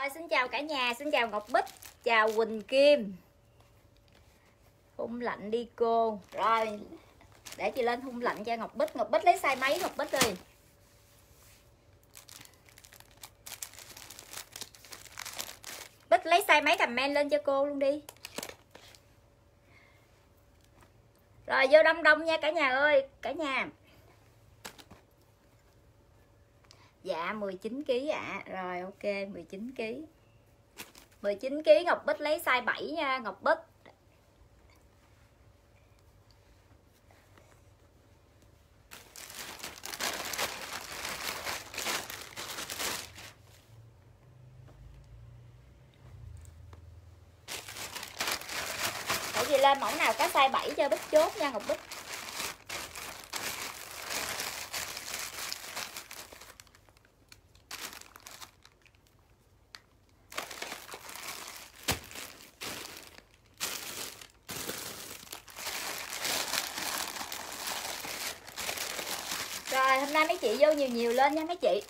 Rồi xin chào cả nhà, xin chào Ngọc Bích, chào Quỳnh Kim. Thun lạnh đi cô. Rồi để chị lên thun lạnh cho Ngọc Bích. Ngọc Bích lấy size mấy Ngọc Bích ơi? Bích lấy size mấy comment lên cho cô luôn đi. Rồi vô đông đông nha cả nhà ơi, cả nhà. Dạ 19 kg ạ. Rồi ok 19 kg. 19 kg Ngọc Bích lấy size 7 nha Ngọc Bích. Để gì lên mẫu nào có size 7 cho Bích chốt nha Ngọc Bích. Rồi hôm nay mấy chị vô nhiều nhiều lên nha mấy chị.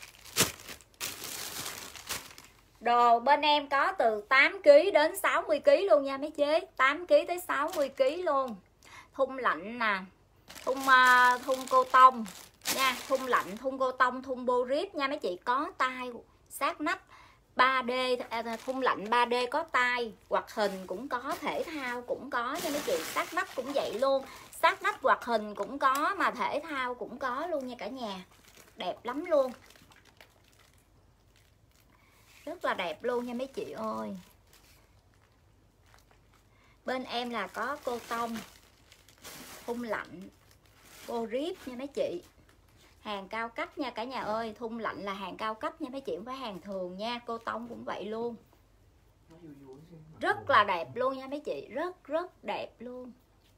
Đồ bên em có từ 8 kg đến 60 kg luôn nha mấy chế. 8 kg tới 60 kg luôn. Thun lạnh nè, thun cô tông nha, thun lạnh, thun cô tông, thun bô rip nha mấy chị, có tay sát nách 3D, thun lạnh 3D có tay, hoạt hình cũng có, thể thao cũng có nha mấy chị, sát nách cũng vậy luôn. Sát nách hoạt hình cũng có mà thể thao cũng có luôn nha cả nhà. Đẹp lắm luôn. Rất là đẹp luôn nha mấy chị ơi. Bên em là có cô tông, thun lạnh, cô rip nha mấy chị. Hàng cao cấp nha cả nhà ơi. Thun lạnh là hàng cao cấp nha mấy chị, không phải hàng thường nha. Cô tông cũng vậy luôn. Rất là đẹp luôn nha mấy chị. Rất rất đẹp luôn.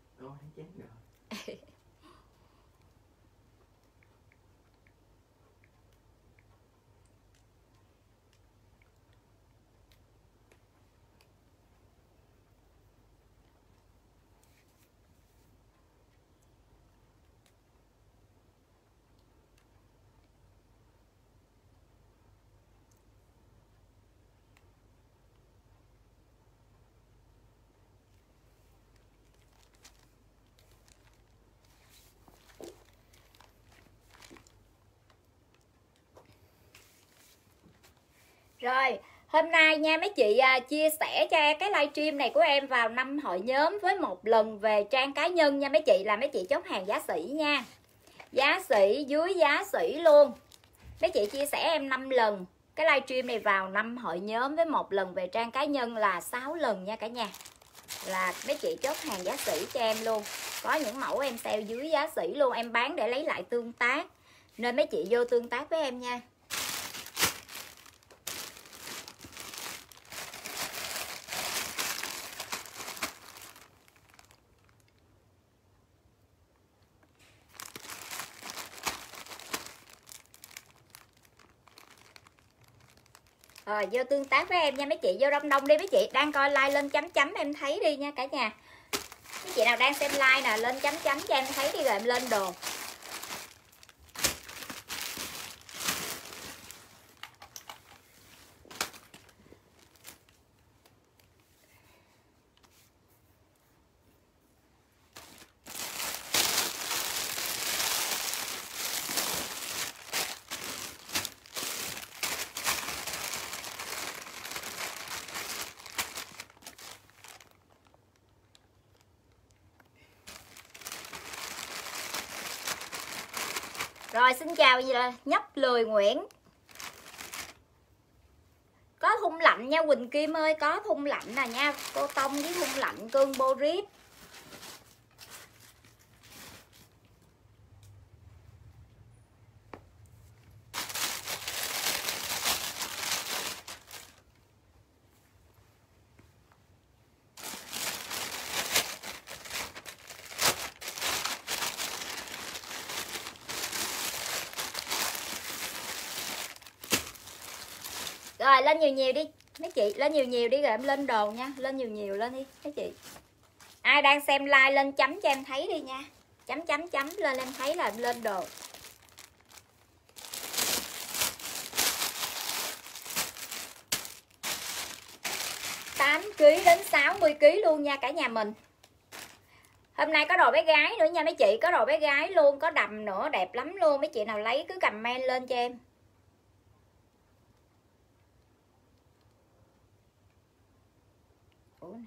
Rồi, hôm nay nha mấy chị chia sẻ cho cái livestream này của em vào 5 hội nhóm với một lần về trang cá nhân nha mấy chị, là mấy chị chốt hàng giá sỉ nha. Giá sỉ dưới giá sỉ luôn. Mấy chị chia sẻ em 5 lần. Cái livestream này vào 5 hội nhóm với một lần về trang cá nhân là 6 lần nha cả nhà. Là mấy chị chốt hàng giá sỉ cho em luôn. Có những mẫu em sale dưới giá sỉ luôn, em bán để lấy lại tương tác. Nên mấy chị vô tương tác với em nha. Rồi vô tương tác với em nha mấy chị, vô đông đông đi mấy chị. Đang coi like lên chấm chấm em thấy đi nha cả nhà. Mấy chị nào đang xem like nè, lên chấm chấm cho em thấy đi rồi em lên đồ. Rồi xin chào gì là nhóc lười Nguyễn. Có thun lạnh nha Quỳnh Kim ơi, có thun lạnh nè nha. Cô tông với thun lạnh cương bô rip. Rồi lên nhiều nhiều đi mấy chị, lên nhiều nhiều đi rồi em lên đồ nha. Lên nhiều nhiều lên đi mấy chị. Ai đang xem like lên chấm cho em thấy đi nha. Chấm chấm chấm lên em thấy là em lên đồ. 58kg đến 60kg luôn nha cả nhà mình. Hôm nay có đồ bé gái nữa nha mấy chị, có đồ bé gái luôn, có đầm nữa, đẹp lắm luôn. Mấy chị nào lấy cứ comment lên cho em. Ủa này.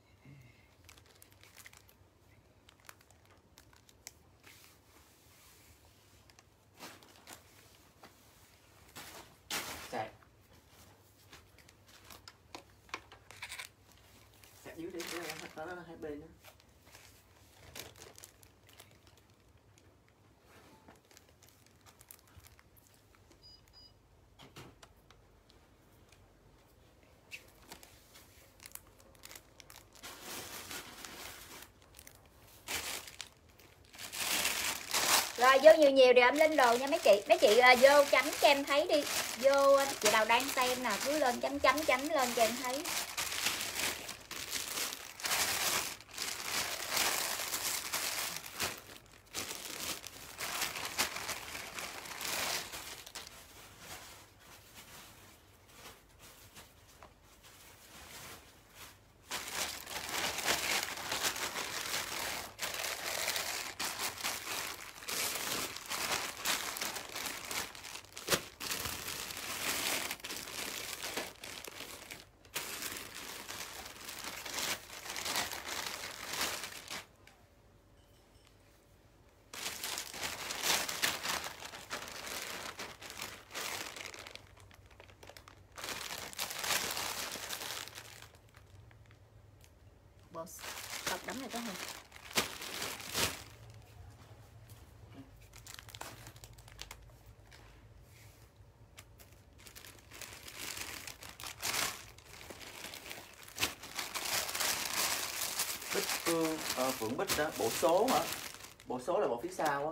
Sạc dưới đi, đó hai bên đó. Rồi vô nhiều nhiều thì em lên đồ nha mấy chị. Mấy chị vô chấm cho em thấy đi. Vô chị nào đang xem nè, cứ lên chấm lên cho em thấy. Tập đấm này có không? Bích Phương, Phượng Bích đó, bộ số hả? Bộ số là bộ phía sau á.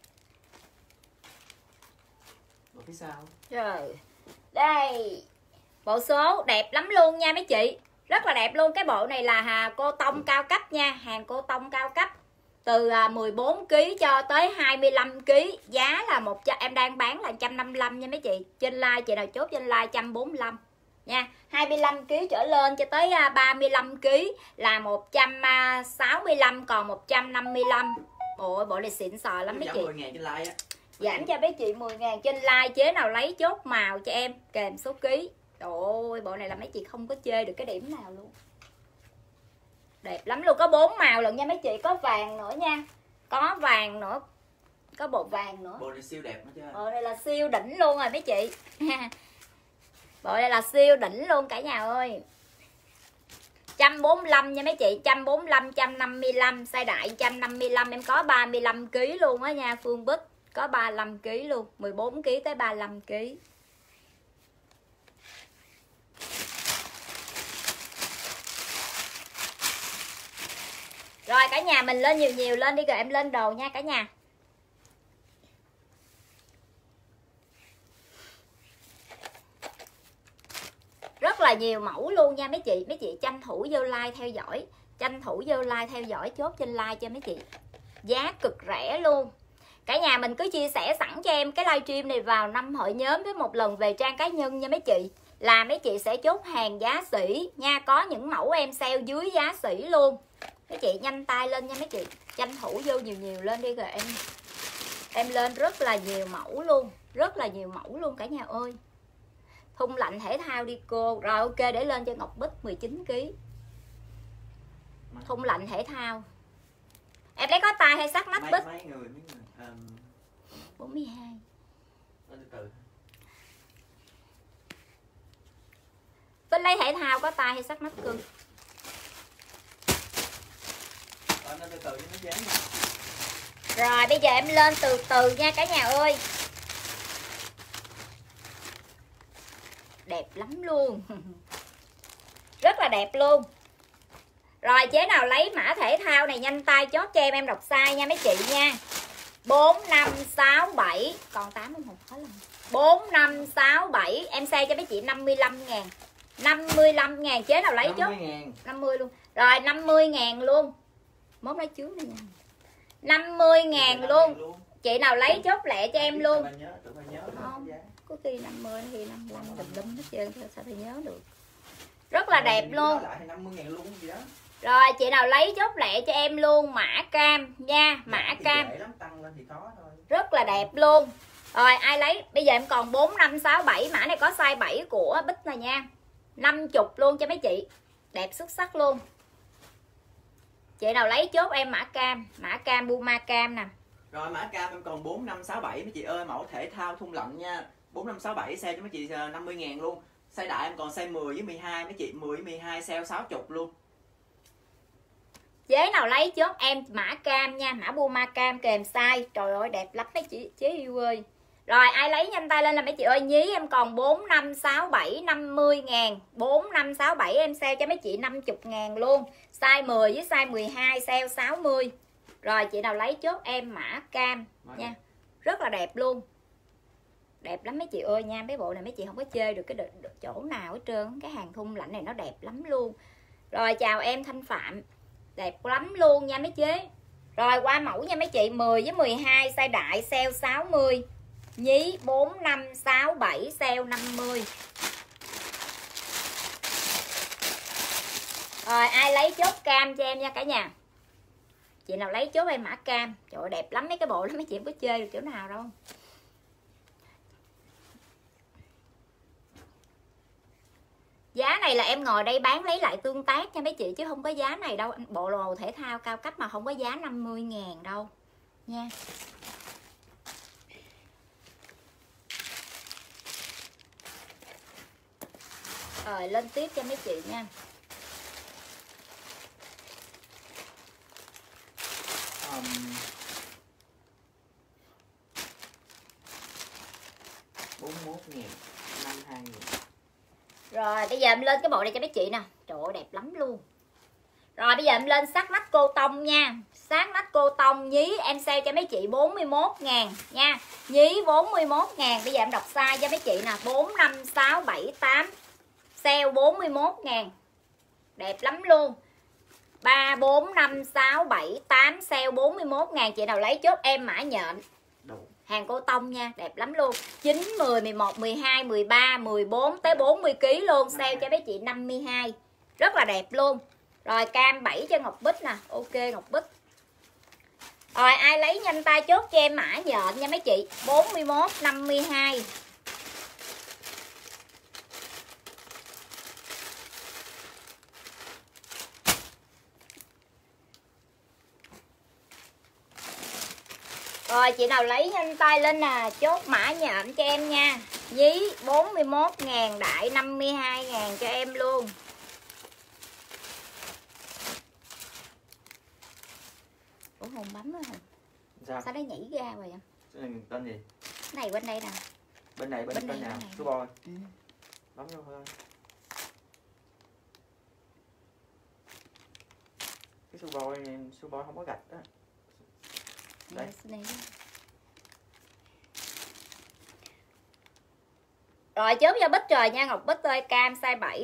Bộ phía sau. Rồi. Đây. Bộ số đẹp lắm luôn nha mấy chị. Rất là đẹp luôn. Cái bộ này là cô tông cao cấp nha. Hàng cô tông cao cấp. Từ 14kg cho tới 25kg. Giá là em đang bán là 155 nha mấy chị. Trên like chị nào chốt trên like 145 nha. 25kg trở lên cho tới 35kg là 165, còn 155. Ôi bộ này xịn sò lắm mấy chị. 10.000 trên like á. Giảm cho mấy chị 10.000 trên like. Chế nào lấy chốt màu cho em kèm số ký. Ôi bộ này là mấy chị không có chê được cái điểm nào luôn. Đẹp lắm luôn, có 4 màu lần nha mấy chị. Có vàng nữa nha. Có vàng nữa. Có bộ vàng nữa. Bộ này siêu đẹp đó chứ. Bộ này là siêu đỉnh luôn rồi mấy chị. Bộ này là siêu đỉnh luôn cả nhà ơi. 145 nha mấy chị. 145, 155. Size đại 155. Em có 35kg luôn á nha Phương Bích. Có 35kg luôn. 14kg tới 35kg. Rồi cả nhà mình lên nhiều nhiều lên đi rồi em lên đồ nha cả nhà. Rất là nhiều mẫu luôn nha mấy chị. Mấy chị tranh thủ vô like theo dõi. Tranh thủ vô like theo dõi chốt trên like cho mấy chị. Giá cực rẻ luôn. Cả nhà mình cứ chia sẻ sẵn cho em cái livestream này vào 5 hội nhóm với một lần về trang cá nhân nha mấy chị. Là mấy chị sẽ chốt hàng giá sỉ nha. Có những mẫu em sale dưới giá sỉ luôn. Mấy chị nhanh tay lên nha mấy chị. Tranh thủ vô nhiều nhiều lên đi rồi em lên rất là nhiều mẫu luôn. Rất là nhiều mẫu luôn cả nhà ơi. Thun lạnh thể thao đi cô. Rồi ok để lên cho Ngọc Bích 19kg. Thun lạnh thể thao. Em lấy có tay hay sắc nách Bích? Mấy người 42. Từ từ. Bích lấy thể thao có tay hay sắc nách cưng? Từ từ cho nó dễ nha. Rồi bây giờ em lên từ từ nha cả nhà ơi. Đẹp lắm luôn. Rất là đẹp luôn. Rồi chế nào lấy mã thể thao này nhanh tay chốt cho em đọc size nha mấy chị nha. 4, 5, 6, 7. Còn 8 không khó lắm. 4, 5, 6, 7. Em xe cho mấy chị 55.000. 55.000 chế nào lấy chốt 50 luôn. Rồi 50.000 luôn. Mốt lấy trước đi nha. 50.000 luôn. Chị nào lấy chốt lẹ cho em luôn. Không, có khi 50 khi 55 đùm lum hết trơn sao thầy nhớ được. Rất là đẹp luôn. Lại 50.000 luôn gì đó. Rồi chị nào lấy chốt lẹ cho em luôn mã cam nha, mã cam. Dễ lắm, tăng lên thì khó thôi. Rất là đẹp luôn. Rồi ai lấy, bây giờ em còn 4, 5, 6, 7. Mã này có size 7 của Bích nè nha. 50 luôn cho mấy chị. Đẹp xuất sắc luôn. Chị nào lấy chốt em mã cam Puma cam nè. Rồi mã cam em còn 4, 5, 6, 7 mấy chị ơi, mẫu thể thao thun lạnh nha. 4, 5, 6, 7 sale cho mấy chị 50.000 luôn. Size đại em còn size 10 với 12 mấy chị, 10 với 12 sale 60 luôn. Chế nào lấy chốt em mã cam nha, mã Puma cam kèm size. Trời ơi đẹp lắm mấy chị chế yêu ơi. Rồi ai lấy nhanh tay lên là mấy chị ơi. Nhí em còn 4, 5, 6, 7 50.000. 4, 5, 6, 7 em sale cho mấy chị 50.000 luôn. Size 10 với size 12 sale 60. Rồi chị nào lấy chốt em mã cam nha. Rất là đẹp luôn. Đẹp lắm mấy chị ơi nha. Mấy bộ này mấy chị không có chê được cái chỗ nào hết trơn. Cái hàng thun lạnh này nó đẹp lắm luôn. Rồi chào em Thanh Phạm. Đẹp lắm luôn nha mấy chế. Rồi qua mẫu nha mấy chị. 10 với 12 size đại sale 60. Nhí 4, 5, 6, 7 sale 50. Rồi ai lấy chốt cam cho em nha cả nhà. Chị nào lấy chốt em mã cam. Trời ơi, đẹp lắm mấy cái bộ đó mấy chị không có chê được chỗ nào đâu. Giá này là em ngồi đây bán lấy lại tương tác nha mấy chị. Chứ không có giá này đâu. Bộ đồ thể thao cao cấp mà không có giá 50.000 đâu nha. Rồi lên tiếp cho mấy chị nha. um, 41.000, 52.000. Rồi bây giờ em lên cái bộ này cho mấy chị nè. Trời ơi đẹp lắm luôn. Rồi bây giờ em lên sát nách cô tông nha. Sát nách cô tông nhí em sale cho mấy chị 41.000 nha. Nhí 41.000. Bây giờ em đọc size cho mấy chị nè. 4, 5, 6, 7, 8 sale 41.000. Đẹp lắm luôn. 3, 4, 5, 6, 7, 8 sale 41.000. Chị nào lấy chốt em mã nhện. Hàng cô tông nha, đẹp lắm luôn. 9, 10, 11, 12, 13, 14 tới 40kg luôn. Sale cho mấy chị 52. Rất là đẹp luôn. Rồi cam 7 cho Ngọc Bích nè. Ok Ngọc Bích. Rồi ai lấy nhanh tay chốt cho em mã nhện nha mấy chị. 41, 52. Rồi chị nào lấy nhanh tay lên nè. Chốt mã nhện cho em nha. Nhí 41.000 đại 52.000 cho em luôn. Ủa Hùng bấm rồi Hùng. Sao nó nhảy ra rồi vậy? Tên gì? Cái này bên đây nè. Bên này bên nào? Số boy. Bấm vô thôi. Cái số boy không có gạch đó. Đây. Rồi chốt cho Bích rồi nha Ngọc Bích ơi. Cam size 7.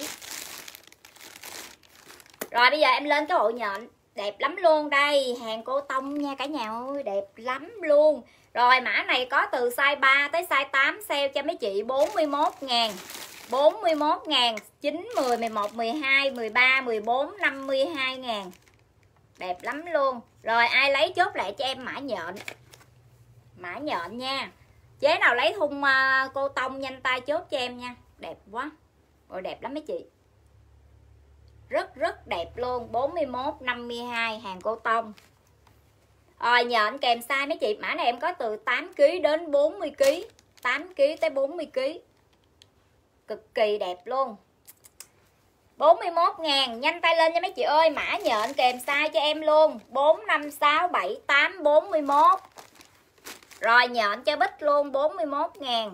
Rồi bây giờ em lên cái bộ nhện. Đẹp lắm luôn đây. Hàng cô tông nha cả nhà ơi. Đẹp lắm luôn. Rồi mã này có từ size 3 tới size 8. Sale cho mấy chị 41.000. 41.000. 9, 10, 11, 12, 13, 14, 52.000. Đẹp lắm luôn. Rồi ai lấy chốt lại cho em mã nhện. Mã nhện nha. Chế nào lấy thun cô tông nhanh tay chốt cho em nha. Đẹp quá. Rồi đẹp lắm mấy chị. Rất rất đẹp luôn. 41, 52 hàng cô tông. Rồi nhện kèm size mấy chị. Mã này em có từ 8kg đến 40kg. 8kg tới 40kg. Cực kỳ đẹp luôn. 41.000. Nhanh tay lên nha mấy chị ơi. Mã nhện kèm size cho em luôn. 4, 5, 6, 7, 8, 41. Rồi nhện cho Bích luôn. 41.000.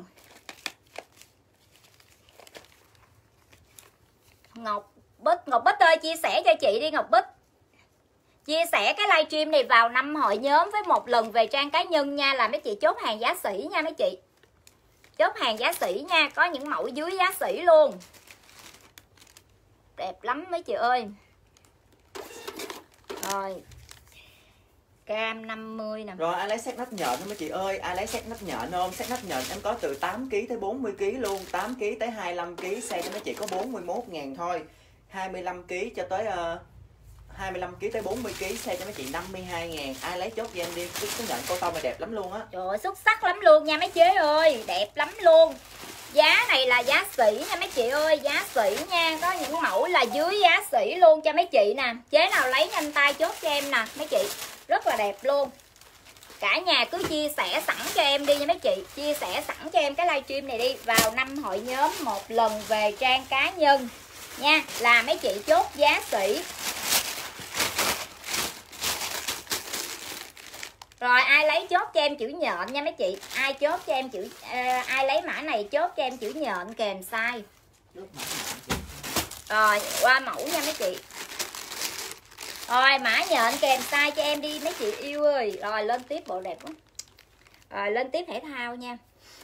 Ngọc Bích ơi chia sẻ cho chị đi Ngọc Bích. Chia sẻ cái livestream này vào 5 hội nhóm với một lần về trang cá nhân nha. Là mấy chị chốt hàng giá sỉ nha mấy chị. Chốt hàng giá sỉ nha. Có những mẫu dưới giá sỉ luôn. Đẹp lắm mấy chị ơi. Rồi Cam 50 nè. Rồi ai lấy set nách nhện không mấy chị ơi? Ai lấy set nách nhện không? Set nách nhện em có từ 8 kg tới 40 kg luôn, 8 kg tới 25 kg, xe cho mấy chị có 41.000 thôi. 25 kg cho tới 25 kg tới 40 kg, xe cho mấy chị 52.000. Ai lấy chốt cho em đi, cái nhện cô tông này đẹp lắm luôn á. Trời ơi, xuất sắc lắm luôn nha mấy chế ơi, đẹp lắm luôn. Giá này là giá sỉ nha mấy chị ơi, giá sỉ nha. Có những mẫu là dưới giá sỉ luôn cho mấy chị nè. Chế nào lấy nhanh tay chốt cho em nè mấy chị. Rất là đẹp luôn. Cả nhà cứ chia sẻ sẵn cho em đi nha mấy chị. Chia sẻ sẵn cho em cái livestream này đi. Vào 5 hội nhóm một lần về trang cá nhân nha, là mấy chị chốt giá sỉ. Rồi ai lấy chốt cho em chữ nhện nha mấy chị. Ai chốt cho em chữ ai lấy mã này chốt cho em chữ nhện kèm size. Rồi qua mẫu nha mấy chị. Rồi mã nhện kèm size cho em đi mấy chị yêu ơi. Rồi lên tiếp bộ đẹp quá. Rồi lên tiếp thể thao nha.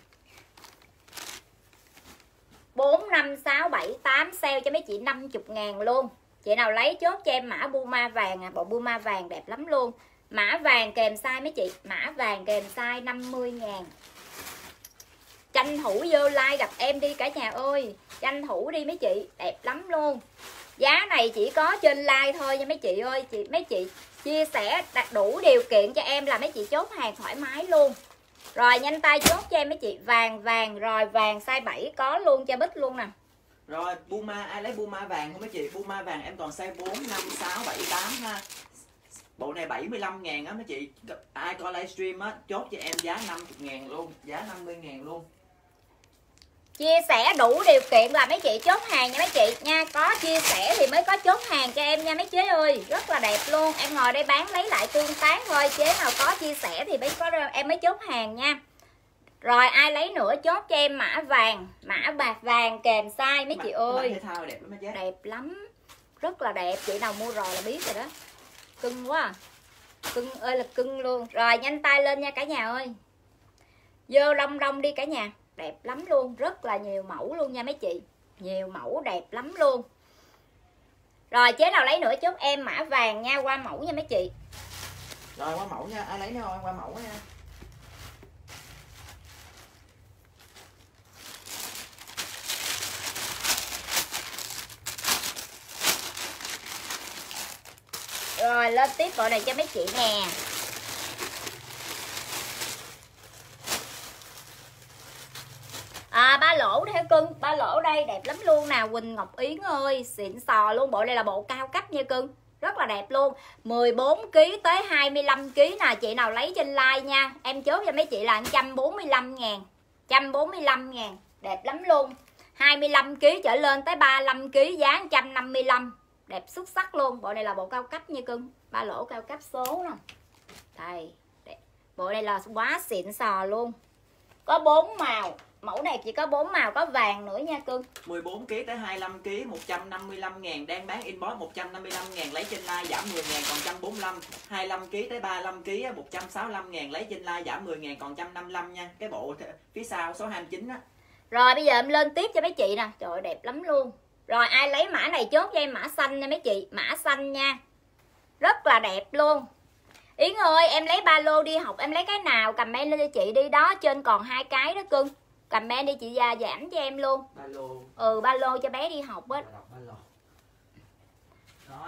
4, 5, 6, 7, 8 sale cho mấy chị 50.000 luôn. Chị nào lấy chốt cho em mã Puma vàng, bộ Puma vàng đẹp lắm luôn. Mã vàng kèm size mấy chị. Mã vàng kèm size 50.000. Tranh thủ vô like gặp em đi cả nhà ơi. Tranh thủ đi mấy chị. Đẹp lắm luôn. Giá này chỉ có trên like thôi nha mấy chị ơi. Mấy chị chia sẻ đặt đủ điều kiện cho em là mấy chị chốt hàng thoải mái luôn. Rồi nhanh tay chốt cho em mấy chị. Vàng. Rồi vàng size 7 có luôn cho Bích luôn nè. Rồi Puma, ai lấy Puma vàng không mấy chị? Puma vàng em còn size 4, 5, 6, 7, 8 ha. Bộ này 75.000 á mấy chị. Ai coi livestream á chốt cho em giá 50.000 luôn, giá 50.000 luôn. Chia sẻ đủ điều kiện là mấy chị chốt hàng nha mấy chị nha. Có chia sẻ thì mới có chốt hàng cho em nha mấy chế ơi. Rất là đẹp luôn. Em ngồi đây bán lấy lại tương tác thôi. Chế nào có chia sẻ thì em mới chốt hàng nha. Rồi ai lấy nữa chốt cho em mã vàng. Mã bạc vàng kèm size mấy chị ơi. Thể thao đẹp lắm đẹp lắm. Rất là đẹp. Chị nào mua rồi là biết rồi đó. Cưng quá à. Cưng ơi là cưng luôn. Rồi nhanh tay lên nha cả nhà ơi. Vô đông đông đi cả nhà. Đẹp lắm luôn. Rất là nhiều mẫu luôn nha mấy chị. Nhiều mẫu đẹp lắm luôn. Rồi chế nào lấy nữa chốt em mã vàng nha. Qua mẫu nha mấy chị. Rồi qua mẫu nha. Ai lấy nữa thôi qua mẫu nha. Rồi lên tiếp bộ này cho mấy chị nè. Ba lỗ theo cưng. Ba lỗ đây đẹp lắm luôn nè. Quỳnh Ngọc Yến ơi. Xịn sò luôn. Bộ này là bộ cao cấp nha cưng. Rất là đẹp luôn. 14kg tới 25kg nè. Chị nào lấy trên like nha. Em chốt cho mấy chị là 145.000. 145.000. Đẹp lắm luôn. 25kg trở lên tới 35kg giá 155. Đẹp xuất sắc luôn. Bộ này là bộ cao cấp nha cưng. Ba lỗ cao cấp số nè. Đây. Đẹp. Bộ này là quá xịn sò luôn. Có 4 màu. Mẫu này chỉ có 4 màu, có vàng nữa nha cưng. 14kg tới 25kg 155.000, đang bán inbox 155.000, lấy trên like giảm 10.000 còn 145. 25kg tới 35kg 165.000, lấy trên like giảm 10.000 còn 155 nha. Cái bộ phía sau số 29 á. Rồi bây giờ em lên tiếp cho mấy chị nè. Trời ơi đẹp lắm luôn. Rồi ai lấy mã này chốt cho em mã xanh nha mấy chị. Mã xanh nha. Rất là đẹp luôn. Yến ơi em lấy ba lô đi học em lấy cái nào comment lên cho chị đi đó. Trên còn 2 cái đó cưng. Comment đi chị già giảm cho em luôn. Ba lô. Ba lô cho bé đi học á. Ba lô. Đó.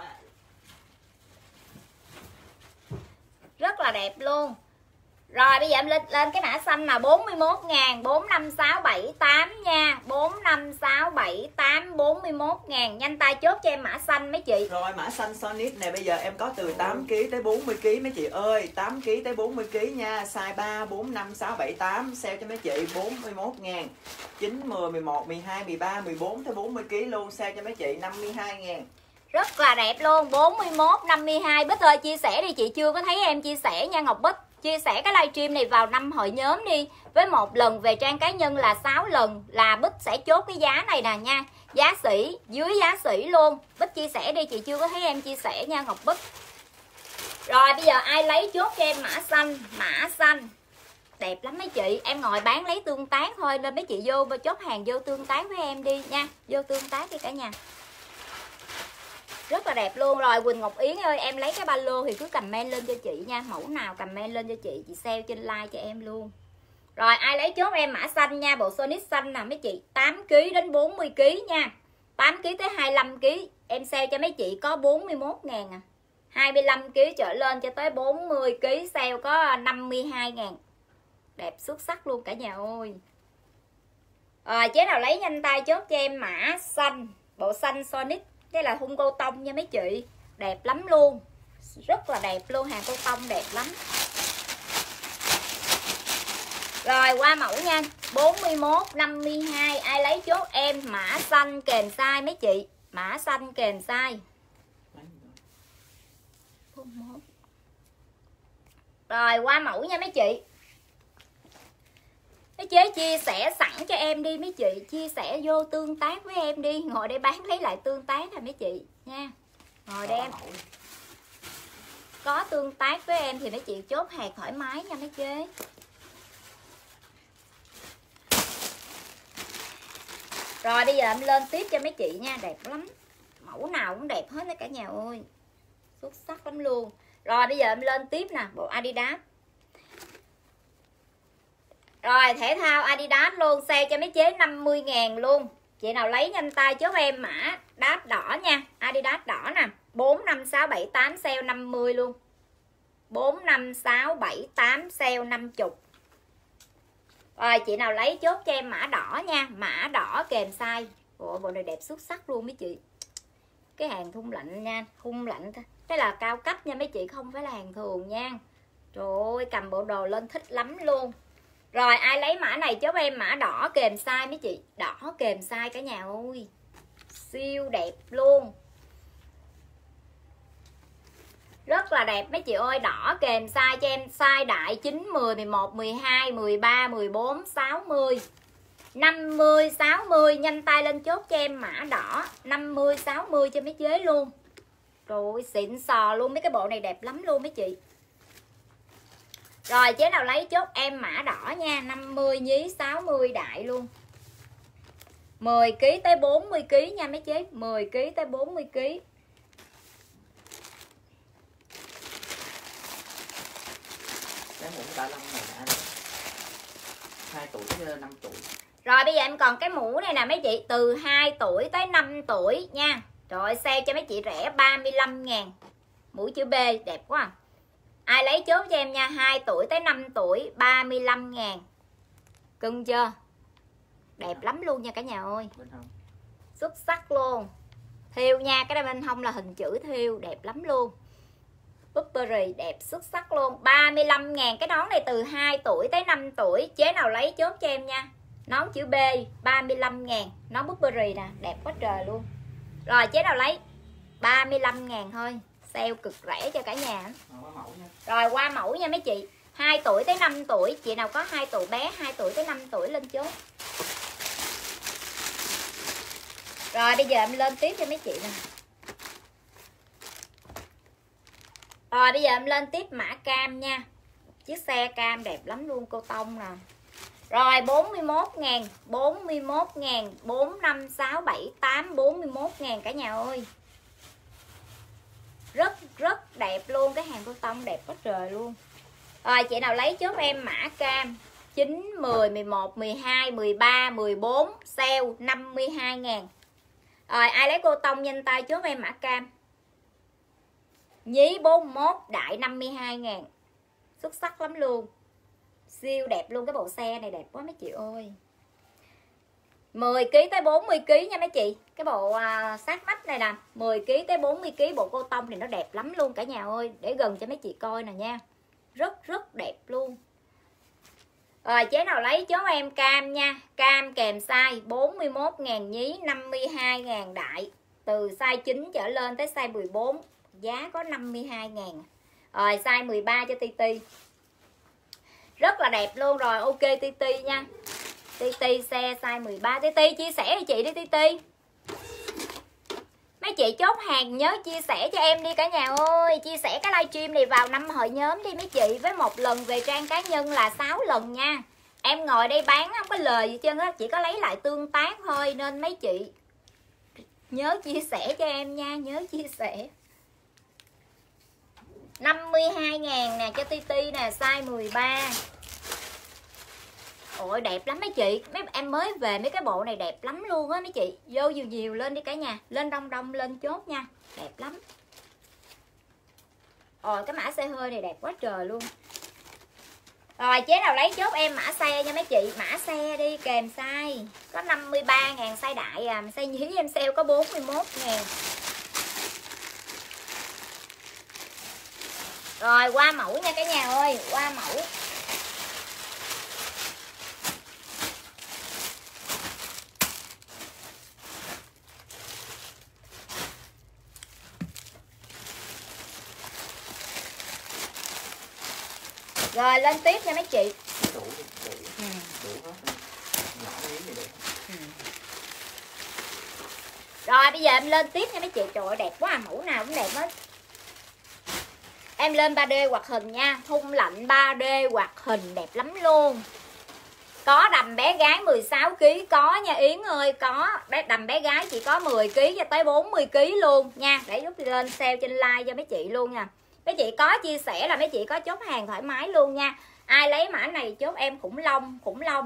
Rất là đẹp luôn. Rồi bây giờ em lên cái mã xanh là 41.000. 4, 5, 6, 7, 8 nha. 4, 5, 6, 7, 8 41.000. Nhanh tay chốt cho em mã xanh mấy chị. Rồi mã xanh Sonic này bây giờ em có từ 8kg tới 40kg mấy chị ơi. 8kg tới 40kg nha. Size 3, 4, 5, 6, 7, 8. Sale cho mấy chị 41.000. 9, 10, 11, 12, 13, 14 tới 40kg luôn. Sale cho mấy chị 52.000. Rất là đẹp luôn. 41, 52. Bích ơi chia sẻ đi. Chị chưa có thấy em chia sẻ nha Ngọc Bích. Chia sẻ cái livestream này vào 5 hội nhóm đi. Với một lần về trang cá nhân là 6 lần là Bích sẽ chốt cái giá này nè nha. Giá sỉ, dưới giá sỉ luôn. Bích chia sẻ đi, chị chưa có thấy em chia sẻ nha Ngọc Bích. Rồi bây giờ ai lấy chốt cho em mã xanh. Mã xanh đẹp lắm mấy chị. Em ngồi bán lấy tương tác thôi. Nên mấy chị vô chốt hàng vô tương tác với em đi nha. Vô tương tác đi cả nhà. Rất là đẹp luôn. Rồi Quỳnh Ngọc Yến ơi, em lấy cái ba lô thì cứ comment lên cho chị nha. Mẫu nào comment lên cho chị sale trên like cho em luôn. Rồi ai lấy chốt em mã xanh nha, bộ Sonic xanh nè mấy chị, 8kg đến 40kg nha. 8kg tới 25kg em sale cho mấy chị có 41.000 à. 25kg trở lên cho tới 40kg sale có 52.000. Đẹp xuất sắc luôn cả nhà ơi. Chế nào lấy nhanh tay chốt cho em mã xanh, bộ xanh Sonic. Đây là thun cô tông nha mấy chị, đẹp lắm luôn, rất là đẹp luôn, hàng cô tông đẹp lắm. Rồi qua mẫu nha, 41 52 ai lấy chốt em mã xanh kèm size mấy chị, mã xanh kèm size. Rồi qua mẫu nha mấy chị. Mấy chế chia sẻ sẵn cho em đi mấy chị, chia sẻ vô tương tác với em đi, ngồi đây bán lấy lại tương tác thôi mấy chị nha. Ngồi đây em có tương tác với em thì mấy chị chốt hàng thoải mái nha mấy chế. Rồi bây giờ em lên tiếp cho mấy chị nha, đẹp lắm, mẫu nào cũng đẹp hết đó cả nhà ơi, xuất sắc lắm luôn. Rồi bây giờ em lên tiếp nè, bộ Adidas. Rồi thể thao Adidas luôn, sale cho mấy chế 50.000 luôn. Chị nào lấy nhanh tay chốt em mã đáp đỏ nha, Adidas đỏ nè, 4, 5, 6, 7, 8 sale 50 luôn. 4, 5, 6, 7, 8 sale 50. Rồi chị nào lấy chốt cho em mã đỏ nha, mã đỏ kèm size. Bộ này đẹp xuất sắc luôn mấy chị. Cái hàng thun lạnh nha, thun lạnh thế là cao cấp nha mấy chị, không phải là hàng thường nha. Trời ơi cầm bộ đồ lên thích lắm luôn. Rồi ai lấy mã này chốt em mã đỏ kèm size mấy chị, đỏ kèm size cả nhà ơi, siêu đẹp luôn, rất là đẹp mấy chị ơi. Đỏ kèm size cho em size đại 9, 10, 11, 12, 13, 14, 60, 50, 60. Nhanh tay lên chốt cho em mã đỏ 50, 60 cho mấy chế luôn. Trời ơi xịn sò luôn, mấy cái bộ này đẹp lắm luôn mấy chị. Rồi chế nào lấy chốt em mã đỏ nha, 50 nhí 60 đại luôn. 10kg tới 40kg nha mấy chế, 10kg tới 40kg. Cái mũ tạ lông này anh 2 tuổi tới 5 tuổi. Rồi bây giờ em còn cái mũ này nè mấy chị, từ 2 tuổi tới 5 tuổi nha. Rồi sale cho mấy chị rẻ 35.000. Mũ chữ B đẹp quá à. Ai lấy chốt cho em nha, 2 tuổi tới 5 tuổi 35.000. Cưng chưa? Đẹp lắm luôn nha cả nhà ơi. Xuất sắc luôn. Thêu nha, cái đây bên hông là hình chữ thêu, đẹp lắm luôn. Burberry đẹp xuất sắc luôn, 35.000. Cái nón này từ 2 tuổi tới 5 tuổi. Chế nào lấy chốt cho em nha. Nón chữ B 35.000. Nón Burberry nè, đẹp quá trời luôn. Rồi chế nào lấy 35.000 thôi, sale cực rẻ cho cả nhà. Rồi qua mẫu nha mấy chị, 2 tuổi tới 5 tuổi. Chị nào có 2 tuổi bé, 2 tuổi tới 5 tuổi lên chốt. Rồi bây giờ em lên tiếp cho mấy chị nè. Rồi bây giờ em lên tiếp mã cam nha. Chiếc xe cam đẹp lắm luôn, cô tông nè. Rồi 41.000, 41.000, 4, 5, 6, 7, 8, 41.000 cả nhà ơi. Rất đẹp luôn, cái hàng cô tông đẹp quá trời luôn. Rồi chị nào lấy chốt em mã cam 9, 10, 11, 12, 13, 14 sale 52.000. Rồi ai lấy cô tông nhanh tay chốt em mã cam nhí 41 đại 52.000. Xuất sắc lắm luôn, siêu đẹp luôn, cái bộ xe này đẹp quá mấy chị ơi. 10kg tới 40kg nha mấy chị. Cái bộ sát nách này nè, 10kg tới 40kg bộ cô tông thì nó đẹp lắm luôn cả nhà ơi. Để gần cho mấy chị coi nè nha, rất đẹp luôn. Rồi chế nào lấy chốt em cam nha, cam kèm size 41.000 nhí 52.000 đại. Từ size 9 trở lên tới size 14 giá có 52.000. Rồi size 13 cho Titi. Rất là đẹp luôn. Rồi ok Titi nha. Titi xe size 13. Titi chia sẻ cho chị đi Titi. Mấy chị chốt hàng nhớ chia sẻ cho em đi cả nhà ơi. Chia sẻ cái livestream này vào 5 hội nhóm đi mấy chị. Với một lần về trang cá nhân là 6 lần nha. Em ngồi đây bán không có lời gì trơn á, chỉ có lấy lại tương tác thôi. Nên mấy chị Nhớ chia sẻ cho em nha, nhớ chia sẻ. 52.000 nè cho Titi nè, size 13. Ôi đẹp lắm mấy chị. Mấy em mới về mấy cái bộ này đẹp lắm luôn á mấy chị. Vô nhiều nhiều lên đi cả nhà. Lên đông đông lên chốt nha. Đẹp lắm. Rồi cái mã xe hơi này đẹp quá trời luôn. Rồi chế nào lấy chốt em mã xe nha mấy chị. Mã xe đi kèm size. Có 53.000 size đại à. Size nhí em sale có 41.000. Rồi qua mẫu nha cả nhà ơi. Qua mẫu. Rồi lên tiếp nha mấy chị. Đủ hết. Nhỏ miếng này được. Rồi bây giờ em lên tiếp nha mấy chị. Trời ơi đẹp quá à, mẫu nào cũng đẹp hết. Em lên 3D hoạt hình nha. Thun lạnh 3D hoạt hình đẹp lắm luôn. Có đầm bé gái 16kg có nha Yến ơi. Có đầm bé gái chỉ có 10kg cho tới 40kg luôn nha. Để giúp lên sale trên like cho mấy chị luôn nha. Mấy chị có chia sẻ là mấy chị có chốt hàng thoải mái luôn nha. Ai lấy mã này chốt em khủng long.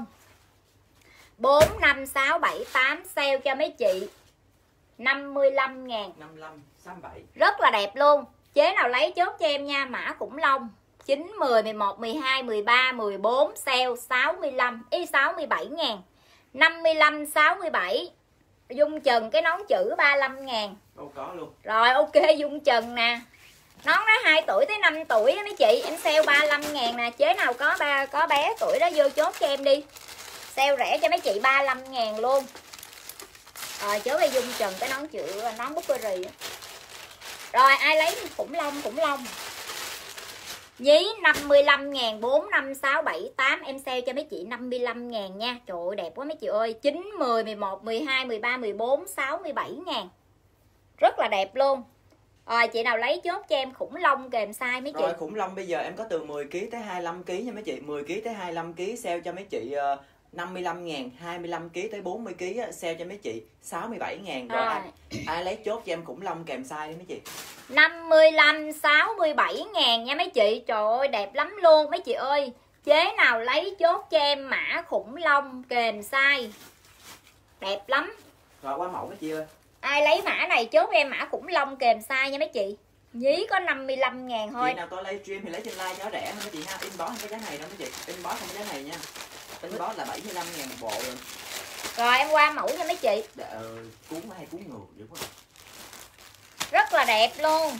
4, 5, 6, 7, 8 sale cho mấy chị 55.000. 55, 67. Rất là đẹp luôn. Chế nào lấy chốt cho em nha. Mã khủng long 9, 10, 11, 12, 13, 14 sale 65 67.000. 55, 67. Dung Trần cái nón chữ 35.000. Đâu có luôn. Rồi ok Dung Trần nè. Nón đó 2 tuổi tới 5 tuổi đó mấy chị. Em sale 35.000 nè. Chế nào có bé tuổi đó vô chốt cho em đi. Sale rẻ cho mấy chị 35.000 luôn. Rồi chốt đi Dung Trần cái nón chữ nón Burberry. Rồi ai lấy khủng long. Nhí 55.000. 4, 5, 6, 7, 8 em sale cho mấy chị 55.000 nha. Trời ơi đẹp quá mấy chị ơi. 9, 10, 11, 12, 13, 14 67.000. Rất là đẹp luôn. Rồi chị nào lấy chốt cho em khủng long kèm size mấy chị. Rồi khủng long bây giờ em có từ 10kg tới 25kg nha mấy chị. 10kg tới 25kg sale cho mấy chị 55.000. 25kg tới 40kg sale cho mấy chị 67.000. Rồi ai lấy chốt cho em khủng long kèm size đi mấy chị. 55 67.000 nha mấy chị. Trời ơi đẹp lắm luôn mấy chị ơi. Chế nào lấy chốt cho em mã khủng long kèm size. Đẹp lắm. Rồi qua mẫu mấy chị ơi. Ai lấy mã này chốt em mã khủng long kèm size nha mấy chị. Nhí có 55.000 thôi. Chị nào có livestream thì lấy trên like cho rẻ hơn mấy chị ha. Inbox không có giá này đâu mấy chị. Inbox không có giá này nha. Inbox là 75.000 một bộ rồi. Rồi em qua mẫu nha mấy chị. Cuốn hay cuốn ngược dữ quá. Rất là đẹp luôn.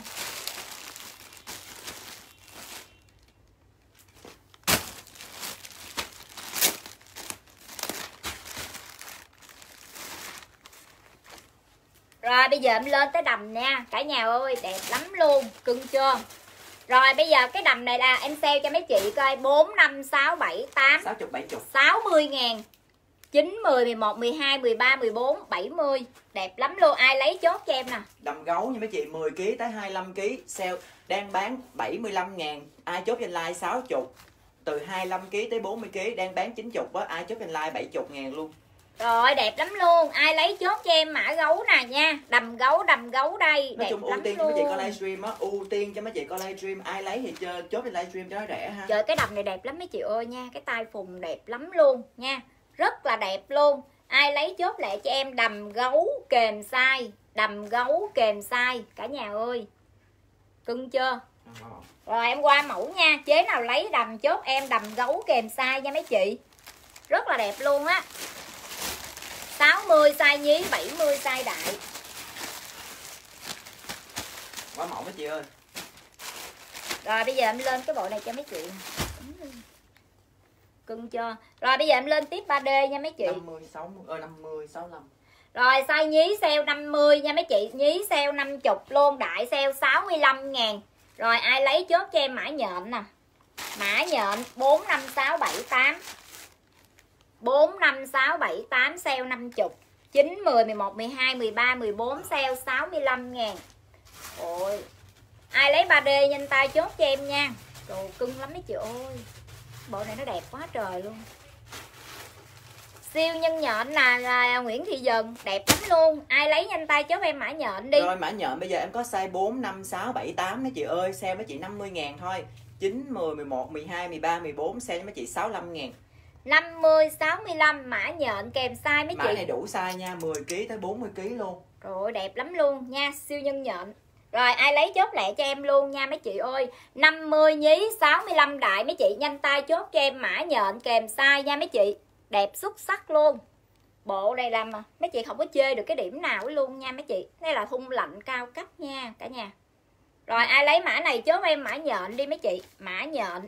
Rồi bây giờ em lên tới đầm nha. Cả nhà ơi đẹp lắm luôn. Cưng chưa. Rồi bây giờ cái đầm này là em sale cho mấy chị coi. 4, 5, 6, 7, 8 60, 70 60.000. 9, 10, 11, 12, 13, 14, 70. Đẹp lắm luôn. Ai lấy chốt cho em nè. Đầm gấu nha mấy chị. 10kg tới 25kg sale đang bán 75.000. Ai chốt trên like 60. Từ 25kg tới 40kg đang bán 90 á. Ai chốt trên like 70.000 luôn. Rồi đẹp lắm luôn. Ai lấy chốt cho em mã gấu nè nha. Đầm gấu đây. Nói đẹp chung ưu tiên cho mấy chị coi livestream á. Ưu tiên cho mấy chị coi livestream. Ai lấy thì chốt trên livestream cho nó rẻ ha. Trời cái đầm này đẹp lắm mấy chị ơi nha. Cái tai phùng đẹp lắm luôn nha. Rất là đẹp luôn. Ai lấy chốt lại cho em đầm gấu kèm size. Đầm gấu kèm size. Cả nhà ơi. Cưng chưa. Rồi em qua mẫu nha. Chế nào lấy đầm chốt em đầm gấu kèm size nha mấy chị. Rất là đẹp luôn á. 60 size nhí, 70 size đại. Quá mẫu mấy chị ơi. Rồi bây giờ em lên cái bộ này cho mấy chị. Cưng chưa. Rồi bây giờ em lên tiếp 3D nha mấy chị. 50, 60, 50, 65. Rồi size nhí sale 50 nha mấy chị. Nhí sale 50 luôn. Đại sale 65.000. Rồi ai lấy chốt cho em mã nhện nè. Mã nhện 4, 5, 6, 7, 8 4, 5, 6, 7, 8 sale 50. 9, 10, 11, 12, 13, 14 sale 65.000. Ôi. Ai lấy 3D nhanh tay chốt cho em nha. Đồ cưng lắm mấy chị ơi. Bộ này nó đẹp quá trời luôn. Siêu nhân nhện là Nguyễn Thị Dần, đẹp lắm luôn. Ai lấy nhanh tay chốt em mã nhện đi. Rồi mã nhện bây giờ em có size 4, 5, 6, 7, 8 mấy chị ơi. Sale mấy chị 50.000 thôi. 9, 10, 11, 12, 13, 14 sale cho mấy chị 65.000. 50, 65 mã nhện kèm size mấy mã chị. Mã này đủ size nha, 10kg tới 40kg luôn. Rồi đẹp lắm luôn nha, siêu nhân nhện. Rồi ai lấy chốt lẹ cho em luôn nha mấy chị ơi. 50 nhí 65 đại mấy chị nhanh tay chốt cho em mã nhện kèm size nha mấy chị. Đẹp xuất sắc luôn. Bộ này làm mà mấy chị không có chê được cái điểm nào luôn nha mấy chị. Đây là thun lạnh cao cấp nha cả nhà. Rồi ai lấy mã này chốt em mã nhện đi mấy chị. Mã nhện.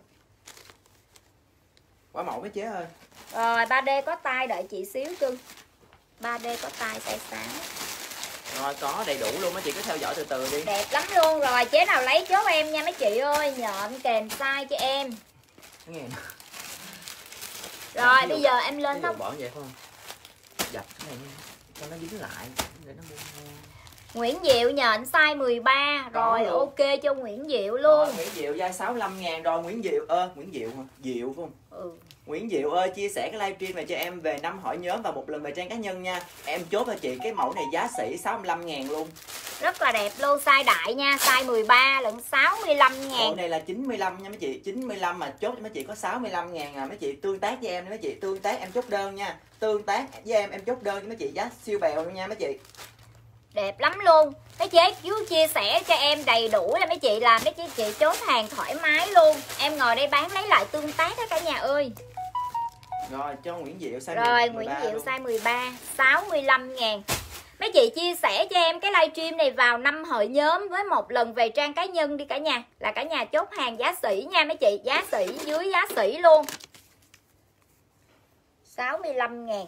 Quả mẫu mấy chế ơi. Rồi 3D có tay đợi chị xíu cưng. 3D có tay size 6. Rồi có đầy đủ luôn, mấy chị cứ theo dõi từ từ đi. Đẹp lắm luôn. Rồi chế nào lấy chốt em nha mấy chị ơi. Nhện kèm size cho em. Nghe nè. Rồi bây giờ em lên không? Bỏ vậy không? Dập cái này cho nó dính lại để nó buông. Nguyễn Diệu nhện size 13. Rồi ok cho Nguyễn Diệu luôn. Nguyễn Diệu size 65.000 rồi. Nguyễn Diệu Nguyễn Diệu hả? Diệu phải không? Ừ. Nguyễn Diệu ơi, chia sẻ cái livestream này cho em về 5 hỏi nhóm và một lần về trang cá nhân nha. Em chốt cho chị cái mẫu này giá sỉ 65.000 luôn. Rất là đẹp luôn, size đại nha, size 13 lẫn 65.000. Mẫu này là 95 nha mấy chị, 95 mà chốt cho mấy chị có 65.000 à. Mấy chị tương tác với em đi mấy chị, tương tác em chốt đơn nha. Tương tác với em chốt đơn cho mấy chị giá siêu bèo luôn nha mấy chị. Đẹp lắm luôn. Mấy chị cứ chia sẻ cho em đầy đủ là mấy chị làm mấy chị chốt hàng thoải mái luôn. Em ngồi đây bán lấy lại tương tác đó cả nhà ơi. Rồi cho Nguyễn Diệu size Rồi 13 Nguyễn Diệu luôn. size 13 65.000. Mấy chị chia sẻ cho em cái livestream này vào 5 hội nhóm với một lần về trang cá nhân đi cả nhà. Là cả nhà chốt hàng giá sỉ nha mấy chị. Giá sỉ dưới giá sỉ luôn. 65.000.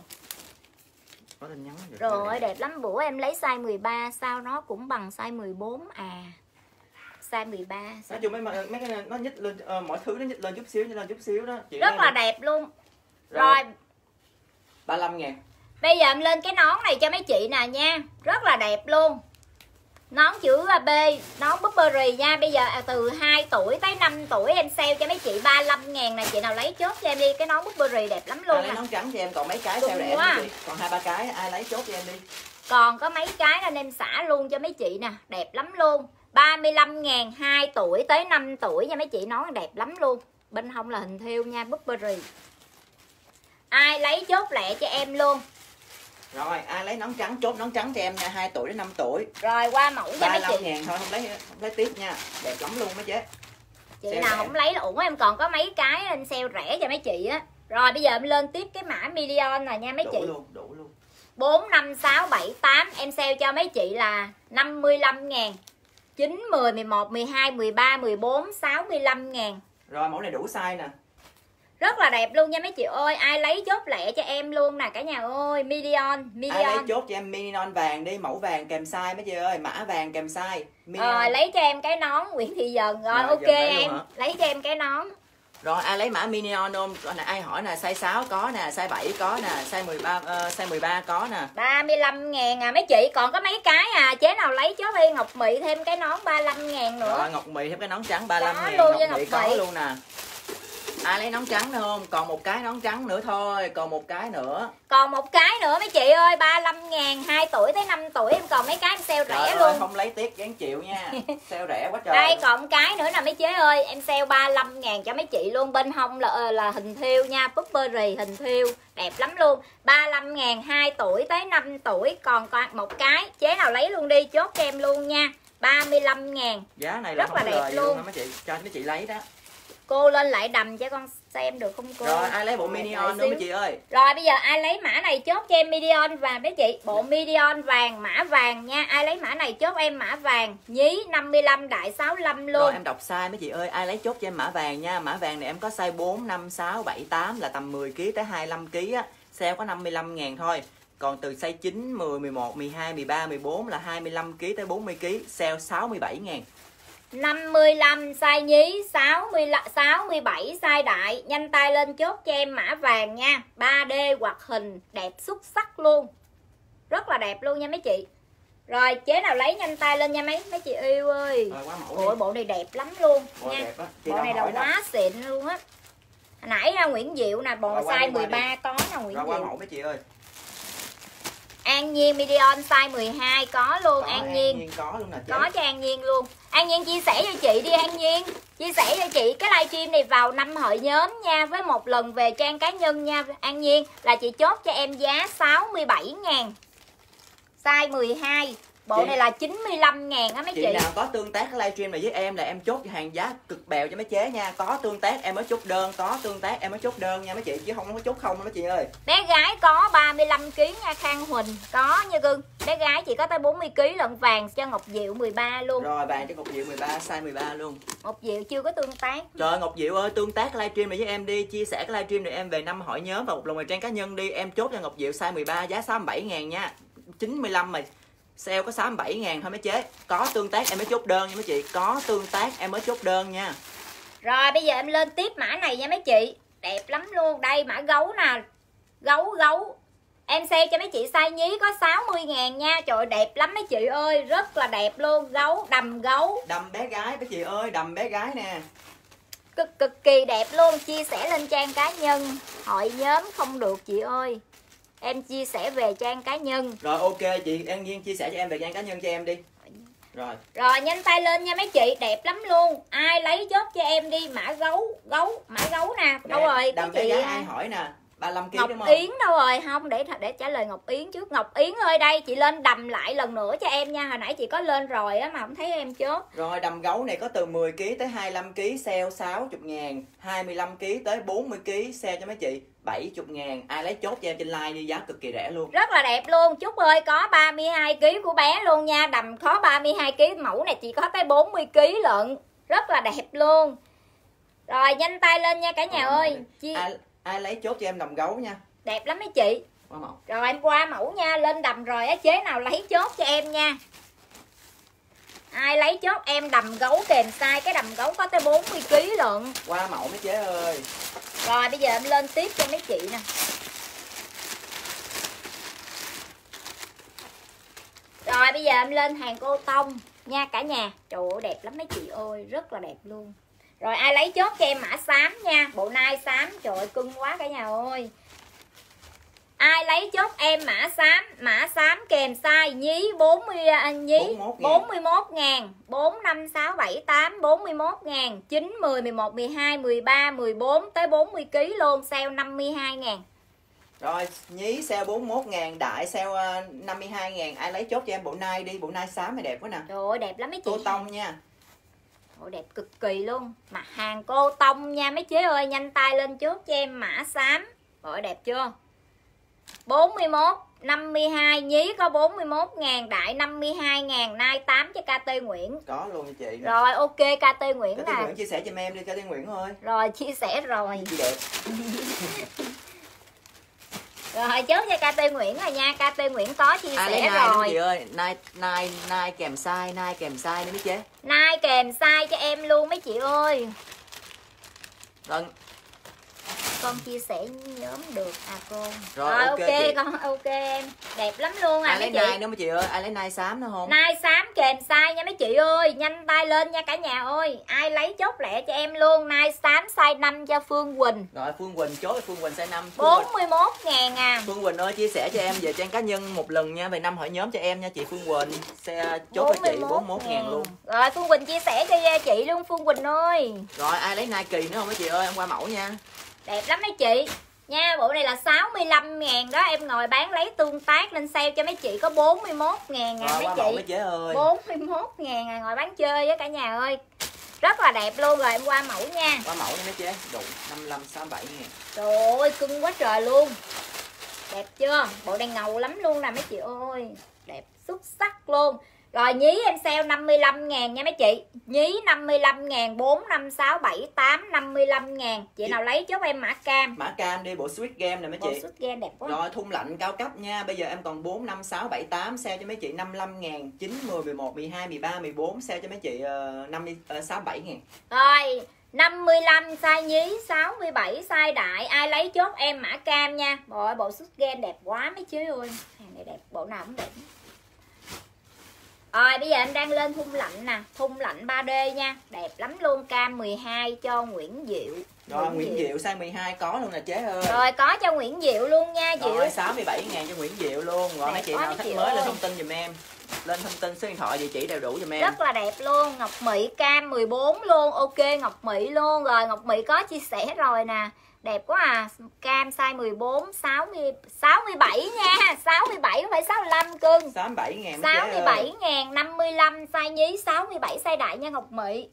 Có tin nhắn được. Rồi đẹp lắm. Bữa em lấy size 13 sao nó cũng bằng size 14 à. Size 13. Nói chung mấy cái này nó nhích lên mọi thứ nó nhích lên chút xíu đó. Chị rất là đẹp luôn. Rồi. 35.000. Bây giờ em lên cái nón này cho mấy chị nè nha. Rất là đẹp luôn. Nón chữ B, nón Burberry nha. Bây giờ từ 2 tuổi tới 5 tuổi em sale cho mấy chị 35.000 nè. Chị nào lấy chốt cho em đi. Cái nón Burberry đẹp lắm luôn. Ai lấy nón trắng cho em, còn mấy cái sale rẻ chị. Còn 2-3 cái ai lấy chốt cho em đi. Còn có mấy cái nên em xả luôn cho mấy chị nè. Đẹp lắm luôn. 35.000 2 tuổi tới 5 tuổi nha mấy chị. Nón đẹp lắm luôn. Bên hông là hình thêu nha, Burberry. Ai lấy chốt lẹ cho em luôn. Rồi ai lấy nón trắng chốt nón trắng cho em nha, 2 tuổi đến 5 tuổi. Rồi qua mẫu cho mấy chị. 35.000 thôi, không lấy tiếp nha. Đẹp lắm luôn mấy chế. Chị sale nào rẻ. Không lấy là ổn, em còn có mấy cái nên sale rẻ cho mấy chị á. Rồi bây giờ em lên tiếp cái mã medium nè nha mấy đủ chị. Đủ luôn. 4, 5, 6, 7, 8 em sale cho mấy chị là 55.000. 9, 10, 11, 12, 13, 14, 65.000. Rồi mẫu này đủ size nè. Rất là đẹp luôn nha mấy chị ơi. Ai lấy chốt lẹ cho em luôn nè cả nhà ơi. Medium. Ai lấy chốt cho em mini non vàng đi. Mẫu vàng kèm size mấy chị ơi. Mã vàng kèm size. Rồi lấy cho em cái nón Nguyễn Thị Dần. Rồi ok em. Lấy cho em cái nón. Rồi ai lấy mã mini non không? Ai hỏi nè, size 6 có nè, size 7 có nè, size 13 có nè. 35.000 à mấy chị. Còn có mấy cái à. Chế nào lấy chốt đi. Ngọc Mị thêm cái nón 35.000 nữa. Rồi Ngọc Mị thêm cái nón trắng 35.000. Ngọc Mị có luôn nè. Ai lấy nón trắng nữa không? Còn một cái nón trắng nữa thôi. Còn một cái nữa. Còn một cái nữa mấy chị ơi. 35.000 2 tuổi tới 5 tuổi. Em còn mấy cái em sale rẻ luôn. Không lấy tiếc dán chịu nha. Sale rẻ quá trời. Đây còn một cái nữa nè mấy chế ơi. Em sale 35.000 cho mấy chị luôn. Bên hông là hình thêu nha. Burberry hình thêu. Đẹp lắm luôn. 35.000 2 tuổi tới 5 tuổi. Còn một cái. Chế nào lấy luôn đi. Chốt cho em luôn nha. 35.000. Giá này là rất là đẹp luôn mấy chị. Cho mấy chị lấy đó. Cô lên lại đầm cho con xem được không cô? Rồi ai lấy bộ Minion nữa mấy chị ơi. Rồi bây giờ ai lấy mã này chốt cho em Minion vàng mấy chị. Bộ Minion vàng, mã vàng nha. Ai lấy mã này chốt em mã vàng. Nhí 55 đại 65 luôn. Rồi em đọc size mấy chị ơi. Ai lấy chốt cho em mã vàng nha. Mã vàng này em có size 4, 5, 6, 7, 8 là tầm 10kg tới 25kg á. Sale có 55.000 thôi. Còn từ size 9, 10, 11, 12, 13, 14 là 25kg tới 40kg. Sale 67.000. 55 size nhí, 67 size đại. Nhanh tay lên chốt cho em mã vàng nha. 3D hoạt hình đẹp xuất sắc luôn. Rất là đẹp luôn nha mấy chị. Rồi chế nào lấy nhanh tay lên nha mấy chị yêu ơi. Rồi, ôi bộ này đẹp lắm luôn bộ nha. Đẹp bộ này là quá xịn luôn á. Nãy Nguyễn Diệu nè, bộ size 13 có nè Nguyễn Rồi qua Diệu. mẫu mấy chị ơi. An Nhiên medium size 12 có luôn. Có, An Nhiên có luôn nè chị. có cho An Nhiên luôn. An Nhiên chia sẻ cho chị đi An Nhiên. Chia sẻ cho chị cái livestream này vào 5 hội nhóm nha, với một lần về trang cá nhân nha An Nhiên, là chị chốt cho em giá 67.000. Size 12. Bộ Chị, này là 95.000 á mấy chị. Chị nào có tương tác cái livestream này với em là em chốt hàng giá cực bèo cho mấy chế nha. Có tương tác em mới chốt đơn, có tương tác em mới chốt đơn nha mấy chị, chứ không có chốt không mấy chị ơi. Bé gái có 35 kg nha Khang Huỳnh, có như cưng. Bé gái chỉ có tới 40 kg lận. Vàng cho Ngọc Diệu 13 luôn. Rồi vàng cho Ngọc Diệu 13, size 13 luôn. Ngọc Diệu chưa có tương tác. Trời Ngọc Diệu ơi, tương tác livestream này với em đi, chia sẻ cái livestream này em về 5 hội nhóm và một lần ngoài trang cá nhân đi, em chốt cho Ngọc Diệu size 13 giá 67.000 nha. 95 mà sale có 67.000 thôi mấy chế. Có tương tác em mới chốt đơn nha mấy chị, có tương tác em mới chốt đơn nha. Rồi bây giờ em lên tiếp mã này nha mấy chị. Đẹp lắm luôn. Đây mã gấu nè. Gấu. Em sale cho mấy chị size nhí có 60.000 nha. Trời ơi, đẹp lắm mấy chị ơi. Rất là đẹp luôn. Gấu, đầm gấu. Đầm bé gái mấy chị ơi, đầm bé gái nè. Cực kỳ đẹp luôn. Chia sẻ lên trang cá nhân. Hội nhóm không được chị ơi. Em chia sẻ về trang cá nhân. Rồi ok chị An Nhiên chia sẻ cho em về trang cá nhân cho em đi. Rồi nhanh tay lên nha mấy chị, đẹp lắm luôn. Ai lấy chốt cho em đi mã gấu, mã gấu nè. Đâu rồi đầm cái bé chị gái ai hỏi nè, 35 kg Ngọc đúng không? Yến đâu rồi? Không, để trả lời Ngọc Yến trước. Ngọc Yến ơi, đây chị lên đầm lại lần nữa cho em nha. Hồi nãy chị có lên rồi á mà không thấy em chốt. Rồi đầm gấu này có từ 10 kg tới 25 kg sale 60.000, 25 kg tới 40 kg sale cho mấy chị 70.000. Ai lấy chốt cho em trên like đi, giá cực kỳ rẻ luôn. Rất là đẹp luôn. Trúc ơi, có 32 kg của bé luôn nha. Đầm khó 32 kg, mẫu này chị có tới 40 kg lận. Rất là đẹp luôn. Rồi nhanh tay lên nha cả nhà ơi. Ai lấy chốt cho em đầm gấu nha. Đẹp lắm mấy chị. Qua mẫu. Rồi em qua mẫu nha. Lên đầm rồi á, chế nào lấy chốt cho em nha. Ai lấy chốt em đầm gấu kèm size. Cái đầm gấu có tới 40 kg lận. Qua mẫu mấy chế ơi. Rồi bây giờ em lên tiếp cho mấy chị nè. Rồi bây giờ em lên hàng cô tông nha cả nhà. Trời ơi đẹp lắm mấy chị ơi. Rất là đẹp luôn. Rồi ai lấy chốt cho em mã xám nha. Bộ nai xám. Trời ơi cưng quá cả nhà ơi. Ai lấy chốt em mã xám kèm size nhí 41.000, 4, 5, 6, 7, 8, 41.000, 9, 10, 11, 12, 13, 14 tới 40 kg luôn, sale 52.000. Rồi nhí sale 41.000, đại sale 52.000. Ai lấy chốt cho em bộ nai đi, bộ nai xám này đẹp quá nè. Trời ơi đẹp lắm mấy chị. Cô tông nha. Ôi, đẹp cực kỳ luôn. Mặt hàng cô tông nha mấy chế ơi, nhanh tay lên chốt cho em mã xám. Ôi đẹp chưa? 41, 52, nhí có 41.000, đại 52.000, nai 8 cho KT Nguyễn. Có luôn chị. Nè. Rồi ok KT Nguyễn KT nè. Nguyễn chia sẻ cho em đi KT Nguyễn ơi. Rồi chia sẻ rồi. Chị đẹp. Rồi chốt cho KT Nguyễn rồi nha. KT Nguyễn có chia Ai sẻ lấy nai rồi. Chị ơi, nai kèm size đi mấy chế. Nai kèm size cho em luôn mấy chị ơi. Rồi con chia sẻ nhóm được à cô. Rồi ok chị. Con ok em. Đẹp lắm luôn à ai mấy lấy chị. nai nữa mấy chị ơi, ai lấy nai xám nữa không? Nai xám kèm size nha mấy chị ơi. Nhanh tay lên nha cả nhà ơi. Ai lấy chốt lẹ cho em luôn. Nai xám size 5 cho Phương Quỳnh. Rồi Phương Quỳnh chốt Phương Quỳnh size 5. 41.000 à. Phương Quỳnh ơi chia sẻ cho em về trang cá nhân một lần nha, về 5 hội nhóm cho em nha chị Phương Quỳnh. Xe chốt cho chị 41.000 luôn. Rồi Phương Quỳnh chia sẻ cho chị luôn Phương Quỳnh ơi. Rồi ai lấy Nike nữa không mấy chị ơi, em qua mẫu nha. Đẹp lắm mấy chị. Nha, bộ này là 65.000 đó, em ngồi bán lấy tương tác lên sale cho mấy chị có 41.000 à mấy chị. Mấy chị ơi. 41.000 à, ngồi bán chơi với cả nhà ơi. Rất là đẹp luôn. Rồi em qua mẫu nha. Qua mẫu nha mấy chế. Đủ 55 67 ngàn. Trời ơi cưng quá trời luôn. Đẹp chưa? Bộ này ngầu lắm luôn nè mấy chị ơi. Đẹp xuất sắc luôn. Rồi nhí em sale 55.000 nha mấy chị. Nhí 55.000, 4, 5, 6, 7, 8, 55.000. Chị nào lấy chốt em mã cam. Mã cam đi, bộ Sweet Game nè mấy chị. Bộ Sweet Game đẹp quá. Rồi thun lạnh cao cấp nha. Bây giờ em còn 4, 5, 6, 7, 8 sale cho mấy chị 55.000, 9, 10, 11, 12, 13, 14 sale cho mấy chị 67 ngàn. Rồi 55 size nhí, 67 size đại. Ai lấy chốt em mã cam nha. Bộ Sweet Game đẹp quá mấy chứ ơi. Hàng này đẹp, bộ nào cũng đẹp. Rồi bây giờ em đang lên thun lạnh nè. Thun lạnh 3D nha. Đẹp lắm luôn. Cam 12 cho Nguyễn Diệu. Rồi Nguyễn Diệu size 12 có luôn nè chế ơi. Rồi có cho Nguyễn Diệu luôn nha. Diệu Rồi 67.000 cho Nguyễn Diệu luôn. Rồi mấy chị nào khách mới lên thông tin giùm em. Lên thông tin số điện thoại địa chỉ đều đủ giùm em. Rất là đẹp luôn. Ngọc Mỹ cam 14 luôn. Ok Ngọc Mỹ luôn. Rồi Ngọc Mỹ có chia sẻ rồi nè. Đẹp quá à. Cam size 14 67 nha. 67 không phải 65 cưng. 67.000 67.000 55 size nhí, 67 size đại nha Ngọc Mỹ.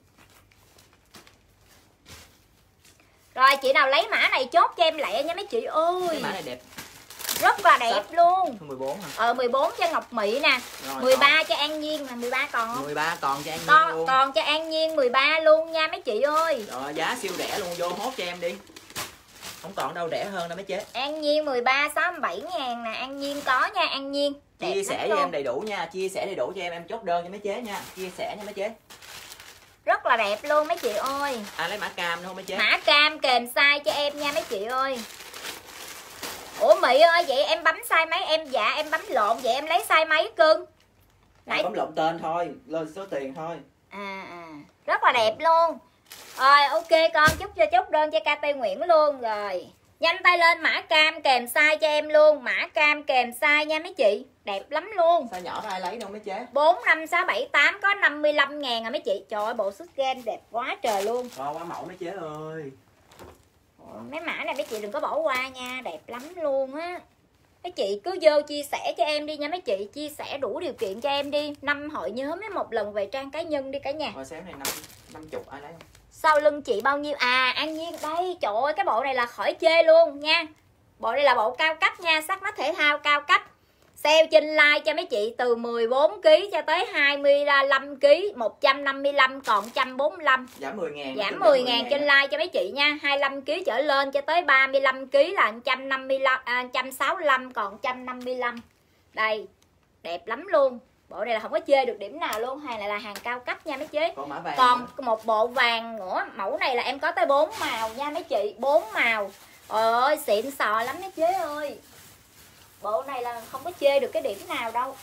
Rồi chị nào lấy mã này chốt cho em lẹ nha mấy chị ơi. Cái mã này đẹp. Rất là đẹp luôn. 14 hả? 14 cho Ngọc Mỹ nè. Rồi, 13 còn. Cho An Nhiên là 13 còn không? 13 còn cho An Nhiên luôn. Còn cho An Nhiên 13 luôn nha mấy chị ơi. Rồi giá siêu rẻ luôn, vô hốt cho em đi. Không còn đâu rẻ hơn đâu mấy chế. An Nhiên 13 67.000 nè, An Nhiên có nha An Nhiên. Đẹp chia sẻ với em đầy đủ nha, chia sẻ đầy đủ cho em chốt đơn cho mấy chế nha, chia sẻ nha mấy chế. Rất là đẹp luôn mấy chị ơi. Lấy mã cam nữa không mấy chế? Mã cam kèm size cho em nha mấy chị ơi. Ủa Mỹ ơi, vậy em bấm size mấy em? Dạ em bấm lộn, vậy em lấy size mấy cưng? Nãy bấm lộn tên thôi, lên số tiền thôi. Rất là đẹp luôn. Rồi ok con, chốt đơn cho KT Nguyễn luôn. Rồi nhanh tay lên mã cam kèm size cho em luôn. Mã cam kèm size nha mấy chị. Đẹp lắm luôn. Size nhỏ có ai lấy đâu mấy chế. 4, 5, 6, 7, 8 có 55.000 à mấy chị. Trời ơi bộ xuất game đẹp quá trời luôn. Quá mẫu mấy chế ơi. Mấy mã này mấy chị đừng có bỏ qua nha. Đẹp lắm luôn á. Mấy chị cứ vô chia sẻ cho em đi nha mấy chị. Chia sẻ đủ điều kiện cho em đi. 5 hội nhóm với một lần về trang cá nhân đi cả nhà. Rồi xem này 50 ai lấy không? Sau lưng chị bao nhiêu? An Nhiên đây. Trời ơi cái bộ này là khỏi chê luôn nha. Bộ này là bộ cao cấp nha. Sắc nách thể thao cao cấp. Sale trên like cho mấy chị từ 14kg cho tới 25kg 155 còn 145. Giảm 10.000. Giảm 10.000 trên like cho mấy chị nha. 25kg trở lên cho tới 35kg là 165 còn 155. Đây, đẹp lắm luôn. Bộ này là không có chê được điểm nào luôn. Hàng này là hàng cao cấp nha mấy chế. Còn một bộ vàng nữa. Mẫu này là em có tới 4 màu nha mấy chị. 4 màu. Trời ơi xịn sò lắm mấy chế ơi. Bộ này là không có chê được cái điểm nào đâu.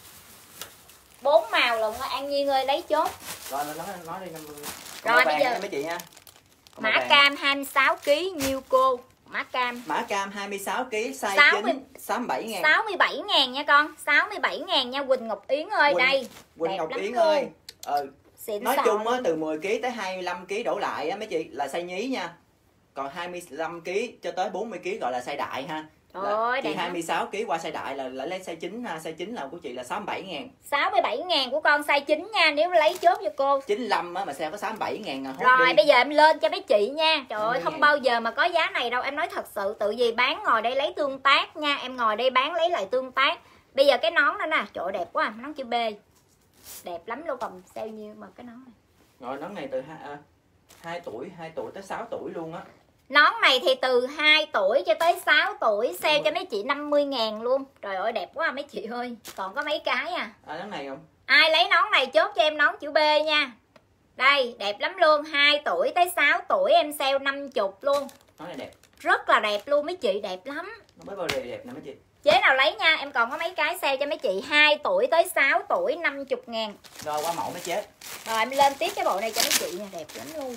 4 màu lận An Nhiên ơi lấy chốt. Rồi nói đi 50. Rồi bây giờ mấy chị nha. Mã cam 26kg nhiêu cô? Mã cam 26kg size 9 67.000. 67.000 nha con. 67.000 nha Quỳnh Ngọc Yến ơi. Đây Quỳnh Ngọc Yến ơi. Nói chung á từ 10kg tới 25kg đổ lại á mấy chị là size nhí nha. Còn 25kg cho tới 40kg gọi là size đại ha. Ôi, chị 26kg qua size đại là lấy size 9 ha, size 9 là của chị là 67.000. 67.000 của con size 9 nha, nếu lấy chốt cho cô. 95 á mà sao có 67.000 à. Rồi đi. Bây giờ em lên cho mấy chị nha. Trời ơi không bao giờ mà có giá này đâu, em nói thật sự, tự vì bán ngồi đây lấy tương tác nha, em ngồi đây bán lấy lại tương tác. Bây giờ cái nón đó nè, trời ơi, đẹp quá à, nón chữ B. Đẹp lắm luôn, còn sale nhiêu mà cái nón này. Rồi nón này từ 2 tuổi tới 6 tuổi luôn á. Nón này thì từ 2 tuổi cho tới 6 tuổi, sale cho mấy chị 50.000 luôn. Trời ơi đẹp quá à, mấy chị ơi. Còn có mấy cái à. Nón này không? Ai lấy nón này chốt cho em nón chữ B nha. Đây, đẹp lắm luôn, 2 tuổi tới 6 tuổi em sale 50 luôn. Nón này đẹp. Rất là đẹp luôn mấy chị, đẹp lắm. Nó mới bao đẹp nè mấy chị. Chế nào lấy nha, em còn có mấy cái sale cho mấy chị 2 tuổi tới 6 tuổi 50.000. Rồi qua mẫu mấy chế. Rồi em lên tiếp cái bộ này cho mấy chị nha, đẹp lắm luôn.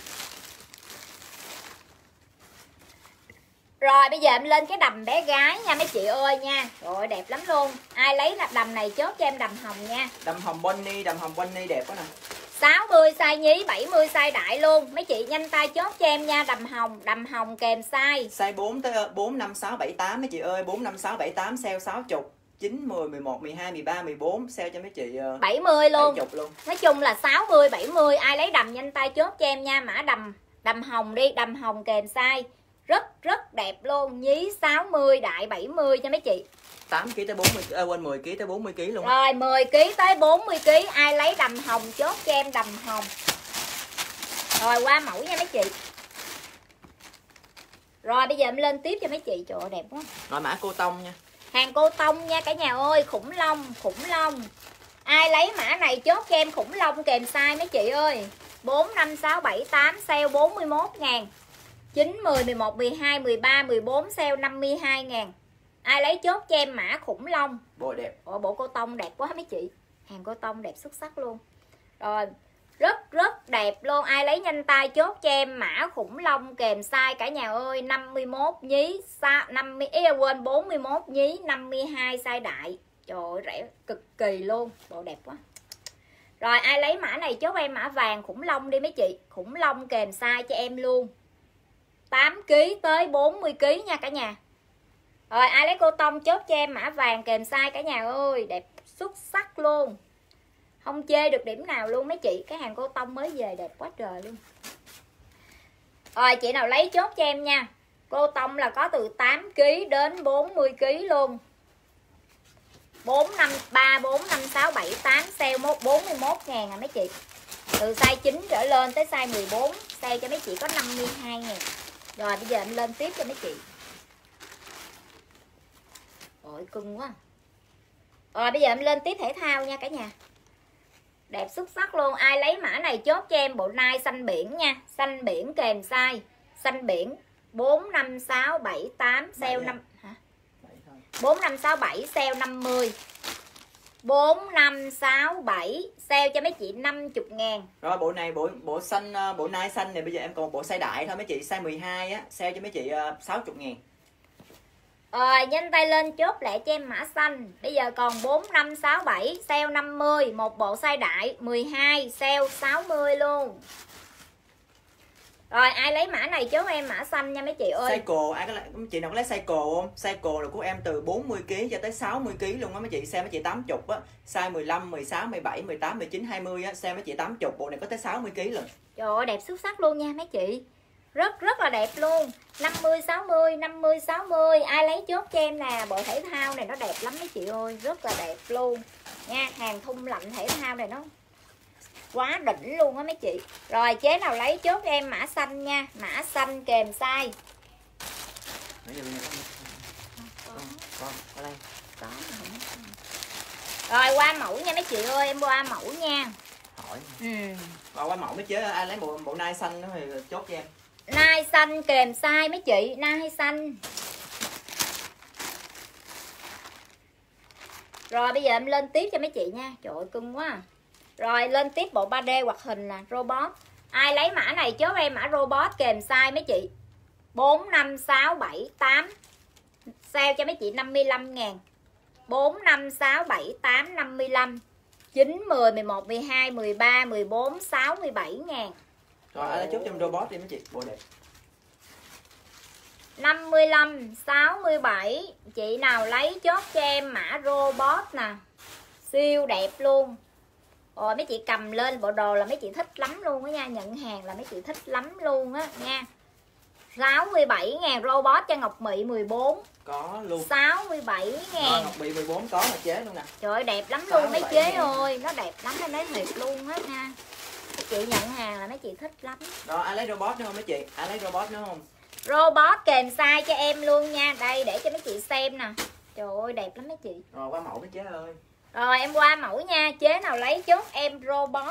Rồi bây giờ em lên cái đầm bé gái nha mấy chị ơi nha. Rồi đẹp lắm luôn. Ai lấy đầm này chốt cho em đầm hồng nha. Đầm hồng Bonnie đẹp quá nè. 60 size nhí, 70 size đại luôn. Mấy chị nhanh tay chốt cho em nha, đầm hồng kèm size. Size 4 tới 4 5 6 7 8 mấy chị ơi, 4 5 6 7 8 sale 60. 9 10 11 12 13 14 sale cho mấy chị 70 luôn. 70 luôn. Nói chung là 60 70, ai lấy đầm nhanh tay chốt cho em nha, mã đầm hồng đi, đầm hồng kèm size. Rất đẹp luôn, nhí 60 đại 70 cho mấy chị. 8kg tới 40 quên 10kg tới 40kg luôn. Rồi 10kg tới 40kg, ai lấy đầm hồng chốt cho em đầm hồng. Rồi qua mẫu nha mấy chị. Rồi bây giờ em lên tiếp cho mấy chị, trời ơi đẹp quá. Rồi mã cô tông nha. Hàng cô tông nha cả nhà ơi, khủng long. Ai lấy mã này chốt cho em khủng long kèm size mấy chị ơi. 4 5 6 7 8 sale 41.000. 9 10 11 12 13 14 sale 52.000. Ai lấy chốt cho em mã khủng long. Bộ đẹp. Bộ cô tông đẹp quá mấy chị. Hàng cô tông đẹp xuất sắc luôn. Rồi Rất rất đẹp luôn. Ai lấy nhanh tay chốt cho em mã khủng long kèm size cả nhà ơi. 51 nhí 50 quên 41 nhí 52 size đại. Trời ơi rẻ cực kỳ luôn. Bộ đẹp quá. Rồi ai lấy mã này chốt em mã vàng khủng long đi mấy chị. Khủng long kèm size cho em luôn. 8kg tới 40kg nha cả nhà. Rồi ai lấy cô tông chốt cho em mã vàng kèm size cả nhà ơi. Đẹp xuất sắc luôn. Không chê được điểm nào luôn mấy chị. Cái hàng cô tông mới về đẹp quá trời luôn. Rồi chị nào lấy chốt cho em nha. Cô tông là có từ 8kg đến 40kg luôn. 4, 5, 3, 4, 5, 6, 7, 8 sale 41 ngàn à mấy chị. Từ size 9 trở lên tới size 14 sale cho mấy chị có 52 ngàn. Rồi bây giờ em lên tiếp cho mấy chị. Ôi cưng quá. Rồi bây giờ em lên tiếp thể thao nha cả nhà. Đẹp xuất sắc luôn. Ai lấy mã này chốt cho em bộ nai xanh biển nha. Xanh biển kèm size. Xanh biển 4, 5, 6, 7, 8 sale 5 hả? 4, 5, 6, 7 sale 50. 4, 5, 6, 7 sale cho mấy chị 50 ngàn. Rồi bộ này bộ xanh, bộ nai xanh này bây giờ em còn một bộ size đại thôi mấy chị, size 12 á, sale cho mấy chị 60 ngàn. Rồi nhanh tay lên chốt lại cho em mã xanh. Bây giờ còn 4, 5, 6, 7 sale 50. Một bộ size đại 12 sale 60 luôn. Rồi ai lấy mã này chốt em mã xanh nha mấy chị ơi. Cycle, ai có chị nào có lấy cycle không? Cycle là của em từ 40kg cho tới 60kg luôn á mấy chị, sale mấy chị 80 á. Size 15, 16, 17, 18, 19, 20 á, sale mấy chị 80, bộ này có tới 60kg lần. Trời ơi đẹp xuất sắc luôn nha mấy chị. Rất rất là đẹp luôn. 50 60, 50 60. Ai lấy chốt cho em nè, bộ thể thao này nó đẹp lắm mấy chị ơi, rất là đẹp luôn. Nha, hàng thun lạnh thể thao này nó quá đỉnh luôn á mấy chị. Rồi chế nào lấy chốt cho em mã xanh nha, mã xanh kèm size. Rồi qua mẫu nha mấy chị ơi, em qua mẫu nha. Hỏi. Qua mẫu mấy chế ai lấy bộ nai xanh đó thì chốt cho em. Nai xanh kèm size mấy chị, nai xanh. Rồi bây giờ em lên tiếp cho mấy chị nha. Trời ơi cưng quá à. Rồi lên tiếp bộ 3D hoạt hình là robot. Ai lấy mã này chốt em mã robot kèm size mấy chị 4, 5, 6, 7, 8 sale cho mấy chị 55 ngàn. 4, 5, 6, 7, 8, 55 9, 10, 11, 12, 13, 14, 67 ngàn. Rồi ai lấy chốt cho em robot đi mấy chị, bộ đẹp. 55, 67. Chị nào lấy chốt cho em mã robot nè. Siêu đẹp luôn. Rồi mấy chị cầm lên bộ đồ là mấy chị thích lắm luôn á nha. Nhận hàng là mấy chị thích lắm luôn á nha. 67 ngàn robot cho Ngọc Mị 14. Có luôn. 67 ngàn. Ngọc Mị 14 có là chế luôn nè. Trời ơi đẹp lắm luôn mấy chế ơi. Nó đẹp lắm em nói thiệt luôn hết nha. Mấy chị nhận hàng là mấy chị thích lắm. Rồi ai lấy robot nữa không mấy chị? Ai lấy robot nữa không? Robot kèm size cho em luôn nha. Đây để cho mấy chị xem nè. Trời ơi đẹp lắm mấy chị. Rồi qua mẫu mấy chế ơi. Rồi em qua mẫu nha. Chế nào lấy chốt em robot.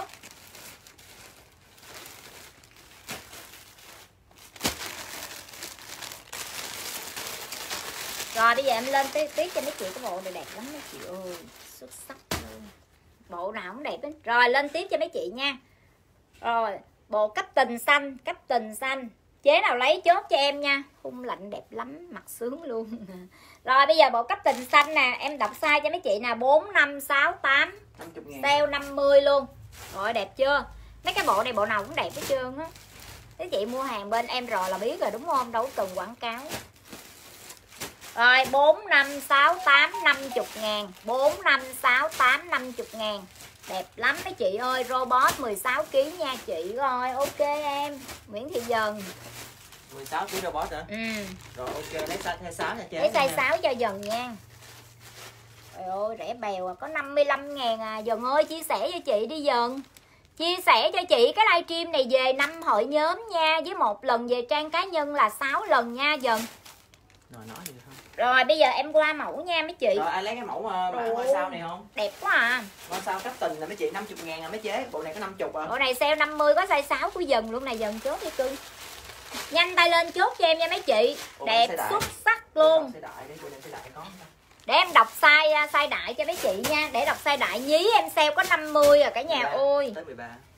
Rồi bây giờ em lên tiếp cho mấy chị cái bộ này đẹp lắm mấy chị ơi. Xuất sắc luôn. Bộ nào cũng đẹp hết. Rồi lên tiếp cho mấy chị nha. Rồi bộ cách tình xanh. Cách tình xanh. Chế nào lấy chốt cho em nha. Khung lạnh đẹp lắm. Mặt sướng luôn. Rồi bây giờ bộ cách tình xanh nè. Em đọc size cho mấy chị nè. 4, 5, 6, 8 sale 50 luôn. Rồi đẹp chưa? Mấy cái bộ này bộ nào cũng đẹp hết trơn á. Các chị mua hàng bên em rồi là biết rồi đúng không? Đâu cần quảng cáo. Rồi 4, 5, 6, 8 50 ngàn. 4, 5, 6, 8 50 ngàn. Đẹp lắm mấy chị ơi. Robot 16kg nha chị. Rồi ok em Nguyễn Thị Dần. 16kg robot hả? Rồi ok lấy size 6 nha chế. Lấy size 6 cho Dần nha. Trời ơi rẻ bèo à. Có 55 ngàn à. Dần ơi chia sẻ cho chị đi Dần. Chia sẻ cho chị cái livestream này về 5 hội nhóm nha. Với một lần về trang cá nhân là 6 lần nha Dần. Rồi nói gì không? Rồi bây giờ em qua mẫu nha mấy chị. Rồi ai lấy cái mẫu mã ngôi sao này không? Đẹp quá à. Ngôi sao cách tình là mấy chị 50 ngàn à mấy chế. Bộ này có 50 à. Bộ này sale 50 có size 6 của Dần luôn này. Dần chốt đi cưng. Nhanh tay lên chốt cho em nha mấy chị. Đẹp xuất sắc luôn. Để em đọc size đại cho mấy chị nha. Để đọc size đại nhí em sale có 50 à cả nhà ơi. Tới 13.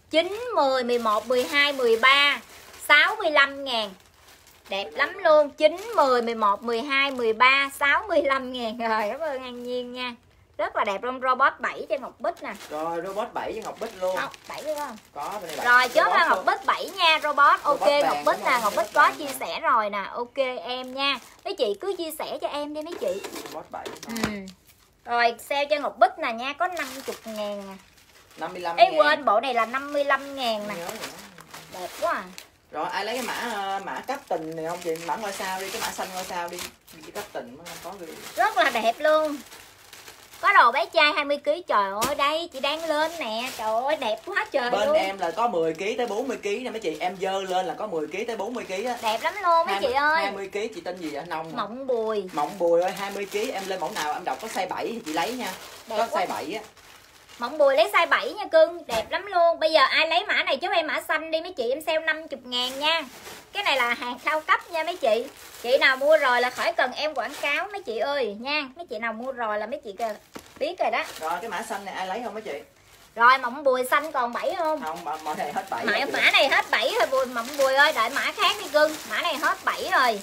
9, 10, 11, 12, 13 65 ngàn. Đẹp lắm luôn. 9, 10, 11, 12, 13 65 ngàn. Rồi cảm ơn An Nhiên nha. Rất là đẹp luôn. Robot 7 cho Ngọc Bích nè. Rồi robot 7 cho Ngọc Bích luôn. Không, 7 đúng không? Có bên này Rồi chốt là Ngọc Bích 7 nha. Robot ok. Robot Ngọc vàng, Bích nè. đúng Ngọc không? Bích có chia sẻ rồi nè. Ok em nha. Mấy chị cứ chia sẻ cho em đi mấy chị. Robot 7. Rồi sale cho Ngọc Bích nè nha. Có 50 ngàn nè. 55 Ê ngàn. quên, bộ này là 55 ngàn nè. Nhớ rồi đó. Đẹp quá à. Rồi ai lấy cái mã captain này không chị? Mã ngôi sao đi, cái mã xanh ngôi sao đi. Cái captain nó có gì. Rất là đẹp luôn. Có đồ bé trai 20kg. Trời ơi đây chị đang lên nè. Trời ơi đẹp quá trời Bên luôn. em là có 10kg tới 40kg nè mấy chị. Em dơ lên là có 10kg tới 40kg á. Đẹp lắm luôn mấy chị ơi. 20kg chị tên gì vậy? Nông. Mộng Bùi. Mộng Bùi ơi, 20kg em lên mẫu nào em đọc có size 7 thì chị lấy nha. Đẹp Có quá. size 7 á. Mộng Bùi lấy size 7 nha cưng. Đẹp lắm luôn. Bây giờ ai lấy mã này chốt em mã xanh đi mấy chị. Em sale 50 ngàn nha. Cái này là hàng cao cấp nha mấy chị. Chị nào mua rồi là khỏi cần em quảng cáo mấy chị ơi nha. Mấy chị nào mua rồi là mấy chị biết rồi đó. Rồi cái mã xanh này ai lấy không mấy chị? Rồi Mộng Bùi xanh còn 7 không? Không, mã này hết 7. Mã này hết 7 rồi Mộng Bùi ơi. Đợi mã khác đi cưng. Mã này hết 7 rồi.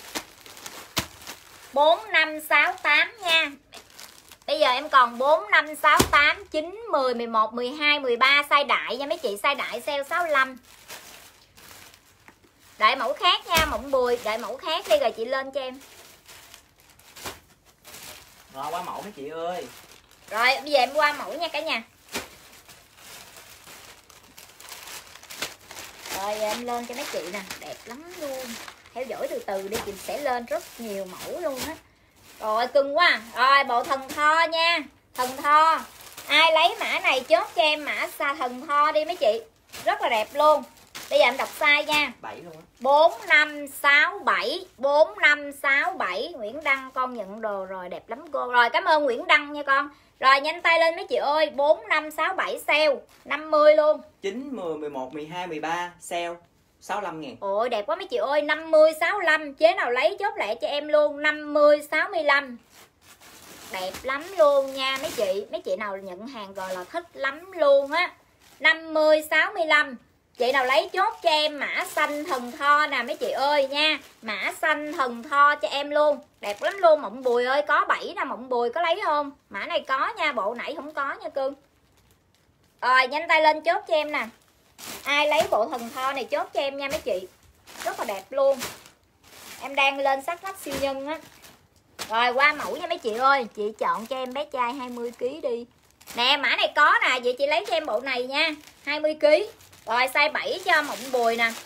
4, 5, 6, 8 nha. Bây giờ em còn 4, 5, 6, 8, 9, 10, 11, 12, 13 size đại nha mấy chị. Size đại sale 65. Đợi mẫu khác nha Mộng Bùi. Đợi mẫu khác đi rồi chị lên cho em. Rồi qua mẫu mấy chị ơi. Rồi bây giờ em qua mẫu nha cả nhà. Rồi giờ em lên cho mấy chị nè. Đẹp lắm luôn. Theo dõi từ từ đi chị sẽ lên rất nhiều mẫu luôn á. Rồi cưng quá. Rồi bộ thần tho nha. Thần tho. Ai lấy mã này chốt cho em mã xa thần tho đi mấy chị. Rất là đẹp luôn. Bây giờ em đọc size nha. 7 luôn á. 4, 5, 6, 7. 4, 5, 6, 7. Nguyễn Đăng con nhận đồ rồi. Đẹp lắm cô. Rồi cảm ơn Nguyễn Đăng nha con. Rồi nhanh tay lên mấy chị ơi. 4, 5, 6, 7 sale 50 luôn. 9, 10, 11, 12, 13 sale 65 ngàn. Ôi đẹp quá mấy chị ơi. 50, 65. Chế nào lấy chốt lại cho em luôn. 50, 65. Đẹp lắm luôn nha mấy chị. Mấy chị nào nhận hàng rồi là thích lắm luôn á. 50, 65. Chị nào lấy chốt cho em mã xanh thần tho nè mấy chị ơi nha. Mã xanh thần tho cho em luôn. Đẹp lắm luôn. Mộng Bùi ơi có 7 nè. Mộng Bùi có lấy không? Mã này có nha. Bộ nãy không có nha cưng. Rồi nhanh tay lên chốt cho em nè. Ai lấy bộ thần tho này chốt cho em nha mấy chị. Rất là đẹp luôn. Em đang lên sắc nách siêu nhân á. Rồi qua mẫu nha mấy chị ơi. Chị chọn cho em bé trai 20kg đi. Nè mã này có nè. Vậy chị lấy cho em bộ này nha. 20kg. Rồi size 7 cho Mộng Bùi nè.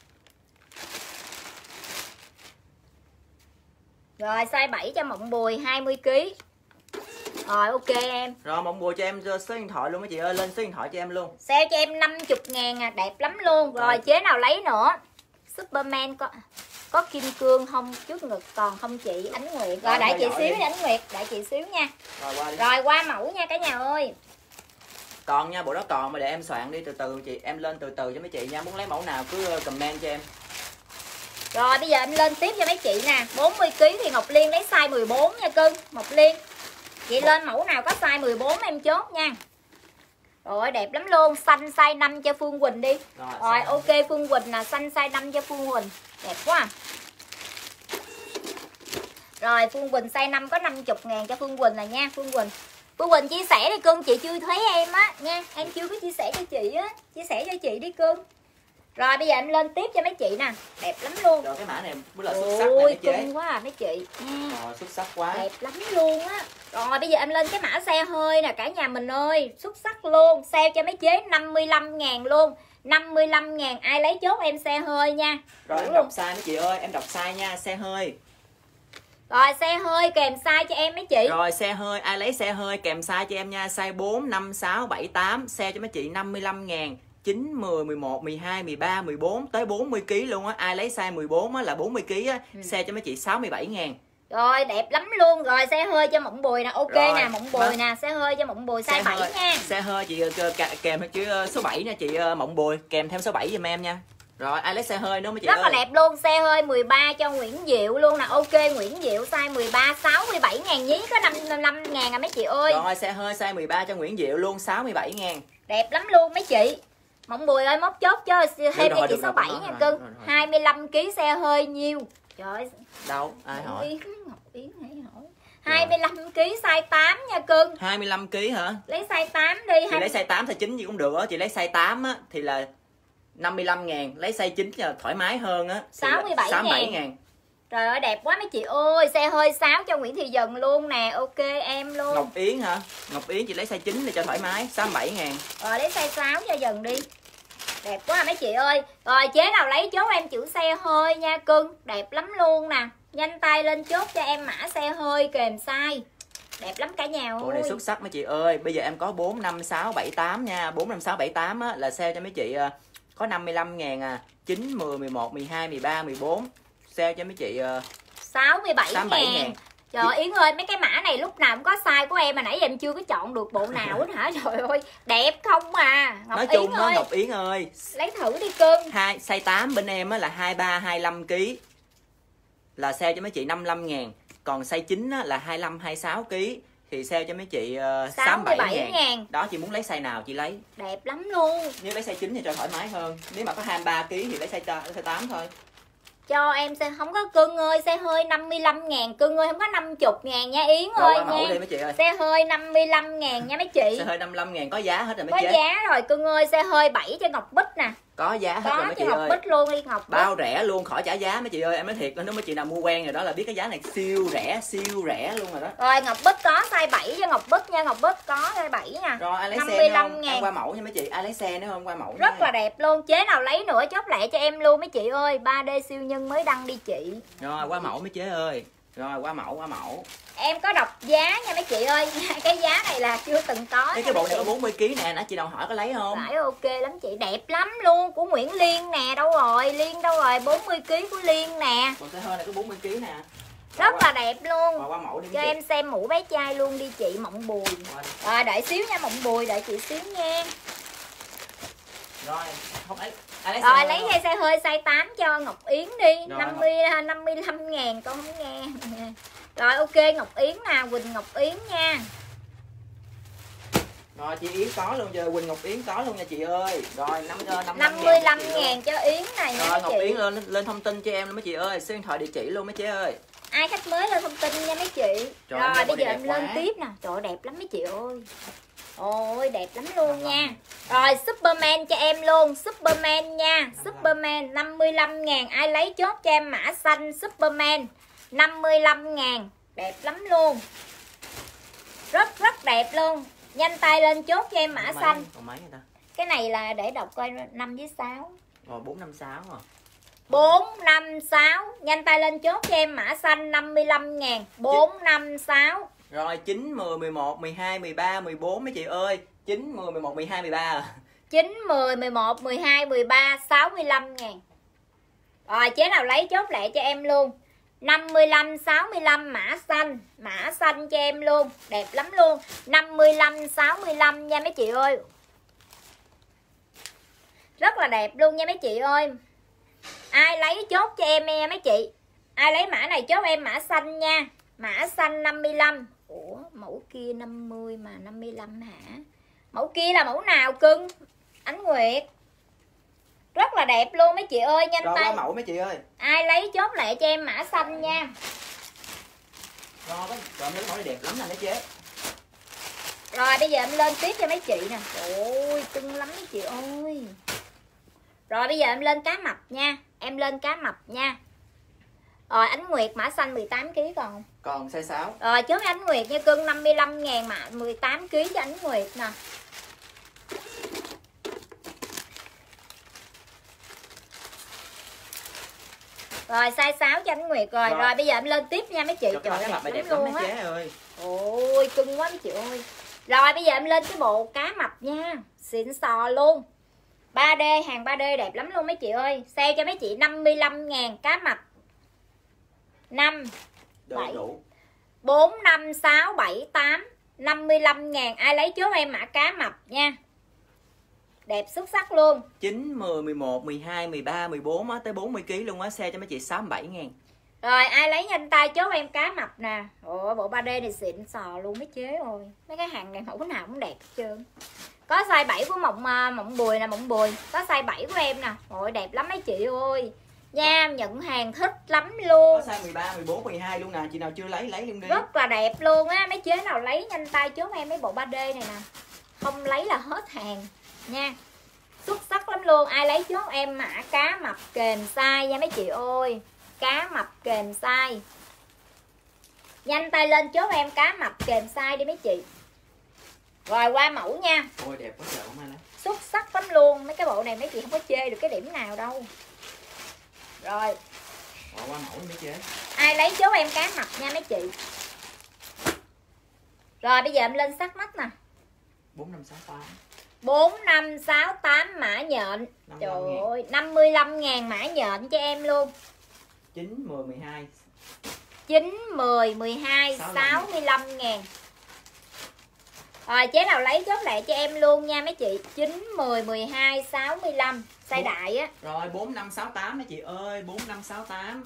Rồi size 7 cho Mộng Bùi 20kg. Rồi ok em. Rồi Mộng Bùi cho em số điện thoại luôn mấy chị ơi. Lên số điện thoại cho em luôn. Sale cho em 50 ngàn à. Đẹp lắm luôn. Rồi chế nào lấy nữa. Superman có kim cương không? Trước ngực còn không chị? Ánh Nguyệt. Rồi đợi chị xíu đi Ánh Nguyệt. Đợi chị xíu nha. Rồi qua đi. Rồi qua mẫu nha cả nhà ơi. Còn nha, bộ đó còn mà để em soạn đi từ từ chị. Em lên từ từ cho mấy chị nha. Muốn lấy mẫu nào cứ comment cho em. Rồi bây giờ em lên tiếp cho mấy chị nè. 40kg thì Ngọc Liên lấy size 14 nha cưng. Ngọc Liên. Chị lên mẫu nào có size 14 em chốt nha. Rồi đẹp lắm luôn. Xanh size 5 cho Phương Quỳnh đi. Rồi ok Phương Quỳnh là xanh size 5 cho Phương Quỳnh. Đẹp quá à. Rồi Phương Quỳnh size 5 có 50 ngàn cho Phương Quỳnh là nha Phương Quỳnh. Phương Quỳnh chia sẻ đi cưng. Chị chưa thấy em á nha. Em chưa có chia sẻ cho chị á. Chia sẻ cho chị đi cưng. Rồi bây giờ em lên tiếp cho mấy chị nè. Đẹp lắm luôn. Rồi cái mã này rất là xuất sắc nè Ôi mấy chế. cưng quá à mấy chị nha. Rồi xuất sắc quá. Đẹp lắm luôn á. Rồi bây giờ em lên cái mã xe hơi nè cả nhà mình ơi. Xuất sắc luôn. Sale cho mấy chế 55 ngàn luôn. 55 ngàn. Ai lấy chốt em xe hơi nha. Rồi em đọc size mấy chị ơi. Em đọc size nha. Xe hơi. Rồi xe hơi kèm size cho em mấy chị. Rồi xe hơi. Ai lấy xe hơi kèm size cho em nha. Size 4, 5, 6, 7, 8. Sale cho mấy chị 55 ngàn. 9, 10, 11, 12, 13, 14 tới 40kg luôn á. Ai lấy size 14 á là 40kg á. Sale cho mấy chị 67 ngàn. Rồi đẹp lắm luôn. Rồi xe hơi cho Mộng Bùi nè. Ok rồi, nè Mộng Bùi nè. Xe hơi cho Mộng Bùi size 7 nha. Xe hơi chị kèm theo chữ số 7 nha chị Mộng Bùi. Kèm thêm số 7 giùm em nha. Rồi ai lấy xe hơi nữa mấy chị Rất ơi. là đẹp luôn. Xe hơi 13 cho Nguyễn Diệu luôn nè. Ok Nguyễn Diệu size 13 67 ngàn nhí. Có 55 ngàn à mấy chị ơi. Rồi xe hơi size 13 cho Nguyễn Diệu luôn 67 ngàn. Đẹp lắm luôn mấy chị. Mộng Bùi ơi, móc chốt cho thêm cho chị 67 rồi, nha rồi, cưng. rồi, rồi. 25 kg xe hơi nhiêu? Trời ơi. Đâu, ai hỏi? Ngọc Yến hãy hỏi. 25 kg size 8 nha cưng. 25 kg hả? Lấy size 8 đi. Chị lấy size 8 size 9 gì cũng được á, chị lấy size 8 á thì là 55.000, lấy size 9 là thoải mái hơn á. 67.000. Trời ơi đẹp quá mấy chị ơi, xe hơi 6 cho Nguyễn Thị Dần luôn nè, ok em luôn. Ngọc Yến hả? Ngọc Yến chị lấy size 9 để cho thoải mái, 67.000. Rồi lấy size 6 cho Dần đi. Đẹp quá mấy chị ơi. Rồi chế nào lấy chốt em chữ xe hơi nha cưng, đẹp lắm luôn nè. Nhanh tay lên chốt cho em mã xe hơi kèm size. Đẹp lắm cả nhà ơi. Bộ này xuất sắc mấy chị ơi. Bây giờ em có 4, 5, 6, 7, 8 nha. 4, 5, 6, 7, 8 á, là sale cho mấy chị có 55.000 à. 9, 10, 11, 12, 13, 14. Sale cho mấy chị 67.000. Trời ơi Yến ơi, mấy cái mã này lúc nào cũng có size của em mà nãy giờ em chưa có chọn được bộ nào hết hả? Trời ơi, đẹp không à. Ngọc nói Yến chung ơi. Ngọc Yến ơi, lấy thử đi cưng. Size 8 bên em á là 23, 25 kg. Là sale cho mấy chị 55.000. Còn size 9 á là 25, 26 kg thì sale cho mấy chị 67.000. Đó, chị muốn lấy size nào chị lấy. Đẹp lắm luôn. Nếu lấy size 9 thì cho thoải mái hơn. Nếu mà có 23 kg thì lấy size 8 thôi. Cho em xe không có cưng ơi, xe hơi 55.000 cưng ơi, không có 50.000 nha Yến ơi qua mẫu nha. đi mấy chị ơi. Xe hơi 55.000 nha mấy chị. Xe hơi 55.000 có giá hết rồi mấy chị. Có giá rồi cưng ơi, xe hơi 7 cho Ngọc Bích nè. Có giá hết rồi mấy chị Ngọc ơi. Bích luôn đi Ngọc Bích. Bao rẻ luôn, khỏi trả giá mấy chị ơi. Em nói thiệt, nếu mấy chị nào mua quen rồi đó là biết cái giá này siêu rẻ luôn rồi đó. Rồi Ngọc Bích có size 7 cho Ngọc Bích nha, Ngọc Bích có size 7 nha. Rồi ai lấy xe nữa không? Em qua mẫu nha mấy chị. Ai lấy xe nữa không? Qua mẫu rất nha. là đẹp luôn. Chế nào lấy nữa chốt lại cho em luôn mấy chị ơi. 3D siêu nhân mới đăng đi chị. Rồi qua mẫu mấy chế ơi. Rồi qua mẫu. Em có đọc giá nha mấy chị ơi. Cái giá này là chưa từng có. Cái bộ này có 40 kg nè, nãy chị nào hỏi có lấy không? Phải, ok lắm chị, đẹp lắm luôn. Của Nguyễn Liên nè, đâu rồi? Liên đâu rồi? 40 kg của Liên nè. Còn xe hơi này có 40 kg nè. Rất là đẹp luôn. Qua mẫu đi cho em xem mũ bé trai luôn đi chị. Mộng Bùi. Rồi đợi xíu nha Mộng Bùi, đợi chị xíu nha. Rồi, không lấy. Rồi lấy xe hơi size 8 cho Ngọc Yến đi. 55.000 con không nghe. Rồi ok Ngọc Yến nào, Quỳnh Ngọc Yến nha. Rồi chị Yến có luôn, giờ Quỳnh Ngọc Yến có luôn nha chị ơi. Rồi 55.000 cho Yến này nha. Rồi Ngọc Yến lên thông tin cho em luôn mấy chị ơi, số điện thoại địa chỉ luôn mấy chị ơi. Ai khách mới lên thông tin nha mấy chị. Rồi bây giờ em lên tiếp nè. Trời ơi, đẹp lắm mấy chị ơi. Ôi đẹp lắm luôn nha. Rồi Superman cho em luôn, Superman nha. Superman 55.000. Ai lấy chốt cho em mã xanh Superman 55.000. Đẹp lắm luôn. Rất đẹp luôn. Nhanh tay lên chốt cho em mã xanh. Còn mấy người ta? Cái này là để đọc coi 5 với 6. Rồi 456 à. 456. Nhanh tay lên chốt cho em mã xanh 55.000. 456. Rồi 9, 10, 11, 12, 13, 14 mấy chị ơi. 9, 10, 11, 12, 13 à. 9, 10, 11, 12, 13, 65.000. Rồi chế nào lấy chốt lại cho em luôn. 55, 65 mã xanh. Mã xanh cho em luôn. Đẹp lắm luôn. 55, 65 nha mấy chị ơi. Rất là đẹp luôn nha mấy chị ơi. Ai lấy chốt cho em nha mấy chị. Ai lấy mã này chốt em mã xanh nha. Mã xanh 55. Ủa mẫu kia 50 mà 55 hả? Mẫu kia là mẫu nào cưng? Ánh Nguyệt. Rất là đẹp luôn mấy chị ơi, nhanh rồi, tay. qua mẫu mấy chị ơi. Ai lấy chốt lại cho em mã xanh nha. Rồi mấy mẫu này đẹp lắm nè mấy chế. Rồi bây giờ em lên tiếp cho mấy chị nè. Ôi cưng lắm mấy chị ơi. Rồi bây giờ em lên cá mập nha. Em lên cá mập nha. Rồi Ánh Nguyệt mã xanh 18kg còn. Còn size 6. Rồi chốt Ánh Nguyệt nha cưng, 55.000 mà 18kg cho Ánh Nguyệt nè. Rồi size 6 cho Ánh Nguyệt rồi. Rồi bây giờ em lên tiếp nha mấy chị. Trời ơi đẹp lắm mấy chế ơi. Ôi cưng quá mấy chị ơi. Rồi bây giờ em lên cái bộ cá mập nha. Xịn sò luôn. 3D, hàng 3D đẹp lắm luôn mấy chị ơi. Sale cho mấy chị 55.000 cá mập. 5 7 4 5 6 7 8 55.000. Ai lấy chốt em mã cá mập nha. Đẹp xuất sắc luôn. 9, 10, 11, 12, 13, 14 á, tới 40kg luôn á, xe cho mấy chị 67.000. Rồi ai lấy nhanh tay chốt em cá mập nè. Ồ, bộ 3D này xịn sò luôn mấy chế ơi. Mấy cái hàng này mẫu nào cũng đẹp hết trơn. Có size 7 của Mộng Bùi nè, Mộng Bùi. Có size 7 của em nè. Ôi đẹp lắm mấy chị ơi. Nha, nhận hàng thích lắm luôn. Có size 13, 14, 12 luôn nè. Chị nào chưa lấy luôn đi. Rất là đẹp luôn á. Mấy chế nào lấy nhanh tay chốt em mấy bộ 3D này nè. Không lấy là hết hàng nha. Xuất sắc lắm luôn. Ai lấy chốt em mã cá mập kềm size nha mấy chị ơi. Cá mập kềm size. Nhanh tay lên chốt em cá mập kềm size đi mấy chị. Rồi qua mẫu nha. Ôi đẹp quá trời, không ai lấy. Xuất sắc lắm luôn. Mấy cái bộ này mấy chị không có chê được cái điểm nào đâu. Rồi qua mẫu mấy chế. ai lấy chốt em cá mập nha mấy chị. Rồi bây giờ em lên sắc nách nè. 4568. 4568 mã nhện. Trời ơi 55.000 mã nhện cho em luôn. 9, 10, 12. 9, 10, 12 65.000. Rồi chế nào lấy chốt lại cho em luôn nha mấy chị. 9, 10, 12 65. Size đại á. Rồi 4568 mấy chị ơi, 4568.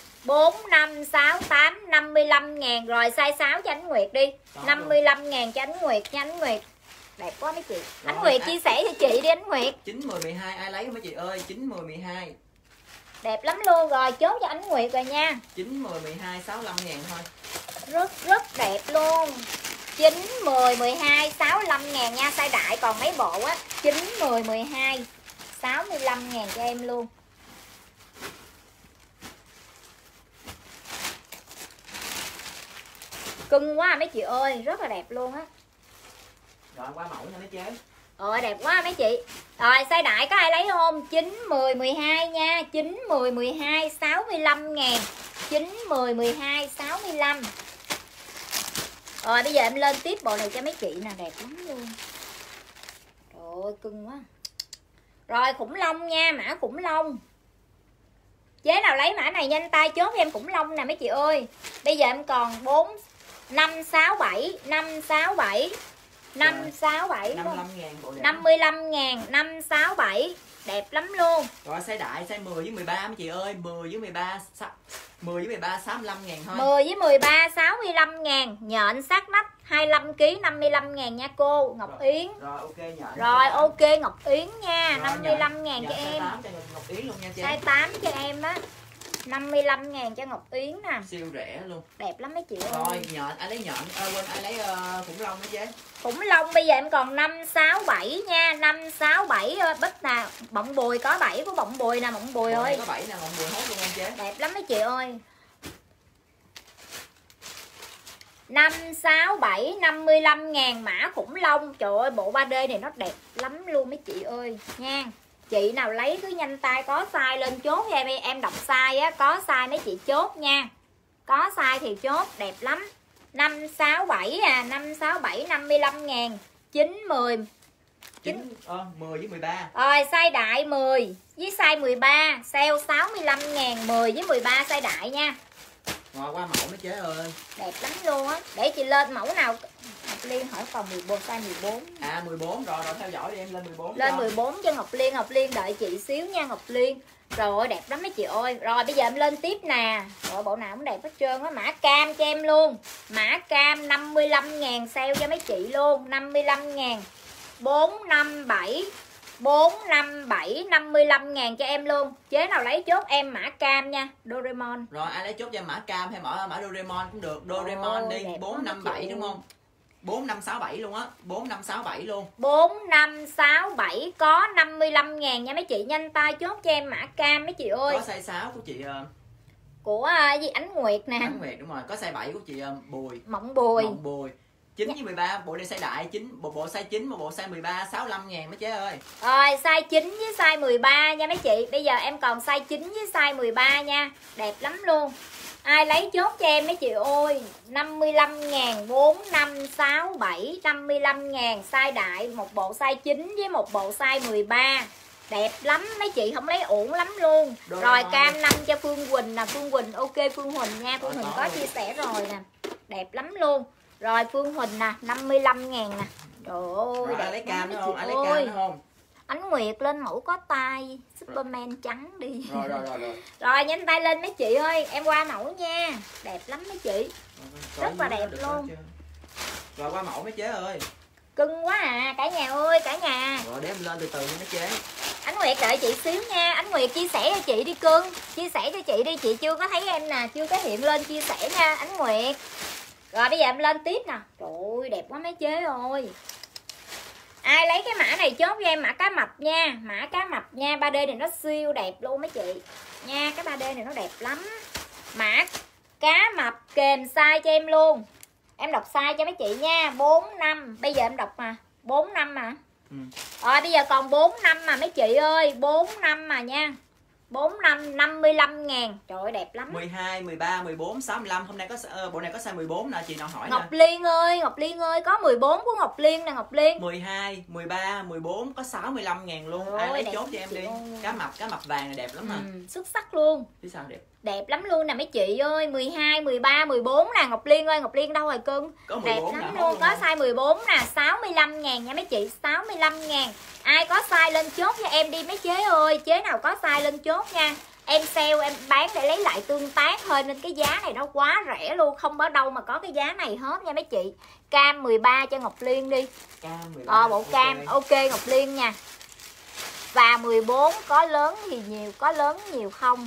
4568 55.000. Rồi size 6 cho Ánh Nguyệt đi. 55.000 cho Ánh Nguyệt nha Ánh Nguyệt. Đẹp quá mấy chị. Ánh Nguyệt chia sẻ cho chị đi Ánh Nguyệt. 9, 10, 12 ai lấy mấy chị ơi, 9, 10, 12. Đẹp lắm luôn. Rồi chốt cho Ánh Nguyệt rồi nha. 9, 10, 12 65.000 thôi. Rất đẹp luôn. 9, 10, 12 65.000 nha. Size đại còn mấy bộ á. 9, 10, 12 65.000 cho em luôn. Cưng quá mấy chị ơi. Rất là đẹp luôn á. Rồi qua mẫu nha mấy chế. Rồi đẹp quá mấy chị. Rồi size đại có ai lấy không? 9, 10, 12 nha. 9, 10, 12 65.000. 9, 10, 12 65. Rồi bây giờ em lên tiếp bộ này cho mấy chị nè. Đẹp lắm luôn. Trời ơi cưng quá. Rồi khủng long nha. Mã khủng long. Chế nào lấy mã này nhanh tay chốt em khủng long nè mấy chị ơi. Bây giờ em còn 4, 5, 6, 7. 5, 6, 7. 5, 6, 7 55.000 bộ đẹp. 55.000. 5, 6, 7. Đẹp lắm luôn. Rồi size đại, size 10 với 13 mấy chị ơi. 10 với 13 10 với 13 65.000 thôi. 10 với 13 65.000. Nhện sát nách 25 kg 55.000 nha cô Ngọc rồi, Yến. Rồi ok nhện. Rồi ok Ngọc Yến nha. 55.000 cho em. Size 8 cho Ngọc Yến luôn nha chị. Size 8 cho em á. 55.000 cho Ngọc Yến nè. Siêu rẻ luôn. Đẹp lắm mấy chị ơi. Rồi nhện ai lấy nhện, quên ai lấy khủng long mấy chế. Khủng long bây giờ em còn 5, 6, 7 nha. 5, 6, 7 bích nè. Bọng Bùi có 7 của Bọng Bùi nè. Bọng Bùi ơi. Có 7 nè, Bọng Bùi hốt luôn em chế. Đẹp lắm mấy chị ơi. 5, 6, 7 55.000 mã khủng long. Trời ơi bộ 3D này nó đẹp lắm luôn mấy chị ơi nha. Chị nào lấy cứ nhanh tay có size lên chốt cho em đọc size á, có size mấy chị chốt nha. Có size thì chốt đẹp lắm. 5, 6, 7 à, 5, 6, 7 55.000. 9, 10 10 với 13. Rồi size đại 10 với size 13 sale 65.000. 10 với 13 size đại nha. Rồi qua mẫu mấy chế ơi. Đẹp lắm luôn á. Để chị lên mẫu nào. Ngọc Liên hỏi còn 14 size 14. À 14 rồi theo dõi đi em lên 14. Lên 14 cho Ngọc Liên. Ngọc Liên đợi chị xíu nha Ngọc Liên. Rồi đẹp lắm mấy chị ơi. Rồi bây giờ em lên tiếp nè. Rồi bộ nào cũng đẹp hết trơn á. Mã cam cho em luôn. Mã cam 55.000 sale cho mấy chị luôn. 55.000. 457 457 55.000 cho em luôn. Chế nào lấy chốt em mã cam nha. Doraemon. Rồi ai lấy chốt cho mã cam hay mã Doraemon cũng được. Doraemon đi 457 đúng không? 4567 luôn á. 4567 luôn. 4567 có 55.000 nha mấy chị. Nhanh tay chốt cho em mã cam mấy chị ơi. Có size 6 của chị của gì Ánh Nguyệt nè. Ánh Nguyệt đúng rồi. Có size 7 của chị Bùi. Mộng Bùi. Mộng Bùi. 9 với 13 bộ đây size đại, 9 bộ size 9 một bộ size 13 65.000 mấy chế ơi. Rồi size 9 với size 13 nha mấy chị. Bây giờ em còn size 9 với size 13 nha. Đẹp lắm luôn. Ai lấy chốt cho em mấy chị ơi. 55.000 4567 55.000 size đại, một bộ size 9 với một bộ size 13. Đẹp lắm mấy chị, không lấy uổng lắm luôn. Rồi cam 5 cho Phương Quỳnh nè. Phương Quỳnh ok Phương Huỳnh nha. Phương Huỳnh có chia sẻ rồi nè. Đẹp lắm luôn. Rồi Phương Huỳnh nè 55.000 nè. Trời ơi rồi, ai lấy cam nữa không? Ai lấy cam nữa không? Ánh Nguyệt lên mẫu có tay Superman trắng đi. Rồi. Rồi nhanh tay lên mấy chị ơi, em qua mẫu nha. Đẹp lắm mấy chị. Rất là đẹp luôn. Rồi qua mẫu mấy chế ơi. Cưng quá à, cả nhà ơi, cả nhà. Rồi để em lên từ từ nha mấy chế. Ánh Nguyệt đợi chị xíu nha. Ánh Nguyệt chia sẻ cho chị đi cưng. Chia sẻ cho chị đi, chị chưa có thấy em nè, chưa có hiện lên chia sẻ nha Ánh Nguyệt. Rồi bây giờ em lên tiếp nè. Trời ơi đẹp quá mấy chế ơi. Ai lấy cái mã này chốt cho em mã cá mập nha. Mã cá mập nha, 3D này nó siêu đẹp luôn mấy chị nha. Cái 3D này nó đẹp lắm. Mã cá mập kèm size cho em luôn. Em đọc size cho mấy chị nha. 45. Bây giờ em đọc mà 45 mà. Rồi bây giờ còn 45 mà mấy chị ơi. 45 mà nha. 45 55 ngàn. Trời ơi đẹp lắm. 12, 13, 14, 65. Hôm nay có bộ này có size 14 nè, chị nào hỏi Ngọc nè. Liên ơi, Ngọc Liên ơi, có 14 của Ngọc Liên nè Ngọc Liên. 12, 13, 14 có 65 ngàn luôn. Ôi, ai lấy chốt cho em đi. ơi. Cá mập vàng này đẹp lắm mà. Xuất sắc luôn. Chứ sao đẹp. Đẹp lắm luôn nè mấy chị ơi. 12, 13, 14 nè Ngọc Liên ơi. Ngọc Liên đâu rồi cưng? Có 14 đẹp lắm luôn. Có không? size 14 nè. 65 ngàn nha mấy chị. 65 ngàn. Ai có size lên chốt cho em đi mấy chế ơi. Chế nào có size lên chốt nha. Em sale em bán để lấy lại tương tác thôi. Nên cái giá này nó quá rẻ luôn. Không ở đâu mà có cái giá này hết nha mấy chị. Cam 13 cho Ngọc Liên đi. Cam 13. Bộ cam ok Ngọc Liên nha. Và 14 có lớn thì nhiều, có lớn nhiều không?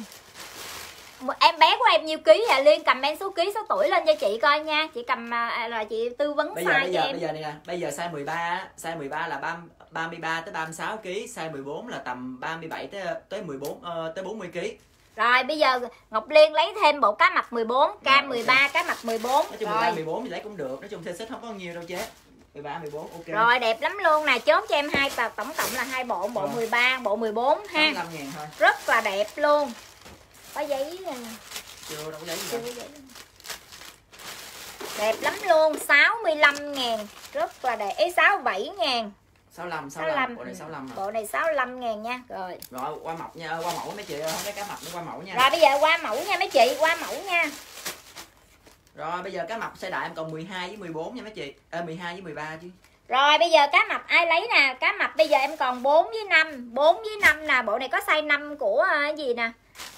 Em bé của em nhiêu ký à? Liên comment số ký số tuổi lên cho chị coi nha. Chị cầm là chị tư vấn size cho em. Bây giờ này nè, bây giờ size 13 là 33 tới 36 kg, size 14 là tầm 37 tới 14 tới 40 kg. Rồi bây giờ Ngọc Liên lấy thêm bộ cá mập 14, cam 13, cá mập 14. Nói chung 13 14 thì lấy cũng được, nói chung thêm xích không có nhiều đâu chế. 13 14 ok. Rồi đẹp lắm luôn nè, chốt cho em hai tờ, tổng cộng là hai bộ, bộ 13, bộ 14 ha. 85.000 thôi. Rất là đẹp luôn. Có giấy nè. Chưa đâu có giấy gì đâu. Đẹp lắm luôn, 65.000, rất là đẹp. 67.000. 65, bộ này 65 mà. Bộ này 65.000 nha. Rồi. Rồi qua mập nha, qua mẫu mấy chị ơi, không lấy cá mập nó qua mẫu nha. Rồi bây giờ qua mẫu nha mấy chị, qua mẫu nha. Rồi bây giờ cá mập size đại em còn 12 với 14 nha mấy chị. 12 với 13 chứ. Rồi bây giờ cá mập ai lấy nè, cá mập bây giờ em còn 4 với 5, 4 với 5 nè, bộ này có size 5 của cái gì nè.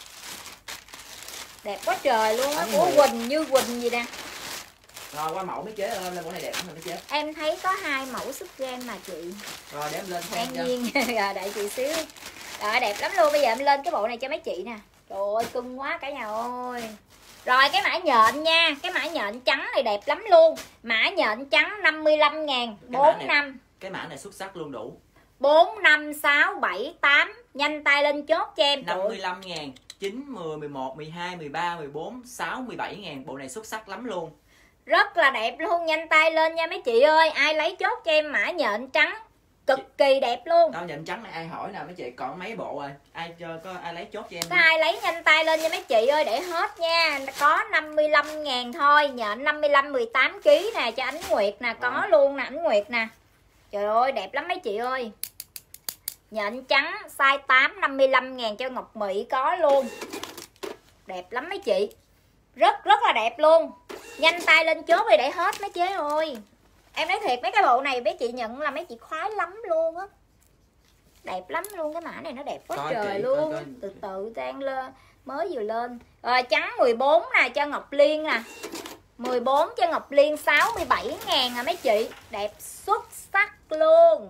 Đẹp quá trời luôn á, của Quỳnh Như Quỳnh gì nè. Rồi qua mẫu mấy chế ơi, lên bộ này đẹp lắm mấy chế. Em thấy có 2 mẫu sức game mà chị. Rồi để em lên An Nhiên. Rồi đợi chị xíu. Rồi đẹp lắm luôn, bây giờ em lên cái bộ này cho mấy chị nè. Trời ơi cưng quá cả nhà ơi. Rồi cái mã nhện nha, cái mã nhện trắng này đẹp lắm luôn. Mã nhện trắng 55.000, 4 năm. Cái mã này xuất sắc luôn đủ. 4 5 6 7 8, nhanh tay lên chốt cho em. 55.000, 9 10 11 12 13 14 6 17.000, bộ này xuất sắc lắm luôn. Rất là đẹp luôn, nhanh tay lên nha mấy chị ơi. Ai lấy chốt cho em mã nhện trắng cực kỳ đẹp luôn. Tao nhện trắng này ai hỏi nè mấy chị, còn mấy bộ rồi. Có ai lấy chốt cho em? Có ai lấy nhanh tay lên nha mấy chị ơi để hết nha. Có 55.000 thôi, nhện 55 18 kg nè cho Ánh Nguyệt nè, có luôn nè Ánh Nguyệt nè. Trời ơi đẹp lắm mấy chị ơi. Nhện trắng size 8 55.000 cho Ngọc Mỹ có luôn. Đẹp lắm mấy chị. Rất là đẹp luôn. Nhanh tay lên chốt đi để hết mấy chế ơi. Em nói thiệt mấy cái bộ này mấy chị nhận là mấy chị khoái lắm luôn á. Đẹp lắm luôn, cái mã này nó đẹp quá trời luôn. Coi. Từ từ đang lên, mới vừa lên. Rồi trắng 14 nè cho Ngọc Liên nè. 14 cho Ngọc Liên 67.000 à mấy chị. Đẹp xuất sắc luôn.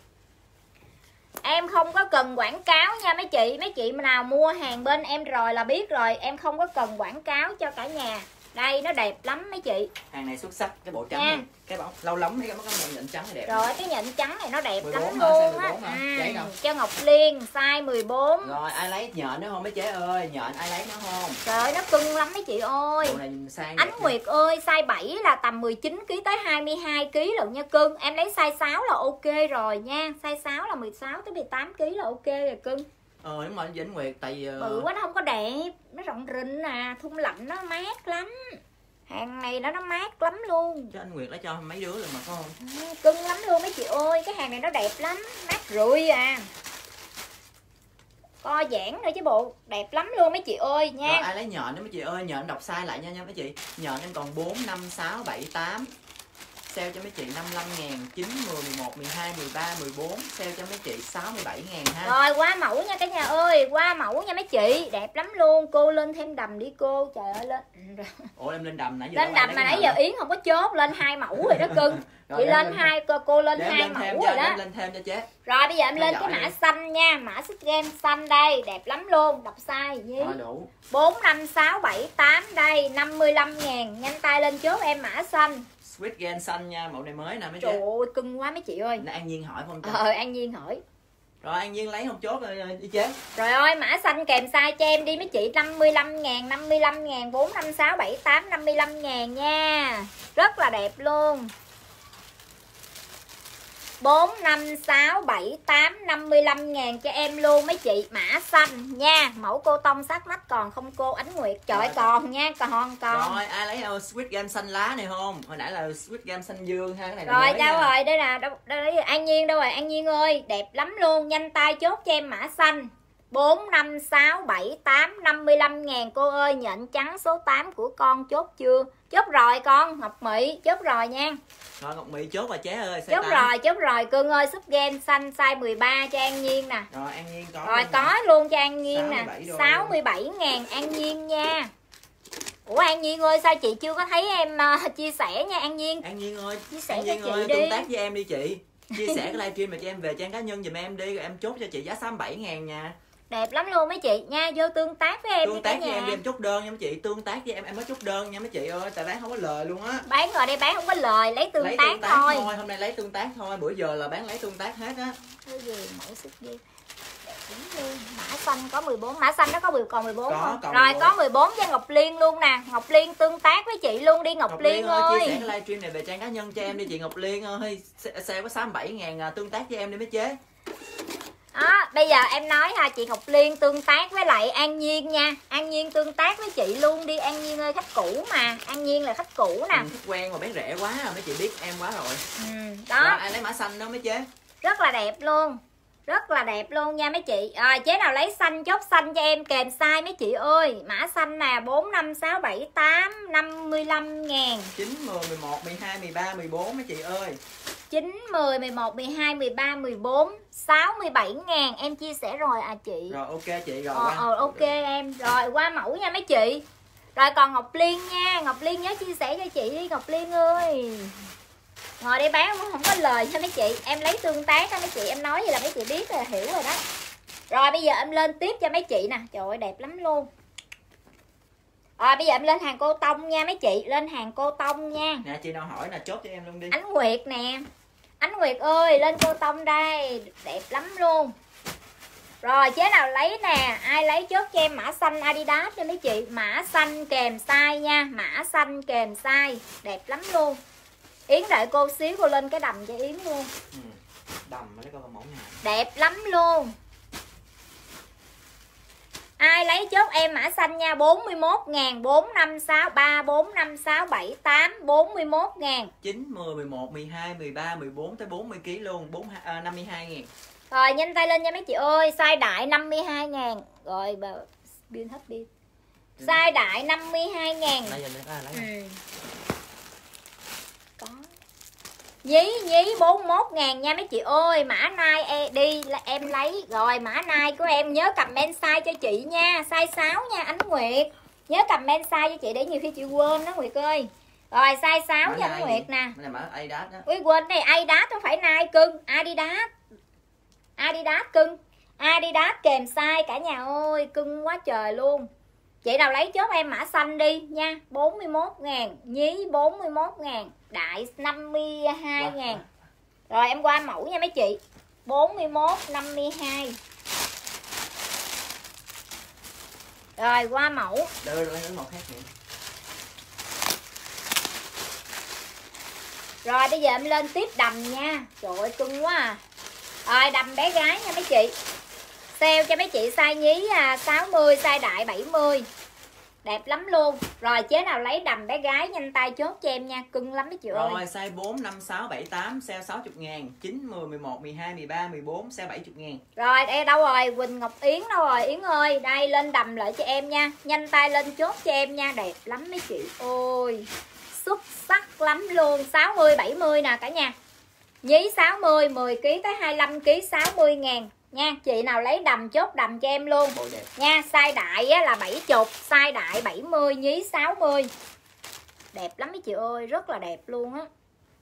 Em không có cần quảng cáo nha mấy chị. Mấy chị nào mua hàng bên em rồi là biết rồi. Em không có cần quảng cáo cho cả nhà. Đây nó đẹp lắm mấy chị. Hàng này xuất sắc, cái bộ trắng này, cái bộ lâu lắm thấy cái nhện trắng này đẹp. Rồi cái nhện trắng này nó đẹp lắm luôn á. Cho Ngọc Liên size 14. Rồi ai lấy nhện nữa không mấy chế ơi? Nhện ai lấy nó không? Trời ơi nó cưng lắm mấy chị ơi. Ánh Nguyệt ơi, size 7 là tầm 19 kg tới 22 kg lận nha cưng. Em lấy size 6 là ok rồi nha. Size 6 là 16 tới 18 kg là ok rồi cưng. Đúng rồi, Vĩnh Nguyệt tại vì bự quá nó không có đẹp, nó rộng rinh nè, thun lạnh nó mát lắm. Hàng này nó mát lắm luôn. Chứ anh Nguyệt lấy cho mấy đứa rồi mà có không? Cưng lắm luôn mấy chị ơi, cái hàng này nó đẹp lắm, mát rượi à. Co giãn nữa chứ bộ, đẹp lắm luôn mấy chị ơi nha. Rồi ai lấy nhện nữa mấy chị ơi, nhện đọc sai lại nha mấy chị. Nhện em còn 4 5 6 7 8. sale cho mấy chị 55 ngàn, 9, 10, 11, 12, 13, 14, sale cho mấy chị 67 ngàn ha. Rồi qua mẫu nha cả nhà ơi, qua mẫu nha mấy chị, đẹp lắm luôn. Cô lên thêm đầm đi cô, trời ơi lên. Ủa em lên đầm nãy giờ Lên đầm mà nãy giờ Yến không có chốt, lên 2 mẫu rồi đó cưng. Chị lên hai cô lên 2 mẫu rồi đó. Lên thêm cho chế. Rồi bây giờ em lên cái mã xanh nha, mã xích game xanh đây, đẹp lắm luôn, đọc size gì? 4, 5, 6, 7, 8 đây, 55 ngàn, nhanh tay lên chốt em mã xanh. Sweet Gen xanh nha, mẫu này mới nè mấy chị. Trời ơi, cưng quá mấy chị ơi. Nè An Nhiên hỏi không? An Nhiên hỏi. Rồi An Nhiên lấy không chốt rồi đi chế. Rồi ơi, mã xanh kèm size cho em đi mấy chị, 55 ngàn, 55 ngàn, 4, 5, 6, 7, 8, 55 ngàn nha. Rất là đẹp luôn. 4, 5, 6, 7, 8, 55 ngàn cho em luôn mấy chị, mã xanh nha. Mẫu cô tông sát nách còn không cô Ánh Nguyệt? Trời ơi, còn nha, còn. Rồi ai lấy Sweet Game xanh lá này không? Hồi nãy là Sweet Game xanh dương ha, cái này rồi đâu rồi, đây là đây An Nhiên đâu rồi? An Nhiên ơi, đẹp lắm luôn, nhanh tay chốt cho em mã xanh. 4, 5, 6, 7, 8, 55 ngàn cô ơi. Nhện trắng số 8 của con chốt chưa? Chốt rồi con, Ngọc Mỹ, chốt rồi nha. Rồi Ngọc Mỹ chốt rồi chế ơi. Chốt rồi cưng ơi, súp game xanh size 13 cho An Nhiên nè. Rồi An Nhiên có. Rồi có luôn cho An Nhiên nè. 67 ngàn An Nhiên nha. Ủa An Nhiên ơi, sao chị chưa có thấy em chia sẻ nha An Nhiên. An Nhiên ơi, chia sẻ An Nhiên cho chị ơi, đi. tương tác với em đi chị. Chia sẻ cái livestream mà cho em về trang cá nhân giùm em đi, rồi em chốt cho chị giá 67 ngàn nha. Đẹp lắm luôn mấy chị nha, vô tương tác với em. Tương tác với em đi, em chốt đơn nha mấy chị. Tương tác với em mới chốt đơn nha mấy chị ơi, tại bán không có lời luôn á. Bán rồi đây bán không có lời, lấy tương tác thôi. Hôm nay lấy tương tác thôi, bữa giờ là bán lấy tương tác hết á. Cái gì mẫu xích đi. Mã xanh có 14, mã xanh nó có còn 14 không? Rồi 14. Có 14 cho Ngọc Liên luôn nè. Ngọc Liên tương tác với chị luôn đi Ngọc Liên ơi. Chia sẻ cái livestream này về trang cá nhân cho em đi chị Ngọc Liên ơi. Sale có 67 ngàn, tương tác với em đi mấy chế. Đó, bây giờ em nói ha, chị Ngọc Liên tương tác với lại An Nhiên nha. An Nhiên tương tác với chị luôn đi An Nhiên ơi, khách cũ mà. An Nhiên là khách cũ nè. Khách quen mà bán rẻ quá rồi, mấy chị biết em quá rồi. Đó. Rồi, ai lấy mã xanh đó mấy chế. Rất là đẹp luôn. Rất là đẹp luôn nha mấy chị. Rồi chế nào lấy xanh chốt xanh cho em kèm size mấy chị ơi. Mã xanh nè, 4, 5, 6, 7, 8, 55 ngàn. 9, 10, 11, 12, 13, 14 mấy chị ơi. 9, 10, 11, 12, 13, 14, 67 ngàn. Em chia sẻ rồi à chị. Rồi ok chị rồi. Ok em. Rồi qua mẫu nha mấy chị. Rồi còn Ngọc Liên nha. Ngọc Liên nhớ chia sẻ cho chị đi Ngọc Liên ơi. Ngồi đây bán cũng không có lời cho mấy chị. Em lấy tương tác đó mấy chị. Em nói vậy là mấy chị biết rồi, hiểu rồi đó. Rồi bây giờ em lên tiếp cho mấy chị nè. Trời ơi đẹp lắm luôn. Rồi bây giờ em lên hàng cô tông nha mấy chị. Lên hàng cô tông nha. Nè chị nào hỏi là chốt cho em luôn đi. Ánh Nguyệt nè. Ánh Nguyệt ơi lên cô tông đây. Đẹp lắm luôn. Rồi chế nào lấy nè. Ai lấy chốt cho em mã xanh Adidas cho mấy chị. Mã xanh kèm size nha. Mã xanh kèm size. Đẹp lắm luôn. Yến đợi cô xíu cô lên cái đầm cho Yến luôn. Đầm lấy coi mẫu nào. Đẹp lắm luôn. Ai lấy chốt em mã xanh nha. 41 ngàn. 4, 5, 6, 3, 4, 5, 6, 7, 8, 41 ngàn. 9, 10, 11, 12, 13, 14 tới 40kg luôn. 52 ngàn. Rồi nhanh tay lên nha mấy chị ơi. Size đại 52 ngàn. Rồi pin hết pin. Size đại 52 ngàn. Có. Nhí 41 ngàn nha mấy chị ơi. Mã nai đi là em lấy. Rồi mã nai của em nhớ comment size cho chị nha. Size 6 nha Ánh Nguyệt. Nhớ comment size cho chị để nhiều khi chị quên đó Nguyệt ơi. Rồi size 6 cho Ánh Nguyệt nè. Này mã Adidas đó. Ui quên này Adidas không phải Nike cưng. Adidas cưng. Adidas kèm size cả nhà ơi. Cưng quá trời luôn. Chị nào lấy chốt em mã xanh đi nha. 41 ngàn. Nhí 41 ngàn. Đại 52 ngàn. Rồi em qua mẫu nha mấy chị. 41, 52. Rồi qua mẫu. Đưa lên màu khác nữa. Rồi bây giờ em lên tiếp đầm nha. Trời ơi cưng quá à. Rồi đầm bé gái nha mấy chị. Sale cho mấy chị size nhí 60, size đại 70. Đẹp lắm luôn. Rồi chế nào lấy đầm bé gái nhanh tay chốt cho em nha. Cưng lắm mấy chị ơi. Rồi size 4, 5, 6, 7, 8 sale 60 ngàn. 9, 10, 11, 12, 13, 14 sale 70 ngàn. Rồi đây đâu rồi? Quỳnh Ngọc Yến đâu rồi? Yến ơi đây lên đầm lại cho em nha. Nhanh tay lên chốt cho em nha. Đẹp lắm mấy chị ơi. xuất sắc lắm luôn. 60 70 nè cả nhà. Nhí 60 10 kg tới 25 kg 60 ngàn nha. Chị nào lấy đầm chốt đầm cho em luôn nha. Size đại á, là 70, size đại 70, nhí 60. Đẹp lắm mấy chị ơi, rất là đẹp luôn á.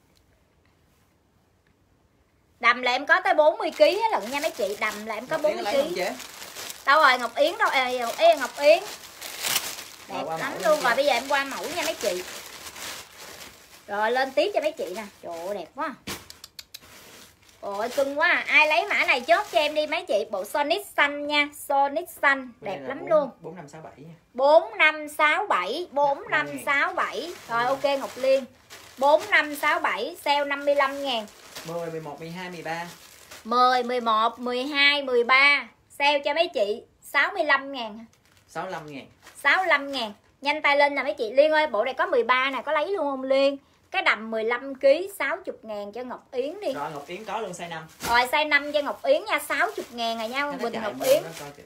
Đầm là em có tới 40 kg á lận nha mấy chị. Đầm là em có 40 kg. Đâu rồi Ngọc Yến đâu? Ngọc Yến. Đẹp lắm luôn. Rồi bây giờ em qua mẫu nha mấy chị. Rồi lên tiếp cho mấy chị nè. Trời ơi đẹp quá. Ôi cưng quá à. Ai lấy mã này chốt cho em đi mấy chị. Bộ Sonic xanh nha. Sonic xanh đẹp lắm luôn. 4567 nha. 4567 4567. Rồi ok Ngọc Liên. 4567 sale 55 ngàn. 10 11 12 13. 10 11 12 13 sale cho mấy chị 65 ngàn. 65 ngàn. 65 ngàn. Nhanh tay lên nè mấy chị. Liên ơi bộ này có 13 nè, có lấy luôn không Liên? Cái đầm 15 kg 60 ngàn cho Ngọc Yến đi. Rồi Ngọc Yến có luôn size 5. Rồi size 5 cho Ngọc Yến nha, 60 ngàn rồi nha Bình Ngọc Yến.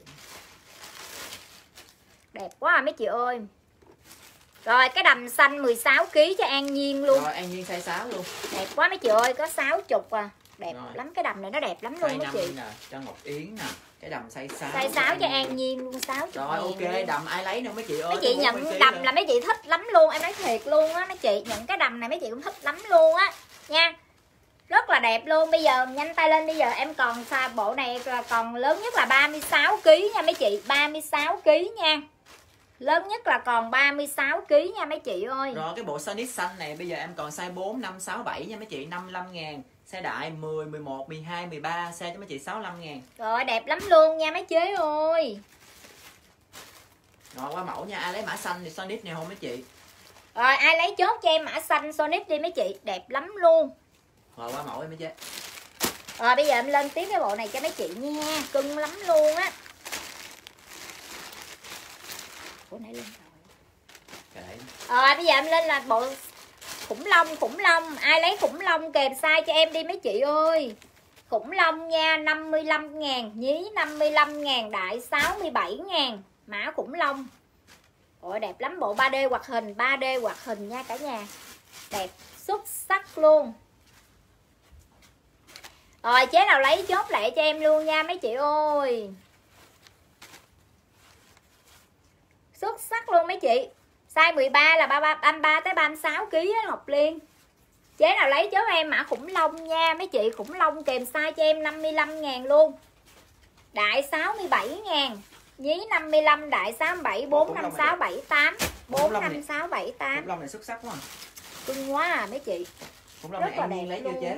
Đẹp quá à mấy chị ơi. Rồi cái đầm xanh 16 kg cho An Nhiên luôn. Rồi An Nhiên size 6 luôn. Đẹp quá mấy chị ơi, có 60 à. Đẹp rồi. Lắm cái đầm này nó đẹp lắm luôn mấy chị. Nè, cho Ngọc Yến nè. Cái đầm size 6. Size 6 cho An Nhiên luôn 60. Rồi ok, luôn. đầm ai lấy nữa mấy chị ơi. Mấy chị nhận đầm là mấy chị thích lắm luôn, em nói thiệt luôn á mấy chị, nhận cái đầm này mấy chị cũng thích lắm luôn á nha. Rất là đẹp luôn. Bây giờ nhanh tay lên, bây giờ em còn xa bộ này còn lớn nhất là 36 kg nha mấy chị, 36 kg nha. Lớn nhất là còn 36 kg nha mấy chị ơi. Rồi cái bộ Sonic xanh này bây giờ em còn size 4 5 6 7 nha mấy chị, 55 ngàn. Size đại 10 11 12 13 size cho mấy chị 65 ngàn. Rồi đẹp lắm luôn nha mấy chế ơi. Rồi qua mẫu nha, ai lấy mã xanh thì Sonic này không mấy chị. Rồi ai lấy chốt cho em mã xanh Sonic đi mấy chị, đẹp lắm luôn. Rồi qua mẫu em mấy chế. Rồi bây giờ em lên tiếp cái bộ này cho mấy chị nha, cưng lắm luôn á. Bộ này lên rồi. Rồi bây giờ em lên là bộ khủng long. Ai lấy khủng long kèm size cho em đi mấy chị ơi. Khủng long nha, 55 ngàn, nhí 55 ngàn, đại 67 ngàn. Mã khủng long. Ôi đẹp lắm, bộ 3D hoạt hình, 3D hoạt hình nha cả nhà. Đẹp xuất sắc luôn. Rồi chế nào lấy chốt lại cho em luôn nha mấy chị ơi. Xuất sắc luôn mấy chị. Size 13 là 33 tới 36 kg á Ngọc Liên. Chế nào lấy chốt em mã khủng long nha mấy chị, khủng long kèm size cho em 55 ngàn luôn. Đại 67 ngàn, nhí 55, đại 67, 45678, 45678. Khủng long này xuất sắc quá. Cưng quá à mấy chị. Khủng long này An Nhiên lấy chưa chế?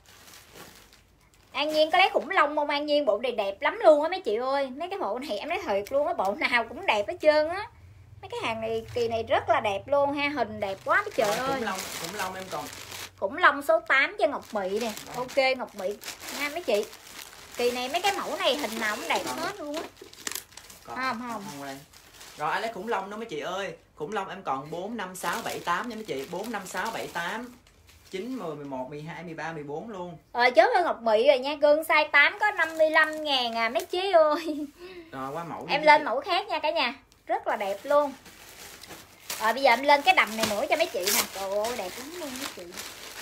An Nhiên có lấy khủng long không? An Nhiên bộ này đẹp lắm luôn á mấy chị ơi. Mấy cái bộ này em nói thiệt luôn á, bộ nào cũng đẹp hết trơn á. Mấy cái hàng này kỳ này rất là đẹp luôn ha, hình đẹp quá mấy trời ơi. Khủng long em còn khủng long số 8 cho Ngọc Mỹ nè. Ok Ngọc Mỹ nha mấy chị. Kỳ này mấy cái mẫu này hình nào cũng đẹp hết luôn á. Không. Rồi ai lấy khủng long nữa mấy chị ơi. Khủng long em còn 4 5 6 7 8 nha mấy chị, 4 5 6 7 8 9 10 11 12 13 14 luôn. Rồi chốt cho Ngọc Mỹ rồi nha cưng, size 8 có 55 ngàn à mấy chế ơi. Rồi qua mẫu em lên mẫu khác nha cả nhà. Rất là đẹp luôn. Rồi bây giờ em lên cái đầm này nữa cho mấy chị nè. Trời ơi đẹp lắm luôn mấy chị.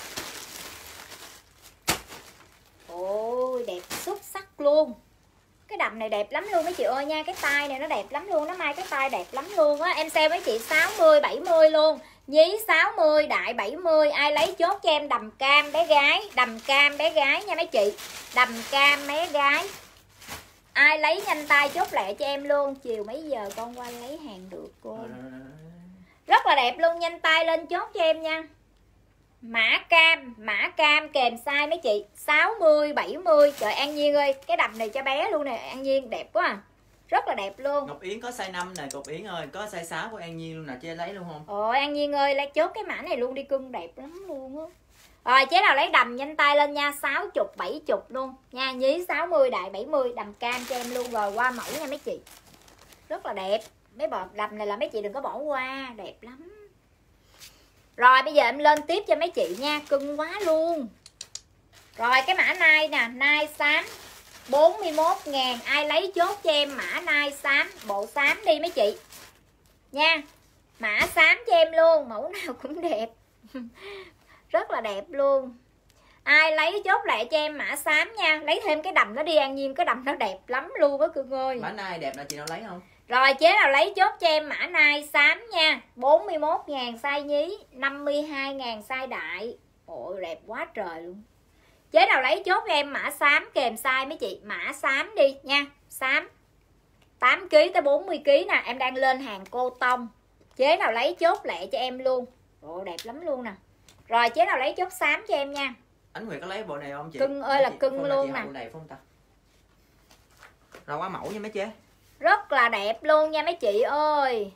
Ôi đẹp xuất sắc luôn. Cái đầm này đẹp lắm luôn mấy chị ơi nha. Cái tay này nó đẹp lắm luôn. Nó may cái tay đẹp lắm luôn á. Em sale mấy chị 60 70 luôn. Nhí 60 đại 70. Ai lấy chốt cho em đầm cam bé gái. Đầm cam bé gái nha mấy chị. Đầm cam bé gái. Ai lấy nhanh tay chốt lẹ cho em luôn. Chiều mấy giờ con qua lấy hàng được cô. Rất là đẹp luôn. Nhanh tay lên chốt cho em nha. Mã cam kèm size mấy chị 60 70. Trời An Nhiên ơi, cái đầm này cho bé luôn nè. An Nhiên đẹp quá à. Rất là đẹp luôn. Ngọc Yến có size 5 nè, Ngọc Yến ơi, có size 6 của An Nhiên luôn nè, chế lấy luôn không? Ôi An Nhiên ơi, lấy chốt cái mã này luôn đi cưng, đẹp lắm luôn á. Rồi chế nào lấy đầm nhanh tay lên nha, 60 70 luôn nha, nhí 60 đại 70, đầm cam cho em luôn. Rồi qua mẫu nha mấy chị. Rất là đẹp. Mấy bộ đầm này là mấy chị đừng có bỏ qua, đẹp lắm. Rồi bây giờ em lên tiếp cho mấy chị nha, cưng quá luôn. Rồi cái mã nai nè, nai xám 41 ngàn. Ai lấy chốt cho em mã nai xám, bộ xám đi mấy chị nha. Mã xám cho em luôn, mẫu nào cũng đẹp. Rất là đẹp luôn. Ai lấy chốt lại cho em mã xám nha. Lấy thêm cái đầm nó đi An Nhiên, cái đầm nó đẹp lắm luôn á Cưng ơi. Mã nai đẹp là chị nào lấy không? Rồi chế nào lấy chốt cho em mã nai xám nha. 41.000 size nhí, 52.000 size đại. Ôi đẹp quá trời luôn. Chế nào lấy chốt cho em mã xám kèm size mấy chị. Mã xám đi nha. Xám 8kg tới 40kg nè. Em đang lên hàng cô tông. Chế nào lấy chốt lẹ cho em luôn. Ồ đẹp lắm luôn nè. Rồi chế nào lấy chốt xám cho em nha. Anh Nguyệt có lấy bộ này không chị? Cưng ơi là cưng luôn nè. Bộ này không ta? Rồi quá mẫu nha mấy chế. Rất là đẹp luôn nha mấy chị ơi.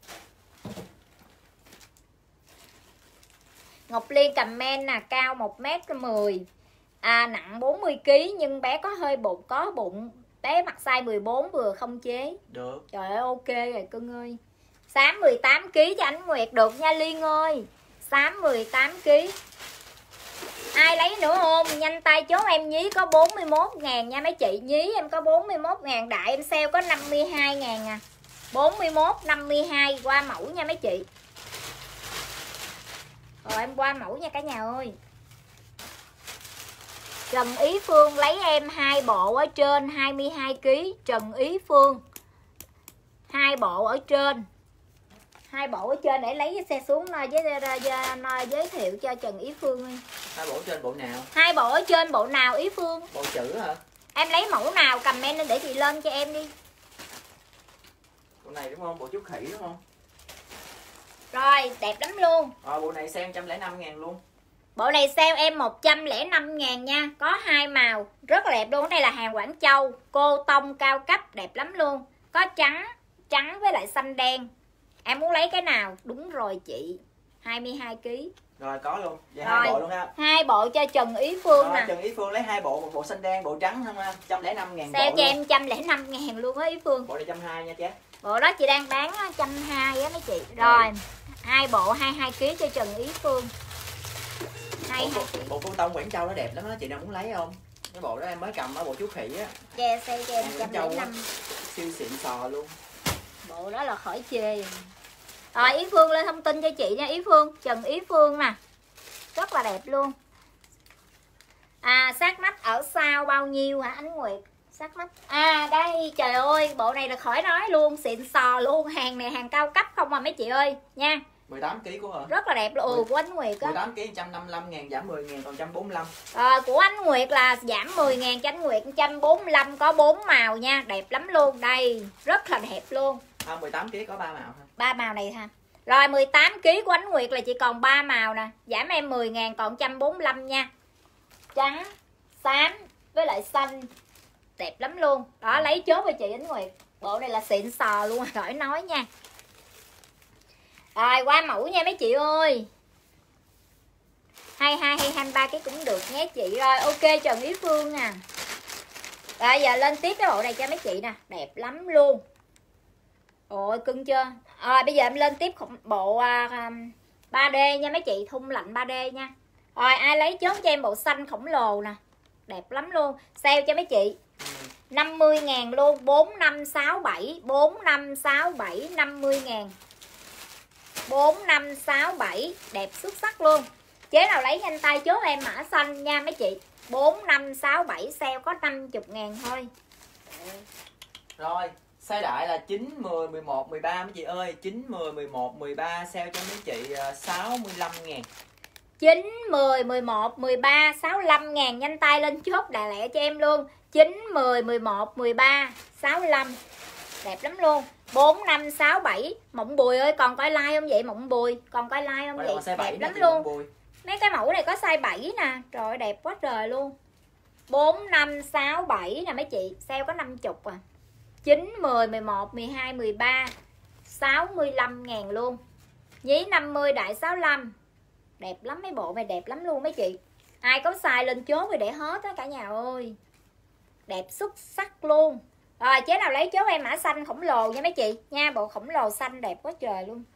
Ngọc Liên comment nè, cao 1m10, nặng 40kg nhưng bé có hơi bụng, có bụng. Bé mặc size 14 vừa không chế. Được. Trời ơi ok rồi Cưng ơi. Xám 18kg cho anh Nguyệt được nha Liên ơi. Xám 18kg. Ai lấy nữa không? Nhanh tay chốt em nhí có 41.000 nha mấy chị. Nhí em có 41.000, đại em sale có 52.000 à. 41, 52 qua mẫu nha mấy chị. Rồi em qua mẫu nha cả nhà ơi. Trần Ý Phương lấy em 2 bộ ở trên 22kg. Trần Ý Phương 2 bộ ở trên. 2 bộ ở trên để lấy cái xe xuống giới thiệu cho Trần Ý Phương đi. 2 bộ trên bộ nào? 2 bộ ở trên bộ nào Ý Phương? Bộ chữ hả? Em lấy mẫu nào comment lên để chị lên cho em đi. Bộ này đúng không? Bộ chú khỉ đúng không? Rồi đẹp lắm luôn. Bộ này sale 105.000 luôn. Bộ này sale em 105.000 nha. Có 2 màu. Rất là đẹp luôn. Đây là hàng Quảng Châu. Cô tông cao cấp. Đẹp lắm luôn. Có trắng. Trắng với lại xanh đen. Em muốn lấy cái nào? Đúng rồi chị. 22kg. Rồi có luôn. Vậy rồi, 2 bộ luôn ha. 2 bộ cho Trần Ý Phương nè. Trần Ý Phương lấy 2 bộ, một bộ xanh đen, bộ trắng không ha. 105.000 sale bộ cho luôn. em 105.000 luôn á Ý Phương. Bộ này 120 nha chế. Bộ đó chị đang bán 120 á mấy chị. Rồi 2 bộ 22kg cho Trần Ý Phương. Bộ cô tông Quảng Châu nó đẹp lắm á, chị nào muốn lấy không? Cái bộ đó em mới cầm ở bộ chú khỉ á. Che sale cho em 105. Siêu xịn sò luôn. Bộ đó là khỏi chê. Rồi Ý Phương lên thông tin cho chị nha Ý Phương. Trần Ý Phương nè. Rất là đẹp luôn. Sát nách ở sau bao nhiêu hả anh Nguyệt? Sát nách. Đây trời ơi, bộ này là khỏi nói luôn, xịn sò luôn. Hàng này hàng cao cấp không mà mấy chị ơi nha. 18kg của hả? Rất là đẹp luôn. Của anh Nguyệt á. 18kg 155.000 giảm 10.000 còn 145. Của anh Nguyệt là giảm 10.000 cho anh Nguyệt 145, có 4 màu nha, đẹp lắm luôn. Đây, rất là đẹp luôn. 18kg có 3 màu thôi. 3 màu này ha. Rồi 18kg của anh Nguyệt là chỉ còn 3 màu nè, giảm em 10.000 còn 145 nha. Trắng, xám với lại xanh. Đẹp lắm luôn. Đó lấy chốt cho chị Ánh Nguyệt. Bộ này là xịn sò luôn, khỏi nói nha. Rồi qua mẫu nha mấy chị ơi. 22 hay 23 cái cũng được nhé chị. Rồi ok Trần Ý Phương nè. Rồi giờ lên tiếp cái bộ này cho mấy chị nè, đẹp lắm luôn. Ôi cưng chưa. Rồi bây giờ em lên tiếp bộ 3D nha mấy chị, thun lạnh 3D nha. Rồi ai lấy chốt cho em bộ xanh khổng lồ nè, đẹp lắm luôn. Sale cho mấy chị 50.000 luôn. 4567 4567 50.000 4567 đẹp xuất sắc luôn. Chế nào lấy nhanh tay chốt em mã xanh nha mấy chị. 4567 sale có 50.000 thôi. Rồi size đại là 9, 10, 11, 13 mấy chị ơi. 9, 10, 11, 13 sale cho mấy chị 65.000. 9, 10, 11, 13 65.000. Nhanh tay lên chốt đại lẹ cho em luôn. 9, 10, 11, 13 65. Đẹp lắm luôn. 4567 Mộng Bùi ơi, còn coi like không vậy Mộng Bùi? Còn coi like không vậy? Đẹp lắm luôn. Mấy cái mẫu này có size 7 nè. Trời ơi, đẹp quá trời luôn. 4567 nè mấy chị, sale có 50 à. 9, 10, 11, 12, 13 65.000 luôn. Nhí 50 đại 65. Đẹp lắm, mấy bộ này đẹp lắm luôn mấy chị. Ai có size lên chốt thì để hết á cả nhà ơi. Đẹp xuất sắc luôn. Rồi chế nào lấy chốt em mã xanh khổng lồ nha mấy chị nha. Bộ khổng lồ xanh đẹp quá trời luôn.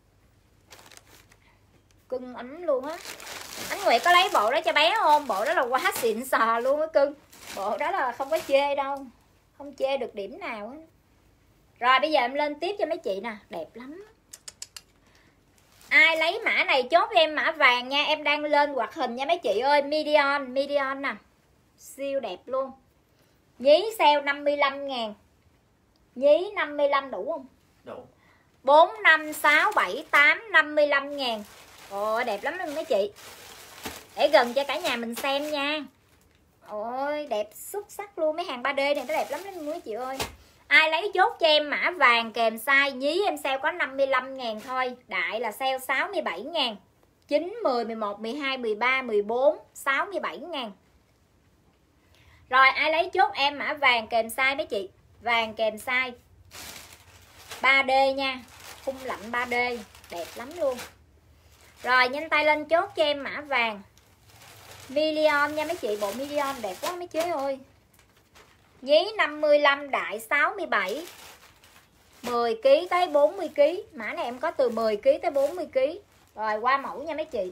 Cưng ấm luôn á. Anh Nguyệt có lấy bộ đó cho bé không? Bộ đó là quá xịn sò luôn á cưng. Bộ đó là không có chê đâu. Không chê được điểm nào á. Rồi bây giờ em lên tiếp cho mấy chị nè, đẹp lắm. ai lấy mã này chốt em mã vàng nha. Em đang lên hoạt hình nha mấy chị ơi. Medion nè, siêu đẹp luôn. Nhí sale 55.000. Nhí 55 đủ không? Đủ. 4, 5, 6, 7, 8, 55.000. Ôi đẹp lắm luôn mấy chị. Để gần cho cả nhà mình xem nha. Ôi đẹp xuất sắc luôn. Mấy hàng 3D này nó đẹp lắm đó mấy chị ơi. Ai lấy chốt cho em mã vàng kèm size. Nhí em sale có 55.000 thôi. Đại là sale 67.000. 9, 10, 11, 12, 13, 14, 67.000. Rồi ai lấy chốt em mã vàng kèm size mấy chị. Vàng kèm size 3D nha. Khung lạnh 3D. Đẹp lắm luôn. Rồi nhanh tay lên chốt cho em mã vàng Million nha mấy chị. Bộ Million đẹp quá mấy chế ơi. Nhí 55, đại 67. 10kg tới 40kg. Mã này em có từ 10kg tới 40kg. Rồi qua mẫu nha mấy chị.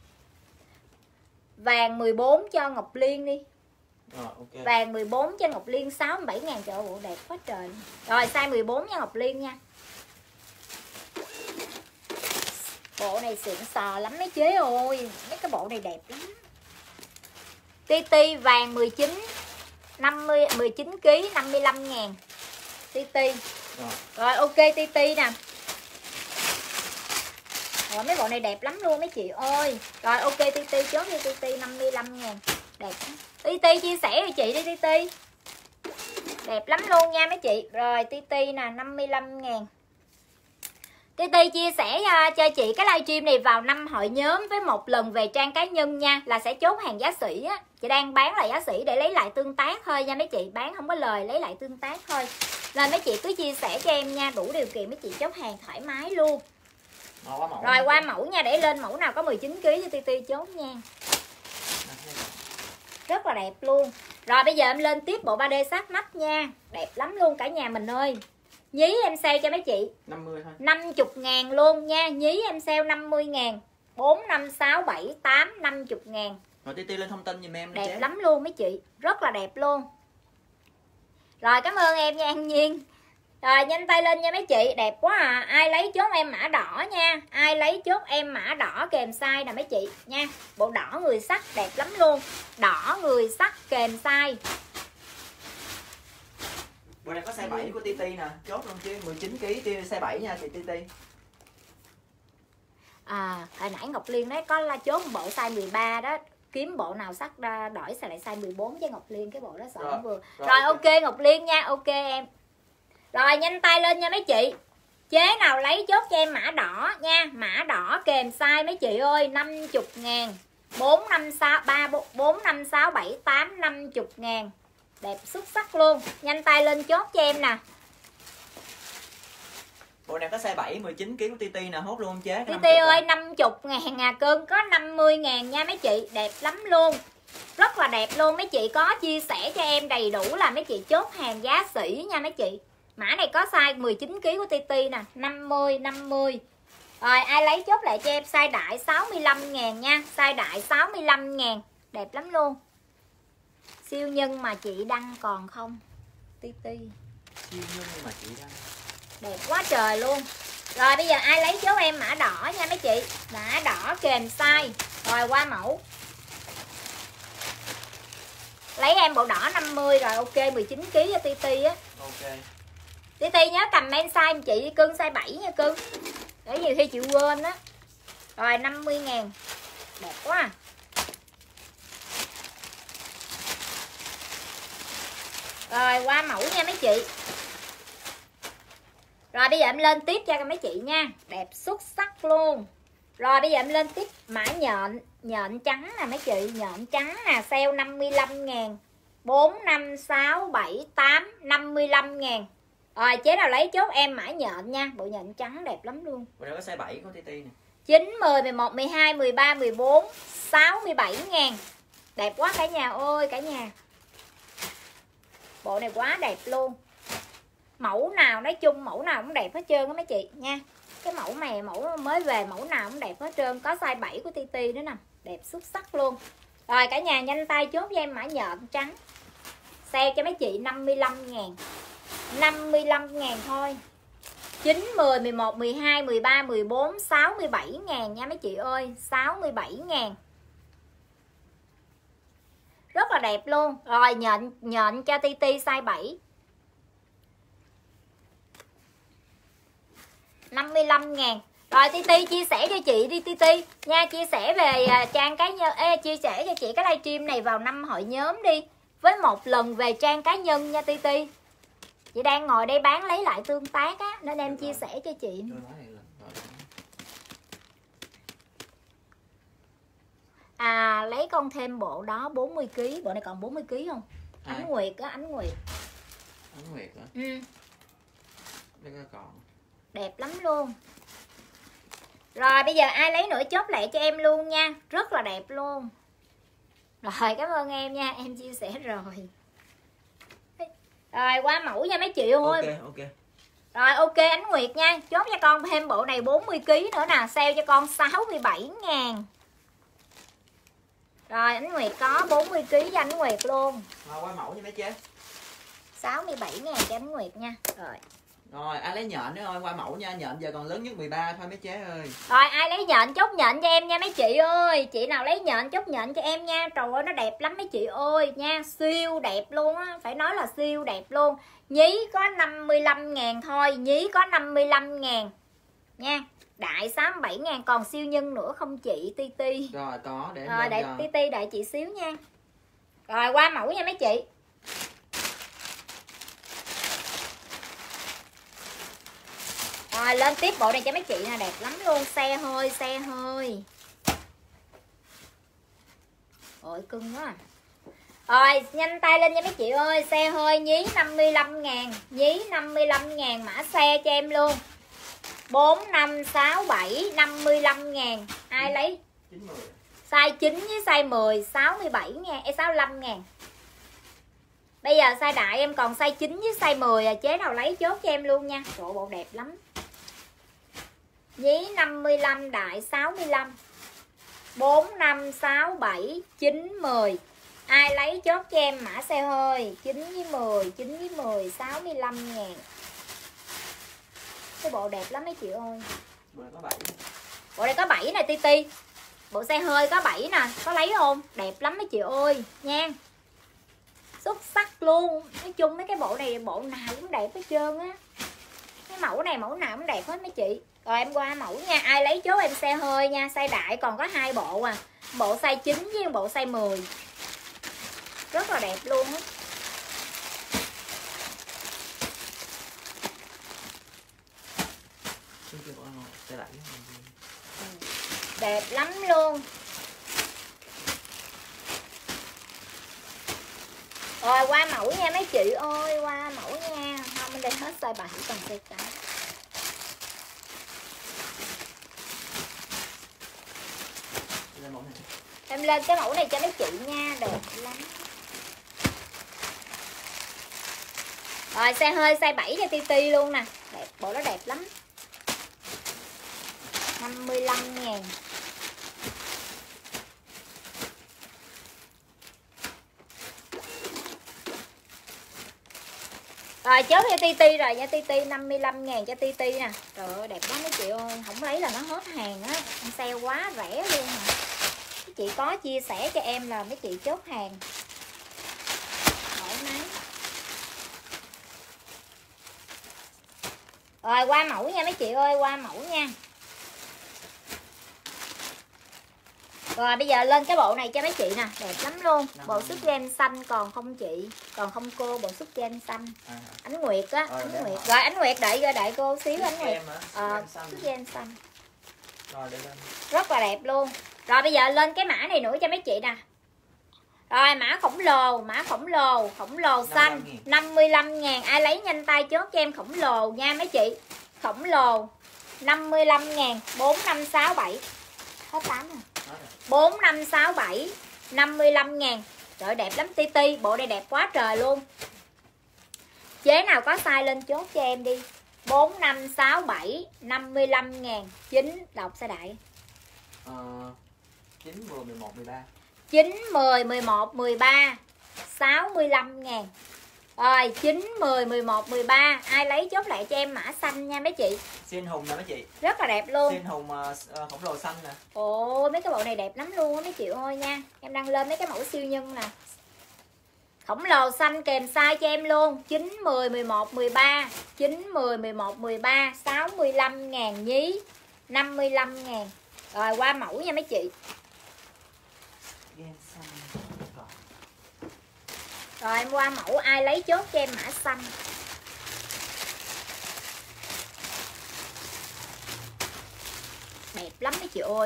Vàng 14 cho Ngọc Liên đi. Okay. Vàng 14 cho Ngọc Liên 67.000. Trời ơi bộ đẹp quá trời. Rồi size 14 nha Ngọc Liên nha. Bộ này xịn sò lắm mấy chế ơi. Mấy cái bộ này đẹp lắm. Ti vàng 19 50 19kg 55.000. Ti. Rồi ok Ti nè. Rồi mấy bộ này đẹp lắm luôn mấy chị ơi. Rồi ok Ti chốt đi Ti 55.000. Đẹp. Ti chia sẻ cho chị đi Ti. Đẹp lắm luôn nha mấy chị. Rồi Ti nè 55.000. Ti chia sẻ cho chị cái livestream này vào 5 hội nhóm với một lần về trang cá nhân nha. Là sẽ chốt hàng giá sỉ á. Chị đang bán là giá sỉ để lấy lại tương tác thôi nha mấy chị. Bán không có lời lấy lại tương tác thôi. Nên mấy chị cứ chia sẻ cho em nha. Đủ điều kiện mấy chị chốt hàng thoải mái luôn. Rồi qua mẫu nha. Để lên mẫu nào có 19kg cho Ti chốt nha. Rất là đẹp luôn. Rồi bây giờ em lên tiếp bộ 3D sát nách nha. Đẹp lắm luôn cả nhà mình ơi. Nhí em sale cho mấy chị 50 thôi. 50.000 luôn nha. Nhí em sale 50.000. 4, 5, 6, 7, 8, 50.000. Rồi Ti lên thông tin giùm em. Đẹp lắm luôn mấy chị. Rất là đẹp luôn. Rồi cảm ơn em nha An Nhiên. Rồi nhanh tay lên nha mấy chị. Đẹp quá à. Ai lấy chốt em mã đỏ nha. Ai lấy chốt em mã đỏ kèm size nè mấy chị nha. Bộ đỏ người sắt đẹp lắm luôn. Đỏ người sắt kèm size. Bộ này có size 7 của Ti nè. Chốt luôn chứ 19kg size 7 nha chị Ti. À hồi nãy Ngọc Liên đấy có la chốt bộ size 13 đó. Kiếm bộ nào sắc đổi lại size 14 với Ngọc Liên. Cái bộ đó sợ không vừa. Rồi ok Ngọc Liên nha. Ok em. Rồi nhanh tay lên nha mấy chị. Chế nào lấy chốt cho em mã đỏ nha. Mã đỏ kèm size mấy chị ơi 50.000. 4, 5, 6, 3, 4, 5, 6, 7, 8, 50.000. Đẹp xuất sắc luôn. Nhanh tay lên chốt cho em nè. Bộ này có size 7 19kg của Ti nè. Hốt luôn chế. Ti ơi 50.000 à cưng. Có 50.000 nha mấy chị. Đẹp lắm luôn. Rất là đẹp luôn. Mấy chị có chia sẻ cho em đầy đủ là mấy chị chốt hàng giá sỉ nha mấy chị. Mã này có size 19kg của Ti nè. 50. Rồi ai lấy chốt lại cho em size đại 65.000 nha. Size đại 65.000. Đẹp lắm luôn. Siêu nhân mà chị đăng còn không? Ti. Siêu nhân mà chị đăng. Đẹp quá trời luôn. Rồi bây giờ ai lấy chốt em mã đỏ nha mấy chị. Mã đỏ kèm size. Rồi qua mẫu. Lấy em bộ đỏ 50. Rồi ok 19kg cho Ti á. Ok. Ti nhớ comment size em chị cưng. Size 7 nha cưng. Để nhiều khi chị quên á. Rồi 50.000. Đẹp quá à. Rồi qua mẫu nha mấy chị. Rồi bây giờ em lên tiếp cho mấy chị nha. Đẹp xuất sắc luôn. Rồi bây giờ em lên tiếp mã nhện trắng nè mấy chị. Nhện trắng nè. Sale 55.000. 4, 5, 6, 7, 8, 55.000. Rồi chế nào lấy chốt em mã nhện nha. Bộ nhện trắng đẹp lắm luôn. Bộ này có size 7 của Ti nè. 9, 10, 11, 12, 13, 14, 67.000. Đẹp quá cả nhà ơi cả nhà. Bộ này quá đẹp luôn. Mẫu nào nói chung mẫu nào cũng đẹp hết trơn á mấy chị nha. Cái mẫu này mẫu mới về mẫu nào cũng đẹp hết trơn. Có size 7 của Ti nữa nè. Đẹp xuất sắc luôn. Rồi cả nhà nhanh tay chốt cho em mã nhện trắng. Sale cho mấy chị 55.000. 55.000 thôi. 9, 10, 11, 12, 13, 14, 67.000 nha mấy chị ơi. 67.000. Rất là đẹp luôn. Rồi nhện cho Titi size 7. 55.000. Rồi Titi chia sẻ cho chị đi Titi nha, chia sẻ về trang cá nhân, chia sẻ cho chị cái livestream này vào 5 hội nhóm đi, với một lần về trang cá nhân nha Titi. Chị đang ngồi đây bán lấy lại tương tác á, nên em chia sẻ cho chị. À lấy con thêm bộ đó 40 kg, bộ này còn 40 kg không? Ánh Nguyệt á, Ánh Nguyệt. Ánh Nguyệt hả? Ừ. Đây còn. Đẹp lắm luôn. Rồi bây giờ ai lấy nữa chốt lại cho em luôn nha, rất là đẹp luôn. Rồi cảm ơn em nha, em chia sẻ rồi. Rồi qua mẫu nha mấy chị ơi. Ok. Rồi ok Ánh Nguyệt nha, chốt cho con thêm bộ này 40 kg nữa nè, sale cho con 67.000. Rồi Ánh Nguyệt có 40 kg cho Ánh Nguyệt luôn. Rồi qua mẫu nha mấy chị. 67.000 cho Ánh Nguyệt nha. Rồi ai lấy nhện nữa thôi, qua mẫu nha, nhện giờ còn lớn nhất 13 thôi mấy chế ơi. Rồi ai lấy nhện chốt nhện cho em nha mấy chị ơi. Chị nào lấy nhện chốt nhện cho em nha. Trời ơi nó đẹp lắm mấy chị ơi nha, siêu đẹp luôn á, phải nói là siêu đẹp luôn. Nhí có 55.000 thôi, nhí có 55.000 nha. Đại 67.000, còn siêu nhân nữa không chị Titi? Rồi có để rồi để Titi đợi chị xíu nha. Rồi qua mẫu nha mấy chị. Rồi lên tiếp bộ này cho mấy chị nè, đẹp lắm luôn, xe hơi. Ôi cưng quá. Rồi nhanh tay lên nha mấy chị ơi, xe hơi nhí 55.000, nhí 55.000, mã xe cho em luôn. 4, 5, 6, 7, 55.000. Ai lấy? 9, 10. Size 9 với size 10 67.000, 65.000. Bây giờ size đại em còn size 9 với size 10 à, chế nào lấy chốt cho em luôn nha. Trời ơi, bộ đẹp lắm. Nhí 55, đại 65. 4, 5, 6, 7, 9, 10. Ai lấy chốt cho em mã xe hơi 9 với 10, 9 với 10 65.000. Cái bộ đẹp lắm mấy chị ơi. Bộ này có 7. Bộ này có 7 nè Titi. Bộ xe hơi có 7 nè, có lấy không? Đẹp lắm mấy chị ơi nha. Xuất sắc luôn. Nói chung mấy cái bộ này bộ nào cũng đẹp hết trơn á. Cái mẫu này mẫu nào cũng đẹp hết mấy chị. Rồi em qua mẫu nha, ai lấy chốt em xe hơi nha, size đại còn có 2 bộ à. Bộ size 9 với bộ size 10. Rất là đẹp luôn á. Đẹp lắm luôn. Rồi qua mẫu nha mấy chị ơi, qua mẫu nha. Không, bên đây hết size 7 còn size 8. Em lên cái mẫu này cho mấy chị nha, đẹp lắm. Rồi xe hơi size 7 cho Titi luôn nè. Đẹp, bộ đó đẹp lắm. 55.000. Rồi chốt cho Titi rồi nha Titi, 55.000 cho Titi nè. Trời ơi đẹp quá mấy chị ơi, không lấy là nó hết hàng á. Em sale quá rẻ luôn nè. Mấy chị có chia sẻ cho em là mấy chị chốt hàng thoải mái. Rồi qua mẫu nha mấy chị ơi, qua mẫu nha. Rồi bây giờ lên cái bộ này cho mấy chị nè, đẹp lắm luôn. Bộ súp gem xanh còn không chị? Còn không cô, bộ súp gem xanh. Ánh Nguyệt á, Ánh Nguyệt. Rồi Ánh Nguyệt đợi cô xíu Ánh Nguyệt. Súp gem xanh. Rồi để lên. Rất là đẹp luôn. Rồi bây giờ lên cái mã này nữa cho mấy chị nè. Rồi mã khổng lồ xanh 55.000. Ai lấy nhanh tay chốt cho em khổng lồ nha mấy chị. Khổng lồ 55.000. 4, 5, 6, 7. Hết 8 rồi. 4, 5, 6, 7 55.000. Trời đẹp lắm Titi, bộ này đẹp quá trời luôn. Chế nào có size lên chốt cho em đi. 4, 5, 6, 7 55.000. 9 đọc size đại. 9, 10, 11, 13. 9, 10, 11, 13 65.000. Rồi 9, 10, 11, 13. Ai lấy chốt lại cho em mã xanh nha mấy chị. Siêu anh hùng nè mấy chị. Rất là đẹp luôn. Siêu anh hùng khổng lồ xanh nè. Ôi mấy cái bộ này đẹp lắm luôn á mấy chị ơi nha. Em đăng lên mấy cái mẫu siêu nhân nè. Khổng lồ xanh kèm size cho em luôn. 9, 10, 11, 13. 9, 10, 11, 13. 65.000 nhí. 55.000. Rồi qua mẫu nha mấy chị. Gen xanh. Rồi em qua mẫu, ai lấy chốt cho em mã xanh. Đẹp lắm mấy chị ơi.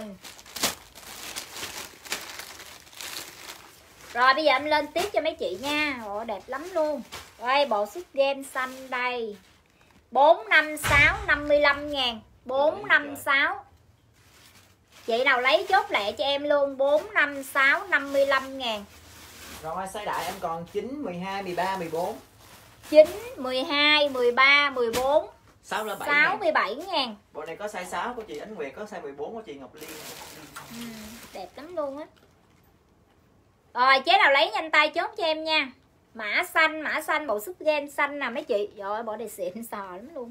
Rồi bây giờ em lên tiếp cho mấy chị nha. Ồ đẹp lắm luôn. Đây bộ xuất game xanh đây. 456 55.000. 456. Chị nào lấy chốt lẹ cho em luôn. 456 55.000. Rồi size đại em còn 9, 12, 13, 14. 9, 12, 13, 14. 67.000. Bộ này có size 6 của chị Ánh Nguyệt, có size 14 của chị Ngọc Liên. Đẹp lắm luôn á. Rồi chế nào lấy nhanh tay chốt cho em nha. Mã xanh bộ súp gen xanh nè mấy chị. Rồi bộ này xịn sò lắm luôn.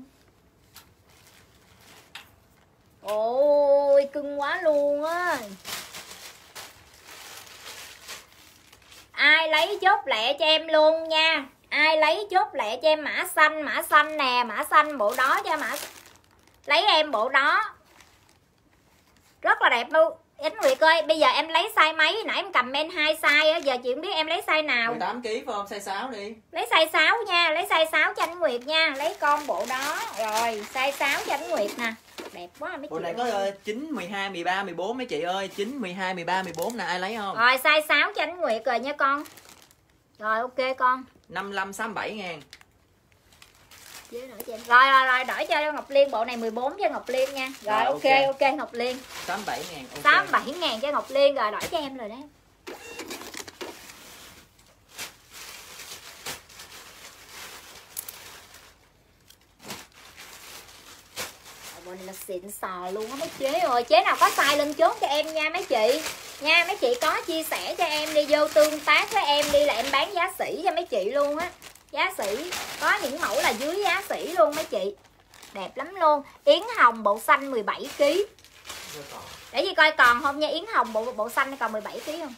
Ôi cưng quá luôn á. Ai lấy chốt lẹ cho em luôn nha. Ai lấy chốt lẹ cho em mã xanh nè, mã xanh bộ đó cho mã. Lấy em bộ đó. Rất là đẹp luôn. Ánh Nguyệt ơi, bây giờ em lấy size mấy? Nãy em comment 2 size á, giờ chị không biết em lấy size nào. 18 kg phải không? Size 6 đi. Lấy size 6 nha, lấy size 6 cho Ánh Nguyệt nha, lấy con bộ đó. Rồi, size 6 cho Ánh Nguyệt nè. Đẹp quá mấy chị. Bộ này có 9, 12, 13, 14 mấy chị ơi. 9, 12, 13, 14 nè, ai lấy không? Rồi size 6 cho Ánh Nguyệt rồi nha con. Rồi ok con. 55, 67.000. Rồi đổi cho Ngọc Liên, bộ này 14 cho Ngọc Liên nha. Rồi ok Ngọc Liên. 67.000. Okay. 67.000 cho Ngọc Liên rồi, đổi cho em rồi đấy. Bộ này là xịn sò luôn á mấy chế ơi. Chế nào có size lên chốt cho em nha mấy chị. Nha mấy chị có chia sẻ cho em đi, vô tương tác với em đi là em bán giá sỉ cho mấy chị luôn á. Giá sỉ, có những mẫu là dưới giá sỉ luôn mấy chị. Đẹp lắm luôn. Yến hồng bộ xanh 17 kg. Để chị coi còn không nha. Yến hồng bộ xanh còn 17 kg không?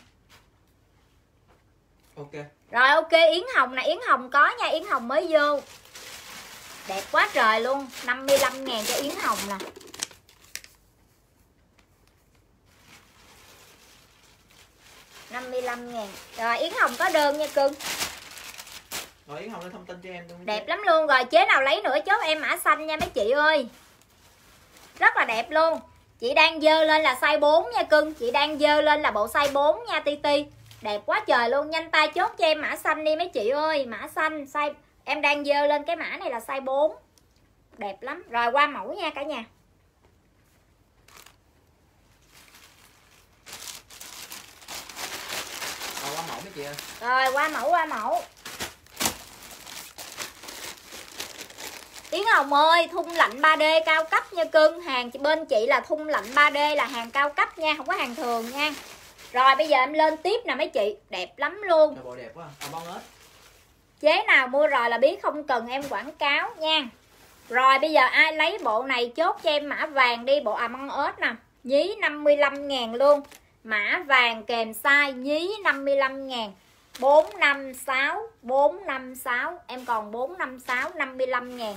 Ok. Rồi ok Yến hồng nè, Yến hồng có nha, Yến hồng mới vô. Đẹp quá trời luôn. 55.000 cho Yến hồng nè. Rồi Yến hồng có đơn nha cưng. Rồi Yến hồng lên thông tin cho em luôn. Đẹp lắm luôn. Rồi chế nào lấy nữa chốt em mã xanh nha mấy chị ơi. Rất là đẹp luôn. Chị đang dơ lên là size 4 nha cưng. Chị đang dơ lên là bộ size 4 nha Titi. Đẹp quá trời luôn. Nhanh tay chốt cho em mã xanh đi mấy chị ơi. Mã xanh size. Em đang dơ lên cái mã này là size 4. Đẹp lắm. Rồi qua mẫu nha cả nhà. Qua mẫu mấy chị ơi. Rồi qua mẫu. Yến Hồng ơi, thun lạnh 3D cao cấp nha cưng. Hàng bên chị là thun lạnh 3D là hàng cao cấp nha, không có hàng thường nha. Rồi bây giờ em lên tiếp nè mấy chị. Đẹp lắm luôn. Trời, bộ đẹp quá. Bon ếch. Chế nào mua rồi là biết, không cần em quảng cáo nha. Rồi bây giờ ai lấy bộ này chốt cho em mã vàng đi. Bộ bon ếch nè. Nhí 55.000 luôn. Mã vàng kèm size nhí 55.000. 456. Em còn 456 55.000.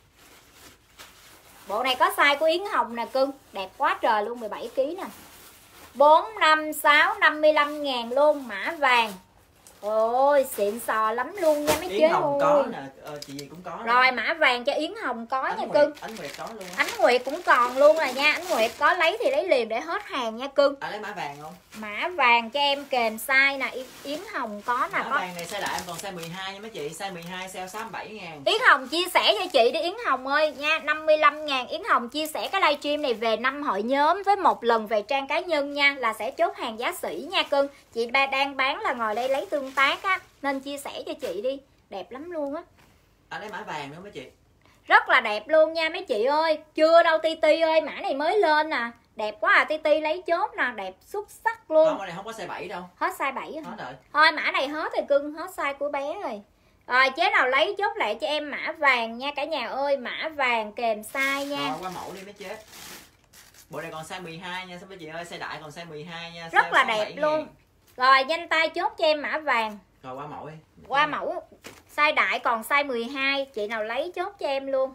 Bộ này có size của Yến Hồng nè cưng. Đẹp quá trời luôn, 17 kg nè. 456 55.000 luôn. Mã vàng. Ôi xịn sò lắm luôn nha mấy chế ơi. Yến Hồng có nè, chị gì cũng có. Rồi mã vàng cho Yến Hồng có Ánh nha Nguyệt, cưng. Ánh Nguyệt có luôn. Ánh Nguyệt cũng còn luôn rồi nha. Ánh Nguyệt có lấy thì lấy liền để hết hàng nha cưng. Ai lấy mã vàng không? Mã vàng cho em kèm size nè. Yến Hồng có nè. Mã vàng này size đại em còn size 12 nha mấy chị. Size 12 sale 67.000. Yến Hồng chia sẻ cho chị đi Yến Hồng ơi nha. 55.000. Yến Hồng chia sẻ cái livestream này về 5 hội nhóm với một lần về trang cá nhân nha. Là sẽ chốt hàng giá sỉ nha cưng. Chị đang bán là ngồi đây lấy tương tác á. Nên chia sẻ cho chị đi. Đẹp lắm luôn á. Anh lấy mã vàng nữa mấy chị. Rất là đẹp luôn nha mấy chị ơi. Chưa đâu Titi ơi, mã này mới lên nè. Đẹp quá à, Titi lấy chốt nè, đẹp xuất sắc luôn. Không, này không có size 7 đâu. Hết size 7 rồi. Hết rồi. Thôi mã này hết rồi cưng, hết size của bé rồi. Rồi chế nào lấy chốt lại cho em mã vàng nha cả nhà ơi, mã vàng kèm size nha. Rồi qua mẫu đi mấy chế. Bộ này còn size 12 nha mấy chị ơi, size đại còn size 12 nha. Rất là đẹp luôn. Rồi nhanh tay chốt cho em mã vàng. Rồi qua mẫu đi. Qua mẫu size đại còn size 12, chị nào lấy chốt cho em luôn.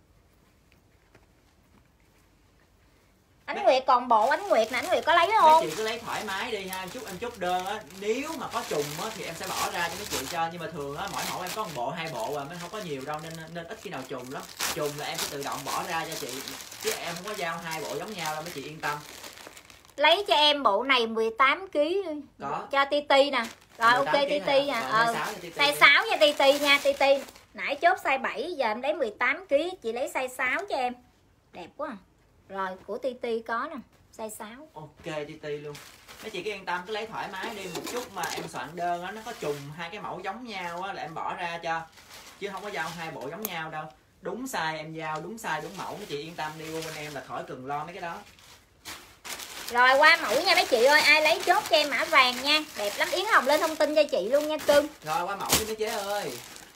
Ánh Nguyệt còn bộ Ánh Nguyệt nè, Ánh Nguyệt có lấy không? Mấy chị cứ lấy thoải mái đi ha, chút em chốt đơn á, nếu mà có trùng á thì em sẽ bỏ ra cho mấy chị cho, nhưng mà thường á mỗi mẫu em có một bộ hai bộ mới không có nhiều đâu, nên ít khi nào trùng lắm. Trùng là em sẽ tự động bỏ ra cho chị, chứ em không có giao hai bộ giống nhau đâu, mấy chị yên tâm. Lấy cho em bộ này 18 kg có cho Titi nè. Rồi ok Titi nè. Size 6 nha Titi nha. Titi nãy chốt size 7, giờ em lấy 18 kg, chị lấy size 6 cho em. Đẹp quá à. Rồi của Titi có nè, size 6. Ok Titi luôn. Mấy chị cứ yên tâm, cứ lấy thoải mái đi, một chút mà em soạn đơn á nó có trùng hai cái mẫu giống nhau á là em bỏ ra cho, chứ không có giao hai bộ giống nhau đâu. Đúng size em giao, đúng size đúng mẫu, mấy chị yên tâm đi, qua bên em là khỏi cần lo mấy cái đó. Rồi qua mẫu nha mấy chị ơi, ai lấy chốt cho em mã vàng nha. Đẹp lắm, Yến Hồng lên thông tin cho chị luôn nha cưng. Rồi qua mẫu đi mấy chế ơi.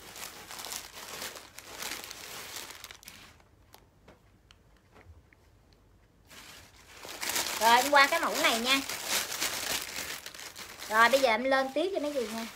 Rồi em qua cái mẫu này nha. Rồi bây giờ em lên tiếp cho mấy chị nha.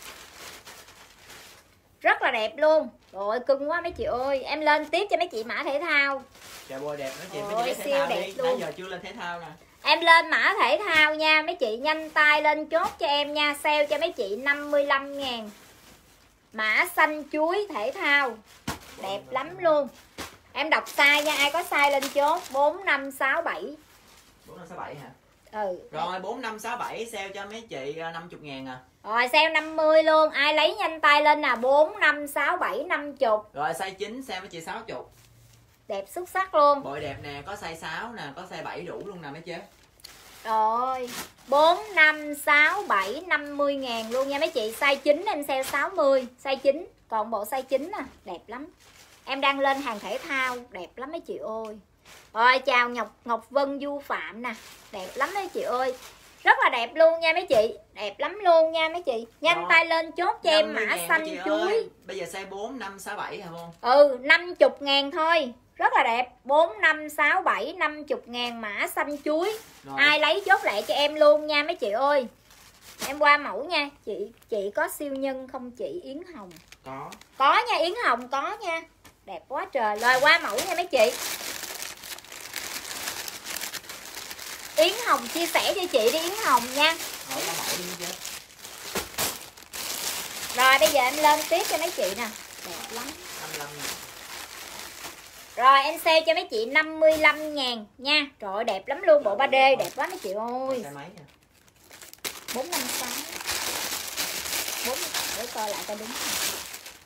Rất là đẹp luôn. Rồi cưng quá mấy chị ơi. Em lên tiếp cho mấy chị mã thể thao. Trời ơi đẹp mấy chị, Ôi, mấy chị lấy thể thao đi. luôn. Nãy giờ chưa lên thể thao nè. Em lên mã thể thao nha. Mấy chị nhanh tay lên chốt cho em nha. Sale cho mấy chị 55.000. Mã xanh chuối thể thao. Đẹp lắm luôn. Em đọc size nha. Ai có size lên chốt 4567. 4567 hả? Ừ. Rồi 4567 sale cho mấy chị 50.000 à. Rồi sale 50 luôn. Ai lấy nhanh tay lên nè. 4567 50. Rồi size 9 sale mấy chị 60. Đẹp xuất sắc luôn. Bội đẹp nè, có size 6 nè, có size 7 đủ luôn nè mấy chế. Rồi 4, 5, 6, 7, 50.000 luôn nha mấy chị. Size 9 em sale 60. Size 9. Còn bộ size 9 nè. Đẹp lắm. Em đang lên hàng thể thao. Đẹp lắm mấy chị ơi. Rồi chào Ngọc Vân Du Phạm nè. Đẹp lắm mấy chị ơi. Rất là đẹp luôn nha mấy chị. Đẹp lắm luôn nha mấy chị. Nhanh Rồi, tay lên chốt cho em mã xanh chuối. Bây giờ size 4, 5, 6, 7 hả không? 50.000 thôi. Rất là đẹp. 4, 5, 6, 7, 50.000 mã xanh chuối. Rồi. Ai lấy chốt lại cho em luôn nha mấy chị ơi. Em qua mẫu nha. Chị có siêu nhân không chị Yến Hồng? Có nha Yến Hồng, có nha. Đẹp quá trời. Rồi qua mẫu nha mấy chị. Yến Hồng chia sẻ cho chị đi Yến Hồng nha. Rồi qua mẫu đi chứ. Rồi bây giờ em lên tiếp cho mấy chị nè. Đẹp lắm. 55 nè. Rồi em sale cho mấy chị 55.000 nha. Trời ơi đẹp lắm luôn, bộ 3D đẹp quá mấy chị ơi. Size mấy nè? 456. 4 để coi lại coi đúng rồi.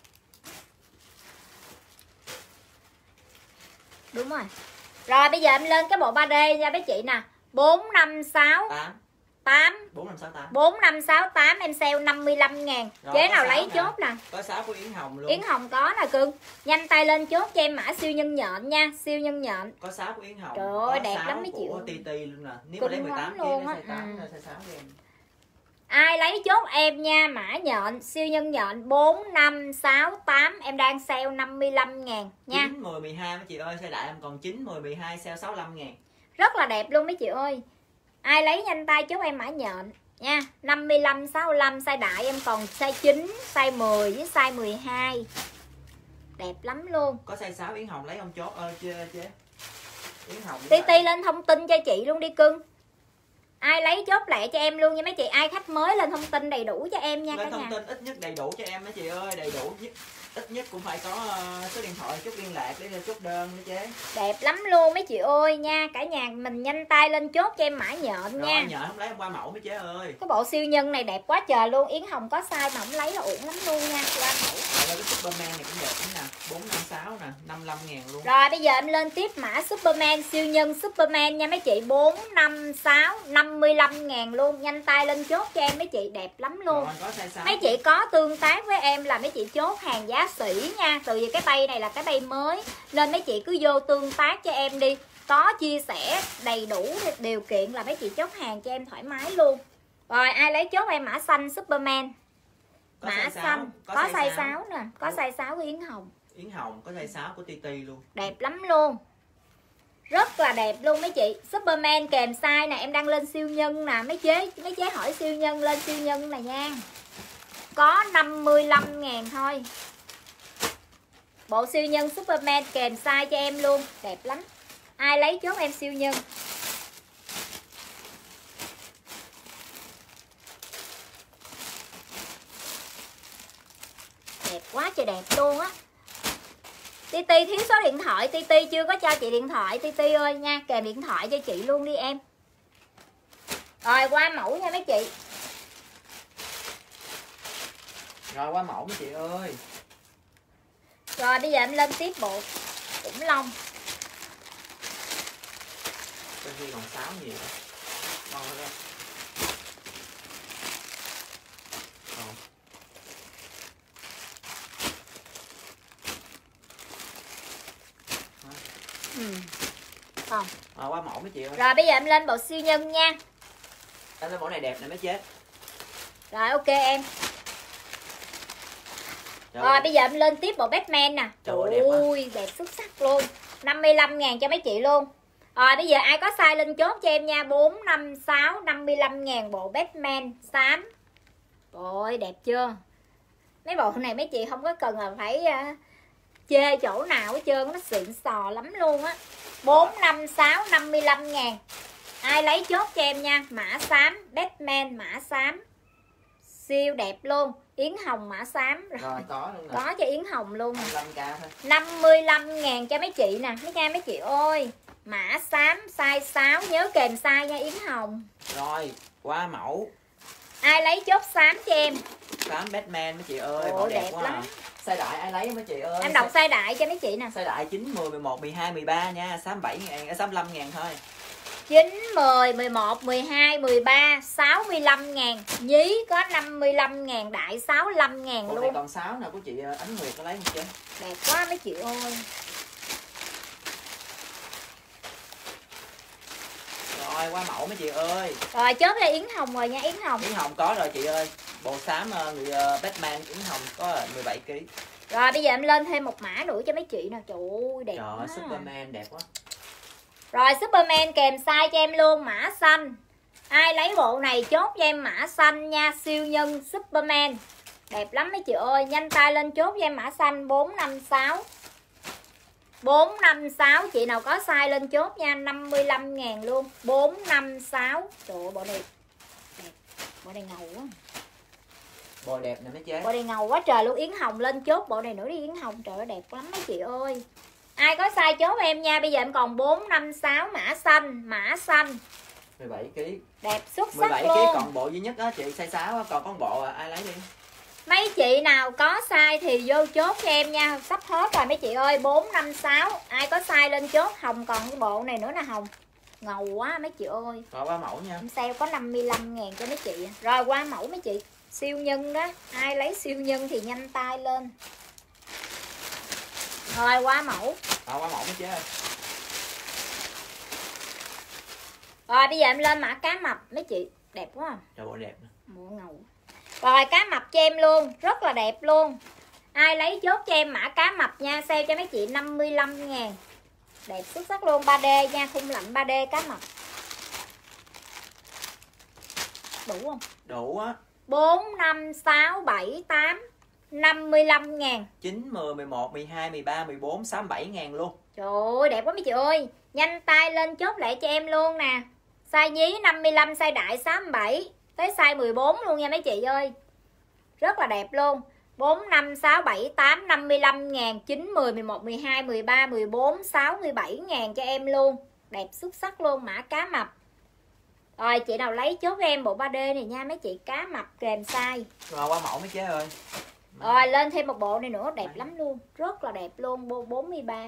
Đúng rồi. Rồi bây giờ em lên cái bộ 3D nha mấy chị nè. 456 8 4568. 4568 em sale 55.000. Chế nào lấy chốt nè. Có 6 của Yến Hồng luôn. Yến Hồng có nè cưng. Nhanh tay lên chốt cho em mã siêu nhân nhện nha. Siêu nhân nhện. Có 6 của Yến Hồng. Trời ơi đẹp lắm mấy chị. Của Titi luôn nè. Nếu mà lấy 18 kg luôn size á. 8 size 6 cho em. Ai lấy chốt em nha, mã nhện, siêu nhân nhện 4, 5, 6, 8 em đang sale 55.000 nha. 9, 10, 12 mấy chị ơi, size đại em còn 9, 10, 12 sale 65.000. Rất là đẹp luôn mấy chị ơi. Ai lấy nhanh tay chốt em mã nhện nha. 55, 65 size đại em còn size 9, size 10 với size 12. Đẹp lắm luôn. Có size 6 Yến Hồng lấy không chốt chế. Yến Hồng. Titi lên thông tin cho chị luôn đi cưng. Ai lấy chốt lại cho em luôn nha mấy chị. Ai khách mới lên thông tin đầy đủ cho em nha cả nhà. Lên thông tin ít nhất đầy đủ cho em mấy chị ơi, đầy đủ nhất. Ít nhất cũng phải có số điện thoại chút liên lạc để chốt đơn nữa chế. Đẹp lắm luôn mấy chị ơi nha. Cả nhà mình nhanh tay lên chốt cho em mã nhện nha. Rồi nhện không lấy hôm qua mẫu mấy chế ơi. Cái bộ siêu nhân này đẹp quá trời luôn. Yến Hồng có size mà không lấy là uổng lắm luôn nha. Qua mẫu. Rồi cái Superman này cũng đẹp lắm nè. 456 nè, 55.000 luôn. Rồi bây giờ em lên tiếp mã Superman, siêu nhân Superman nha mấy chị. 456 55.000 luôn. Nhanh tay lên chốt cho em mấy chị, đẹp lắm luôn. Rồi, có size 6. Mấy chị có tương tác với em là mấy chị chốt hàng giá sỉ nha. Từ vì cái bay này là cái bay mới nên mấy chị cứ vô tương tác cho em đi. Có chia sẻ đầy đủ điều kiện là mấy chị chốt hàng cho em thoải mái luôn. Rồi ai lấy chốt em mã xanh Superman. Có mã size 6, xanh, có có size size 6. 6 nè, có size 6 của Yến Hồng. Yến Hồng có size 6 của Titi luôn. Đẹp lắm luôn. Rất là đẹp luôn mấy chị. Superman kèm size nè, em đang lên siêu nhân nè, mấy chế hỏi siêu nhân, lên siêu nhân nè nha. Có 55.000 thôi. Bộ siêu nhân Superman kèm size cho em luôn, đẹp lắm. Ai lấy chốt em siêu nhân. Đẹp quá trời đẹp luôn á. Titi thiếu số điện thoại, Titi chưa có cho chị điện thoại. Titi ơi nha, kèm điện thoại cho chị luôn đi em. Rồi qua mẫu nha mấy chị. Rồi qua mẫu mấy chị ơi. Rồi bây giờ em lên tiếp bộ khủng long. Bên kia còn 6 nhiều. Ngon rồi. Không. Qua mẫu mấy chị ơi. Rồi bây giờ em lên bộ siêu nhân nha. Em lên mẫu này đẹp nè mấy chế. Rồi ok em. Trời Rồi ơi. bây giờ em lên tiếp bộ Batman nè. Trời ơi, Ui đẹp xuất sắc luôn. 55.000 cho mấy chị luôn. Rồi bây giờ ai có size lên chốt cho em nha. 4, 5, 6, 55.000 bộ Batman xám. Ôi đẹp chưa. Mấy bộ này mấy chị không có cần là phải chê chỗ nào hết trơn. Nó xịn sò lắm luôn á. 4, 5, 6, 55.000. Ai lấy chốt cho em nha. Mã xám, Batman mã xám. Siêu đẹp luôn. Yến Hồng mã xám. Rồi có luôn nè. Có cho Yến Hồng luôn nè. 55k thôi. 55.000 cho mấy chị nè. Mấy chị ơi. Mã xám size 6. Nhớ kèm size nha Yến Hồng. Rồi qua mẫu. Ai lấy chốt xám cho em. Xám Batman mấy chị ơi. Ồ, Mẫu đẹp đẹp quá lắm. à. Size đại ai lấy mấy chị ơi. Em đọc size đại cho mấy chị nè. Size đại 9, 10, 11, 12, 13 nha. 67.000, 65.000 thôi. 9, 10, 11, 12, 13, 65.000. Nhí có 55.000, đại 65.000 Bộ luôn. này còn 6 nè của chị Ánh Nguyệt có lấy không chứ? Đẹp quá mấy chị ơi. Rồi qua mẫu mấy chị ơi. Rồi chốt là Yến Hồng rồi nha Yến Hồng. Yến Hồng có rồi chị ơi. Bộ xám người Batman Yến Hồng có 17kg. Rồi bây giờ em lên thêm một mã nữa cho mấy chị nè. Trời ơi đẹp Trời quá. Superman đẹp quá. Rồi Superman kèm size cho em luôn. Mã xanh. Ai lấy bộ này chốt cho em mã xanh nha. Siêu nhân Superman. Đẹp lắm mấy chị ơi. Nhanh tay lên chốt cho em mã xanh 456. 456. Chị nào có size lên chốt nha. 55.000 luôn. 456. Trời ơi bộ này đẹp. Bộ này ngầu quá. Bộ đẹp nè mấy chế. Bộ này ngầu quá trời luôn. Yến Hồng lên chốt bộ này nữa đi Yến Hồng. Trời ơi đẹp lắm mấy chị ơi. Ai có size chốt em nha. Bây giờ em còn 456 mã xanh. Mã xanh 17kg. đẹp xuất sắc 17kg luôn. còn bộ duy nhất á chị size 6 á, còn có một bộ ai lấy đi. Mấy chị nào có size thì vô chốt cho em nha. Sắp hết rồi mấy chị ơi. 456. Ai có size lên chốt. Hồng còn cái bộ này nữa nè Hồng. Ngầu quá mấy chị ơi. Rồi qua mẫu nha. Em sale có 55.000 cho mấy chị. Rồi qua mẫu mấy chị. Siêu nhân đó. Ai lấy siêu nhân thì nhanh tay lên. Rồi qua mẫu. Rồi qua mẫu mấy chế ơi. Rồi bây giờ em lên mã cá mập mấy chị. Đẹp quá à. Trời bộ đẹp nè. Bộ ngầu. Rồi cá mập cho em luôn. Rất là đẹp luôn. Ai lấy chốt cho em mã cá mập nha. Sale cho mấy chị 55.000. Đẹp xuất sắc luôn. 3D nha. Khung lạnh 3D cá mập. Đủ không? Đủ á. 4, 5, 6, 7, 8 55.000. 9, 10, 11, 12, 13, 14, 67.000 luôn. Trời ơi đẹp quá mấy chị ơi. Nhanh tay lên chốt lại cho em luôn nè. Size nhí 55, size đại 67 tới size 14 luôn nha mấy chị ơi. Rất là đẹp luôn. 4, 5, 6, 7, 8 55.000. 9, 10, 11, 12, 13, 14, 67.000 cho em luôn. Đẹp xuất sắc luôn. Mã cá mập. Rồi chị nào lấy chốt em bộ 3D này nha mấy chị. Cá mập kèm size. Rồi qua mẫu mấy chế ơi. Rồi lên thêm một bộ này nữa. Đẹp lắm luôn. Rất là đẹp luôn. 43.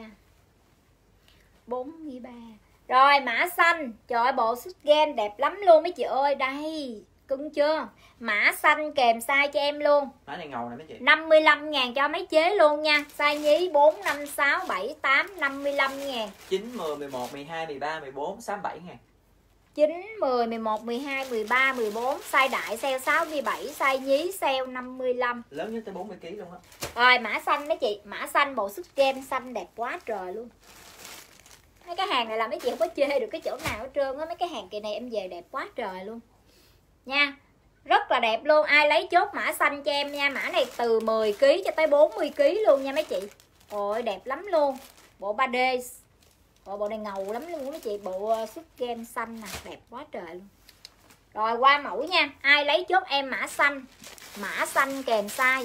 43. Rồi mã xanh. Trời ơi bộ xuất gen đẹp lắm luôn mấy chị ơi. Đây. Cưng chưa. Mã xanh kèm size cho em luôn. Mã này ngầu nè mấy chị. 55.000 cho mấy chế luôn nha. Size nhí 4, 5, 6, 7, 8 55.000. 9, 10, 11, 12, 13, 14, 67.000. 9, 10, 11, 12, 13, 14. Size đại sale 67, size nhí sale 55. Lớn nhất tới 40 kg luôn á. Rồi mã xanh mấy chị, mã xanh bộ sức kem xanh đẹp quá trời luôn. Mấy cái hàng này là mấy chị không có chê được cái chỗ nào hết trơn á. Mấy cái hàng kỳ này em về đẹp quá trời luôn nha. Rất là đẹp luôn. Ai lấy chốt mã xanh cho em nha. Mã này từ 10 kg cho tới 40 kg luôn nha mấy chị. Ôi đẹp lắm luôn. Bộ 3D. Bộ này ngầu lắm luôn mấy chị. Bộ sức kem xanh nè, đẹp quá trời luôn. Rồi qua mẫu nha. Ai lấy chốt em mã xanh. Mã xanh kèm size.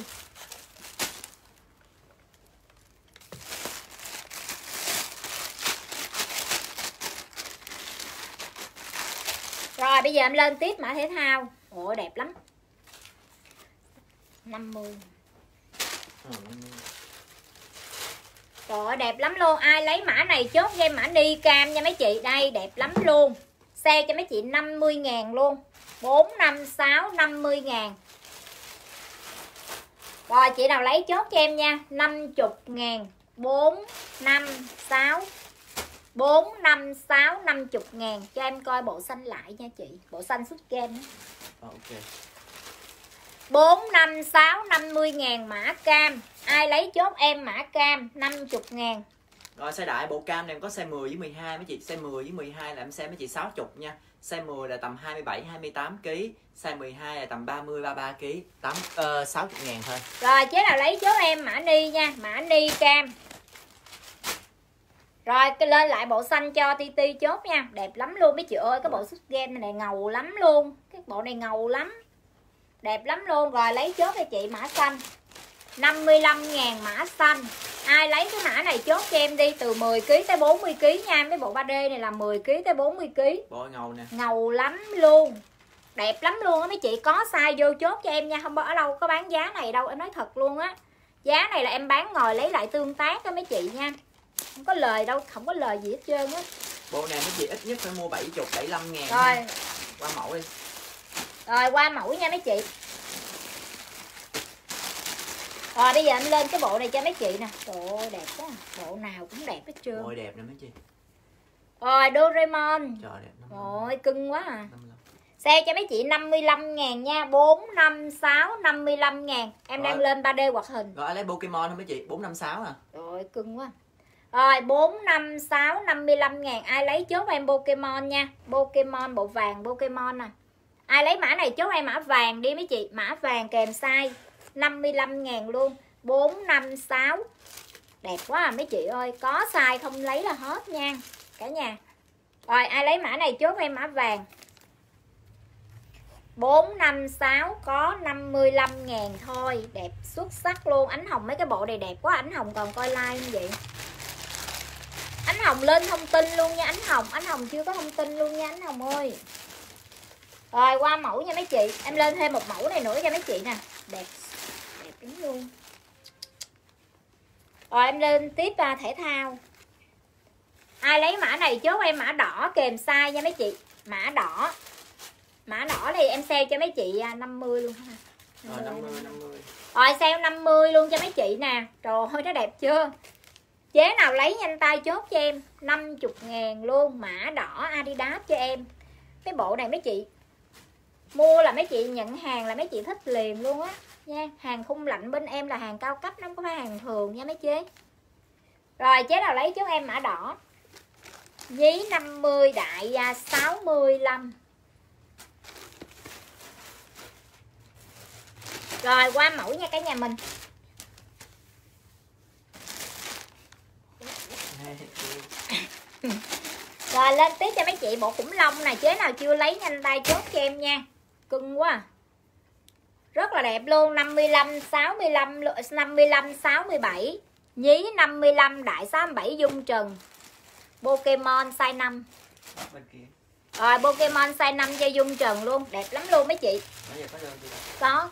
Rồi bây giờ em lên tiếp mã thể thao. Ồ đẹp lắm. 50. Trời ơi đẹp lắm luôn. Ai lấy mã này chốt cho em mã ni cam nha mấy chị. Đây đẹp lắm luôn. Sale cho mấy chị 50.000 luôn. 4, 5, 6, 50.000. Rồi chị nào lấy chốt cho em nha. 50.000. 4, 5, 6. 4, 5, 6, 50.000. Cho em coi bộ xanh lại nha chị. Bộ xanh xuất kem. Ok. 4, 5, 6, 50.000 mã cam. Ai lấy chốt em mã cam 50.000. Rồi size đại bộ cam này em có size 10 với 12 mấy chị. Size 10 với 12 là em xem mấy chị 60 nha. Size 10 là tầm 27, 28 kg. Size 12 là tầm 30, 33 kg. 60.000 thôi. Rồi chế nào lấy chốt em mã ni nha. Mã ni cam. Rồi cái lên lại bộ xanh cho Titi chốt nha. Đẹp lắm luôn mấy chị ơi. Cái bộ xuất game này ngầu lắm luôn. Cái bộ này ngầu lắm. Đẹp lắm luôn. Rồi lấy chốt cho chị mã xanh 55.000 mã xanh. Ai lấy cái mã này chốt cho em đi. Từ 10 kg tới 40 kg nha. Mấy bộ 3D này là 10 kg tới 40 kg. Bộ ngầu nè. Ngầu lắm luôn. Đẹp lắm luôn á mấy chị. Có size vô chốt cho em nha. Không ở đâu có bán giá này đâu. Em nói thật luôn á. Giá này là em bán ngồi lấy lại tương tác đó mấy chị nha. Không có lời đâu. Không có lời gì hết trơn á. Bộ này mấy chị ít nhất phải mua 70, 75.000. Rồi. Qua mẫu đi. Rồi qua mẫu nha mấy chị. Rồi bây giờ em lên cái bộ này cho mấy chị nè. Trời ơi đẹp quá. Bộ nào cũng đẹp hết trơn. Ôi đẹp nè mấy chị. Rồi Doraemon. Trời đẹp. Ôi cưng quá à. 55. Xe cho mấy chị 55.000 nha. 4, 5, 6, 55.000. Em Rồi. đang lên 3D hoạt hình. Rồi ai lấy Pokemon không mấy chị? 456 nè. Rồi cưng quá. Rồi 4, 5, 6, 55.000. Ai lấy chốt em Pokemon nha. Pokemon bộ vàng Pokemon nè. Ai lấy mã này chốt em mã vàng đi mấy chị. Mã vàng kèm size 55.000 luôn. 4, 5, 6. Đẹp quá à mấy chị ơi. Có size không lấy là hết nha cả nhà. Rồi ai lấy mã này chốt em mã vàng 4, 5, 6 có 55.000 thôi. Đẹp xuất sắc luôn. Ánh hồng mấy cái bộ này đẹp quá. Ánh hồng còn coi like như vậy. Ánh hồng lên thông tin luôn nha ánh hồng. Ánh hồng chưa có thông tin luôn nha ánh hồng ơi. Rồi qua mẫu nha mấy chị. Em lên thêm một mẫu này nữa cho mấy chị nè. Đẹp. Đẹp lắm luôn. Rồi em lên tiếp thể thao. Ai lấy mã này chốt em mã đỏ kèm size nha mấy chị. Mã đỏ. Mã đỏ này em sale cho mấy chị 50 luôn ha. Rồi 50. Rồi sale 50 luôn cho mấy chị nè. Trời ơi nó đẹp chưa. Chế nào lấy nhanh tay chốt cho em 50.000 luôn. Mã đỏ Adidas cho em. Cái bộ này mấy chị mua là mấy chị nhận hàng là mấy chị thích liền luôn á nha. Hàng khung lạnh bên em là hàng cao cấp, nó không có phải hàng thường nha mấy chế. Rồi chế nào lấy chốt em mã đỏ. Nhí 50 đại 65. Rồi qua mẫu nha cả nhà mình. Rồi lên tiếp cho mấy chị bộ khủng long này. Chế nào chưa lấy nhanh tay chốt cho em nha. Cưng quá. Rất là đẹp luôn. 55 65 55 67. Nhí 55 đại 67 dung trần. Pokemon size 5. Rồi Pokemon size 5 cho dung trần luôn. Đẹp lắm luôn mấy chị. Có.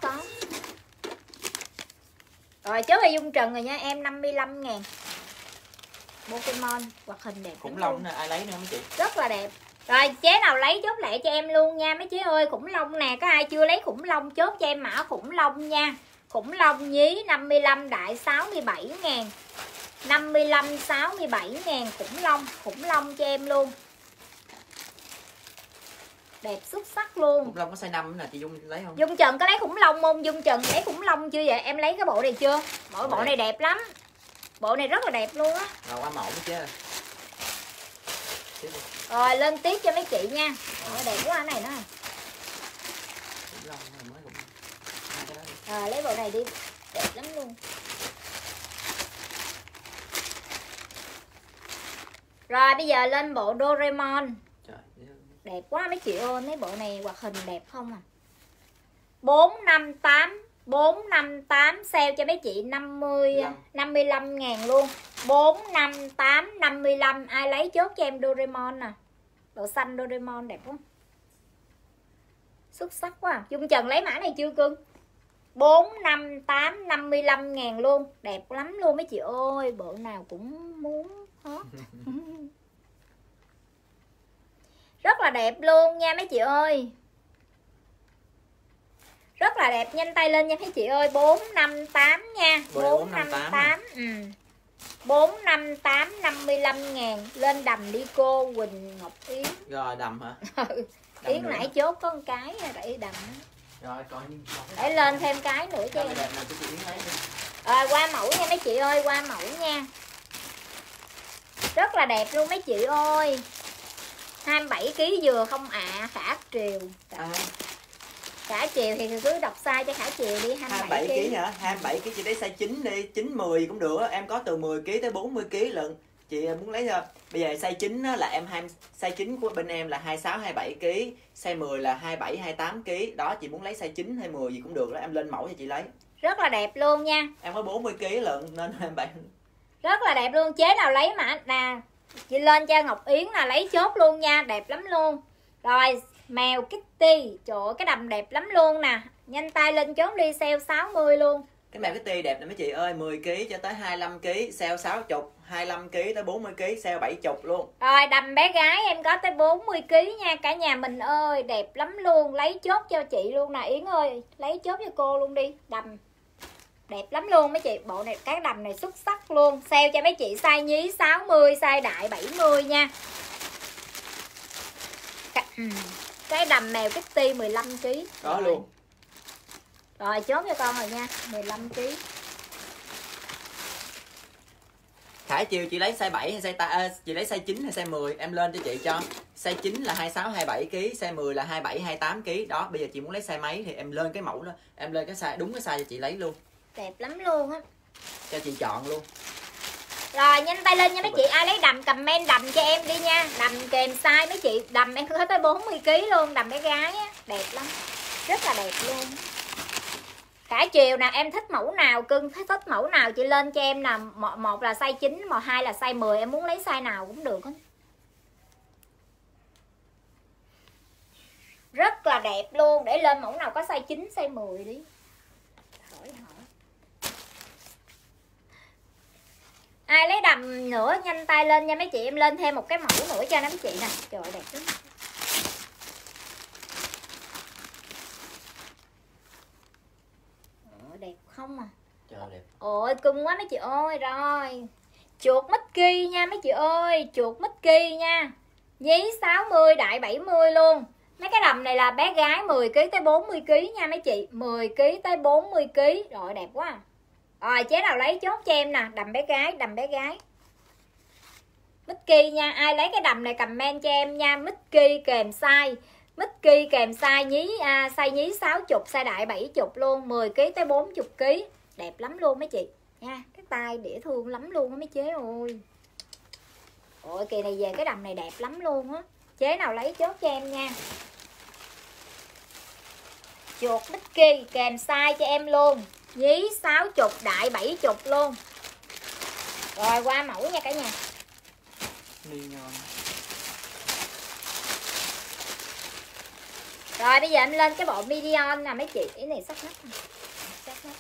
Rồi chốt là dung trần rồi nha em. 55.000. Pokemon hoạt hình đẹp. Khủng long nè, ai lấy nữa mấy chị? Rất là đẹp. Rồi chế nào lấy chốt lại cho em luôn nha mấy chế ơi. Khủng long nè, có ai chưa lấy khủng long chốt cho em mã khủng long nha. Khủng long nhí 55 đại 67.000. 55 67.000 khủng long cho em luôn. Đẹp xuất sắc luôn. Khủng long có size 5 nè, chị Dung lấy không? Dung Trần có lấy khủng long không? Dung Trần lấy khủng long chưa vậy? Em lấy cái bộ này chưa? Bộ này đẹp lắm. Bộ này rất là đẹp luôn á. Rồi qua mẫu chứ. Rồi lên tiếp cho mấy chị nha. Đẹp quá cái này nữa. Rồi lấy bộ này đi. Đẹp lắm luôn. Rồi bây giờ lên bộ Doraemon. Trời, đẹp quá mấy chị ơi, mấy bộ này hoạt hình đẹp không à. 458 sale cho mấy chị 55 ngàn luôn. 458 ai lấy chốt cho em Doraemon nè. Độ xanh Doraemon đẹp không? Xuất sắc quá. Dung Trần lấy mã này chưa cưng? 458 ngàn luôn. Đẹp lắm luôn mấy chị ơi. Bộ nào cũng muốn hot. Rất là đẹp luôn nha mấy chị ơi. Rất là đẹp, nhanh tay lên nha mấy chị ơi. 458 nha. 458. 458 55 ngàn. Lên đầm đi cô Quỳnh Ngọc Yến. Rồi đầm hả? Yến nãy chốt có một cái để đầm. Rồi coi như để lên thêm cái nữa cho em. Qua mẫu nha mấy chị ơi, qua mẫu nha. Rất là đẹp luôn mấy chị ơi. 27 kg vừa không ạ. Khả Triều. Khả Triều thì cứ đọc size cho Khả Triều đi. 27 kg hả? 27 kg chị lấy size 9 đi, 9 10 cũng được. Em có từ 10 kg tới 40 kg lận. Chị muốn lấy bây giờ size 9 là em size 9 của bên em là 26 27 kg, size 10 là 27 28 kg. Đó, chị muốn lấy size 9 hay 10 gì cũng được đó, em lên mẫu cho chị lấy. Rất là đẹp luôn nha. Em có 40 kg lận nên em bạn. Rất là đẹp luôn, chế nào lấy mà nè. Chị lên cho Ngọc Yến là lấy chốt luôn nha, đẹp lắm luôn. Rồi, mèo Kitty, trời ơi cái đầm đẹp lắm luôn nè. Nhanh tay lên chốt đi, sale 60 luôn. Cái mèo Kitty đẹp nè mấy chị ơi, 10 kg cho tới 25 kg, sale 60, 25 kg tới 40 kg, sale 70 luôn. Rồi, đầm bé gái em có tới 40 kg nha cả nhà mình ơi, đẹp lắm luôn, lấy chốt cho chị luôn nè Yến ơi, lấy chốt cho cô luôn đi. Đầm đẹp lắm luôn mấy chị, bộ này cái đầm này xuất sắc luôn. Sale cho mấy chị size nhí 60, size đại 70 nha. Cái đầm mèo Kitty 15 kg. Đó luôn. Rồi chốt cho con rồi nha, 15 kg. Khải chiều chị lấy size 7 hay size chị lấy size 9 hay size 10 em lên cho chị cho. Size 9 là 26 27 kg, size 10 là 27 28 kg. Đó, bây giờ chị muốn lấy size mấy thì em lên cái mẫu đó, em lên cái size đúng cái size cho chị lấy luôn. Đẹp lắm luôn á. Cho chị chọn luôn. Rồi nhanh tay lên nha mấy chị, ai lấy đầm comment đầm cho em đi nha. Đầm kèm size mấy chị, đầm em có tới 40 kg luôn, đầm bé gái á, đẹp lắm. Rất là đẹp luôn. Cả chiều nè, em thích mẫu nào cưng, thích mẫu nào chị lên cho em nè. Một là size 9, một hai là size 10, em muốn lấy size nào cũng được hết. Rất là đẹp luôn, để lên mẫu nào có size 9, size 10 đi. Ai lấy đầm nữa nhanh tay lên nha mấy chị, em lên thêm một cái mẫu nữa cho mấy chị nè. Trời ơi, đẹp lắm. Đẹp không à. Trời đẹp. Ôi cưng quá mấy chị ơi. Rồi chuột Mickey nha mấy chị ơi, chuột Mickey nha, nhí 60 đại 70 luôn. Mấy cái đầm này là bé gái 10 kg tới 40 kg nha mấy chị, 10 kg tới 40 kg. Rồi đẹp quá. Rồi chế nào lấy chốt cho em nè, đầm bé gái, đầm bé gái Mickey nha. Ai lấy cái đầm này comment cho em nha. Mickey kèm size, Mickey kèm size nhí size nhí 60, size đại 70 luôn, 10 kg tới 40 kg. Đẹp lắm luôn mấy chị nha. Cái tay dễ thương lắm luôn á mấy chế ơi. Ôi kỳ này về cái đầm này đẹp lắm luôn á. Chế nào lấy chốt cho em nha. Chuột Mickey kèm size cho em luôn, nhí 60 đại 70 luôn. Rồi qua mẫu nha cả nhà. Rồi bây giờ em lên cái bộ medium nè mấy chị. Cái này sắc nách. Sắc nách.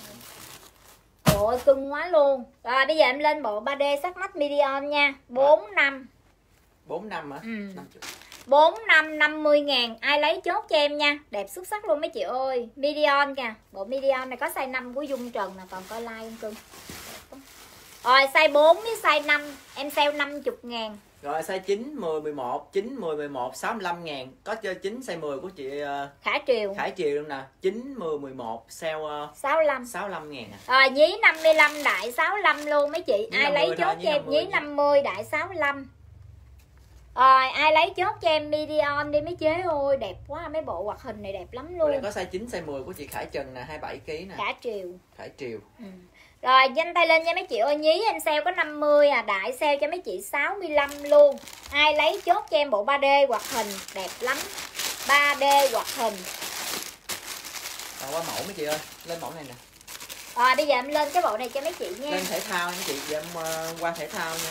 Ôi cưng quá luôn. Rồi bây giờ em lên bộ 3D sắc nách medium nha. 45. 45 hả? 45 50 ngàn. Ai lấy chốt cho em nha. Đẹp xuất sắc luôn mấy chị ơi. Medium kìa. Bộ medium này có size 5 của Dung Trần nè. Còn coi like không cưng. Rồi size 4 với size 5 em sale 50 ngàn. Rồi size 9, 10, 11, 9, 10, 11, 65 ngàn. Có chơi 9 size 10 của chị Khả Triều. Khải Triều luôn nè. 9, 10, 11, sale 65 ngàn à. Rồi nhí 55 đại 65 luôn mấy chị. Ai lấy chốt cho em nhí 50 đại 65. Rồi ai lấy chốt cho em medium đi mấy chế ơi. Đẹp quá, mấy bộ hoạt hình này đẹp lắm luôn. Đây có size 9, size 10 của chị Khải Trần nè, 27kg nè. Khả Triều. Khải Triều. Rồi nhanh tay lên nha mấy chị ơi. Nhí em sale có 50 à. Đại sale cho mấy chị 65 luôn. Ai lấy chốt cho em bộ 3D hoạt hình. Đẹp lắm. 3D hoạt hình. Rồi qua mẫu mấy chị ơi. Lên mẫu này nè. Rồi bây giờ em lên cái bộ này cho mấy chị nha. Lên thể thao nha chị. Giờ em qua thể thao nha.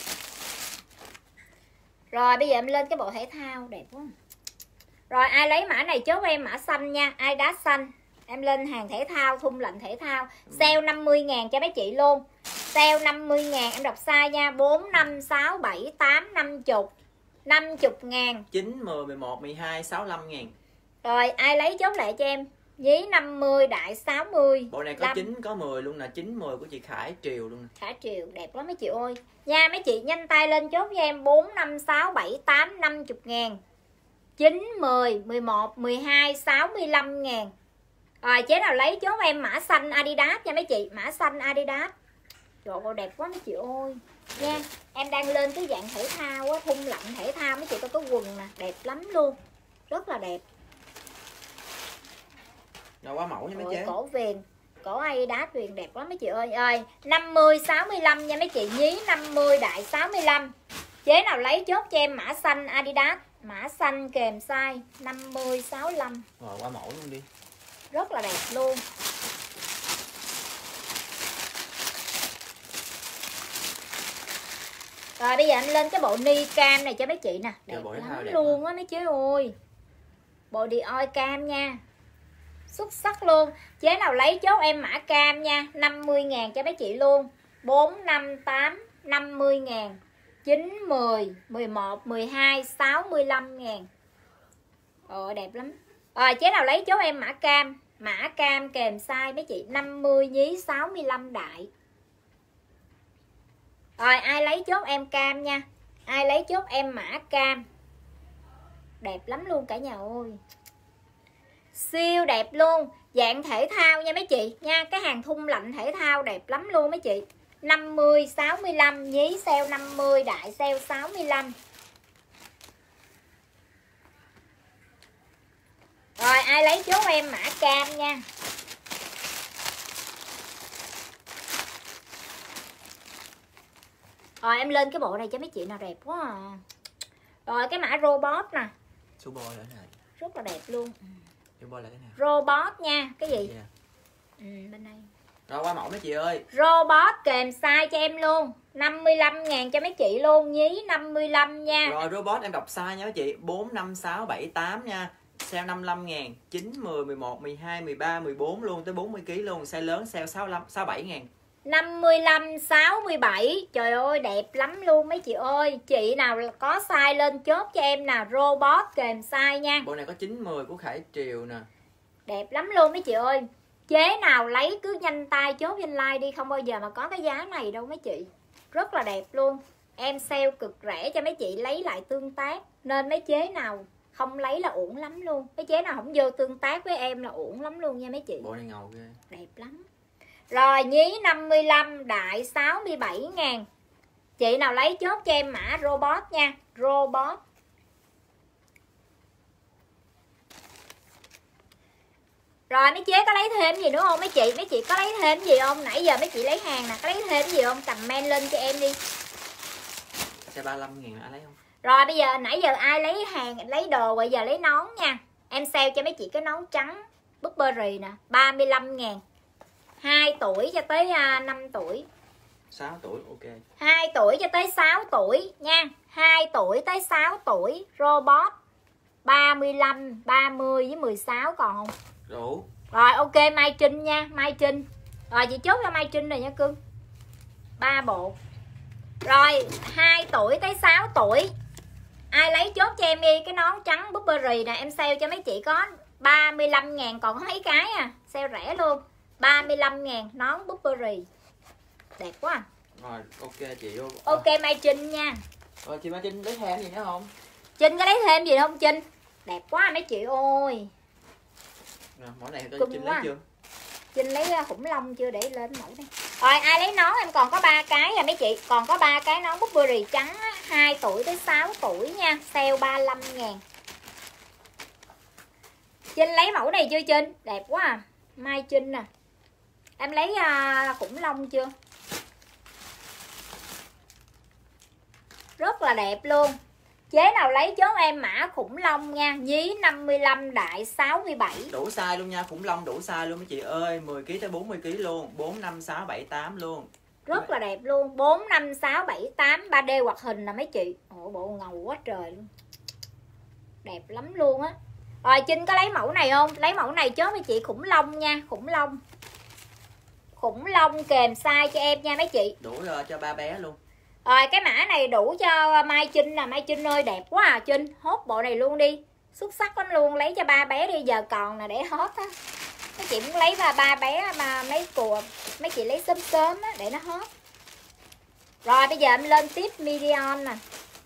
Rồi bây giờ em lên cái bộ thể thao. Đẹp quá. Rồi ai lấy mã này chốt em mã xanh nha. Ai đá xanh. Em lên hàng thể thao, thun lạnh thể thao. Sale 50 ngàn cho mấy chị luôn. Sale 50 ngàn em đọc sai nha. 4, 5, 6, 7, 8, 50. 50 ngàn. 9, 10, 11, 12, 65 ngàn. Rồi ai lấy chốt lại cho em. Nhí 50 đại 60. Bộ này có 9 có 10 luôn nè. 9, 10 của chị Khải Triều luôn nè. Khả Triều đẹp lắm mấy chị ơi. Nha mấy chị nhanh tay lên chốt cho em. 4, 5, 6, 7, 8, 50 ngàn. 9, 10, 11, 12, 65 ngàn. Rồi chế nào lấy chốt em mã xanh Adidas nha mấy chị. Mã xanh Adidas. Trời ơi đẹp quá mấy chị ơi. Nha em đang lên cái dạng thể thao á, thun lạnh thể thao mấy chị có quần nè. Đẹp lắm luôn. Rất là đẹp. Rồi qua mẫu nha mấy chế. Cổ viền. Cổ Adidas viền đẹp lắm mấy chị ơi. Ơi 50, 65 nha mấy chị. Nhí 50 đại 65. Chế nào lấy chốt cho em mã xanh Adidas. Mã xanh kèm size 50, 65. Rồi qua mẫu luôn đi. Rất là đẹp luôn. Rồi bây giờ em lên cái bộ ni cam này cho mấy chị nè. Đẹp lắm luôn á mấy chế ơi. Bộ Dior cam nha. Xuất sắc luôn. Chế nào lấy chốt em mã cam nha. 50 ngàn cho mấy chị luôn. 4, 5, 8, 50 ngàn. 9, 10, 11, 12, 65 ngàn. Đẹp lắm. Rồi chế nào lấy chốt em mã cam. Mã cam kèm size mấy chị 50 nhí 65 đại. Rồi ai lấy chốt em cam nha. Ai lấy chốt em mã cam. Đẹp lắm luôn cả nhà ơi. Siêu đẹp luôn. Dạng thể thao nha mấy chị nha. Cái hàng thun lạnh thể thao đẹp lắm luôn mấy chị. 50, 65 nhí sale 50 đại sale 65. Rồi ai lấy chốt em mã cam nha. Rồi em lên cái bộ này cho mấy chị nào đẹp quá à. Rồi cái mã robot nè. Super là thế này. Rất là đẹp luôn. Super là thế nào? Robot nha. Cái gì? Yeah. Bên đây. Rồi qua mẫu mấy chị ơi. Robot kèm size cho em luôn. 55 ngàn cho mấy chị luôn. Nhí 55 nha. Rồi robot em đọc size nha mấy chị. 4, 5, 6, 7, 8 nha. Sale 55 ngàn. 9, 10, 11, 12, 13, 14 luôn. Tới 40kg luôn. Size lớn sale 65, 67 ngàn. 55, 67. Trời ơi đẹp lắm luôn mấy chị ơi. Chị nào có size lên chốt cho em nè. Robot kèm size nha. Bộ này có 9, 10 của Khải Triều nè. Đẹp lắm luôn mấy chị ơi. Chế nào lấy cứ nhanh tay chốt danh like đi. Không bao giờ mà có cái giá này đâu mấy chị. Rất là đẹp luôn. Em sale cực rẻ cho mấy chị lấy lại tương tác. Nên mấy chế nào không lấy là uổng lắm luôn. Mấy chế nào không vô tương tác với em là uổng lắm luôn nha mấy chị. Bộ này ngầu ghê. Đẹp lắm. Rồi nhí 55 đại 67 ngàn. Chị nào lấy chốt cho em mã robot nha. Robot. Rồi mấy chế có lấy thêm gì nữa không mấy chị? Mấy chị có lấy thêm gì không? Nãy giờ mấy chị lấy hàng nè. Có lấy thêm gì không? Comment lên cho em đi. Xe 35 ngàn ai lấy không? Rồi bây giờ nãy giờ ai lấy hàng, lấy đồ, bây giờ lấy nón nha. Em sale cho mấy chị cái nón trắng Burberry nè, 35 ngàn. 2 tuổi cho tới 5 tuổi. 6 tuổi ok. 2 tuổi cho tới 6 tuổi nha. 2 tuổi tới 6 tuổi. Robot 35, 30 với 16 còn không? Đủ. Rồi ok Mai Trinh nha, Mai Trinh. Rồi chị chốt cho Mai Trinh rồi nha cưng. 3 bộ. Rồi 2 tuổi tới 6 tuổi. Ai lấy chốt cho em đi cái nón trắng Burberry nè. Em sale cho mấy chị có 35 ngàn. Còn có mấy cái à. Sale rẻ luôn. 35 ngàn nón Burberry. Đẹp quá. Rồi ok chị vô. Ok Mai Trinh nha. Rồi chị Mai Trinh lấy thêm gì nữa không? Trinh có lấy thêm gì không Trinh? Đẹp quá mấy chị ơi. Rồi, mẫu này tôi Cưng Trinh quá. lấy chưa? Trinh lấy khủng long chưa để lên mẫu đây. Rồi ai lấy nón em còn có 3 cái rồi mấy chị. Còn có 3 cái nón Burberry trắng á, 2 tuổi tới 6 tuổi nha. Sale 35.000. Trinh lấy mẫu này chưa Trinh? Đẹp quá à. Mai Trinh nè. Em lấy khủng long chưa? Rất là đẹp luôn. Chế nào lấy chốt em mã khủng long nha. Nhí 55 đại 67. Đủ size luôn nha, khủng long đủ size luôn mấy chị ơi. 10kg tới 40kg luôn. 4, 5, 6, 7, 8 luôn. Rất là đẹp luôn. 4, 5, 6, 7, 8 3D hoạt hình nè mấy chị. Ồ bộ ngầu quá trời luôn. Đẹp lắm luôn á. Rồi Trinh có lấy mẫu này không? Lấy mẫu này chốt mấy chị khủng long nha. Khủng long. Khủng long kèm size cho em nha mấy chị. Đủ cho 3 bé luôn. Rồi cái mã này đủ cho Mai Trinh nè. Mai Trinh ơi đẹp quá à Trinh. Hốt bộ này luôn đi. Xuất sắc lắm luôn. Lấy cho 3 bé đi. Giờ còn nè để hốt á. Mấy chị muốn lấy 3 bé mà mấy chị lấy sớm sớm á để nó hốt. Rồi bây giờ em lên tiếp medium nè.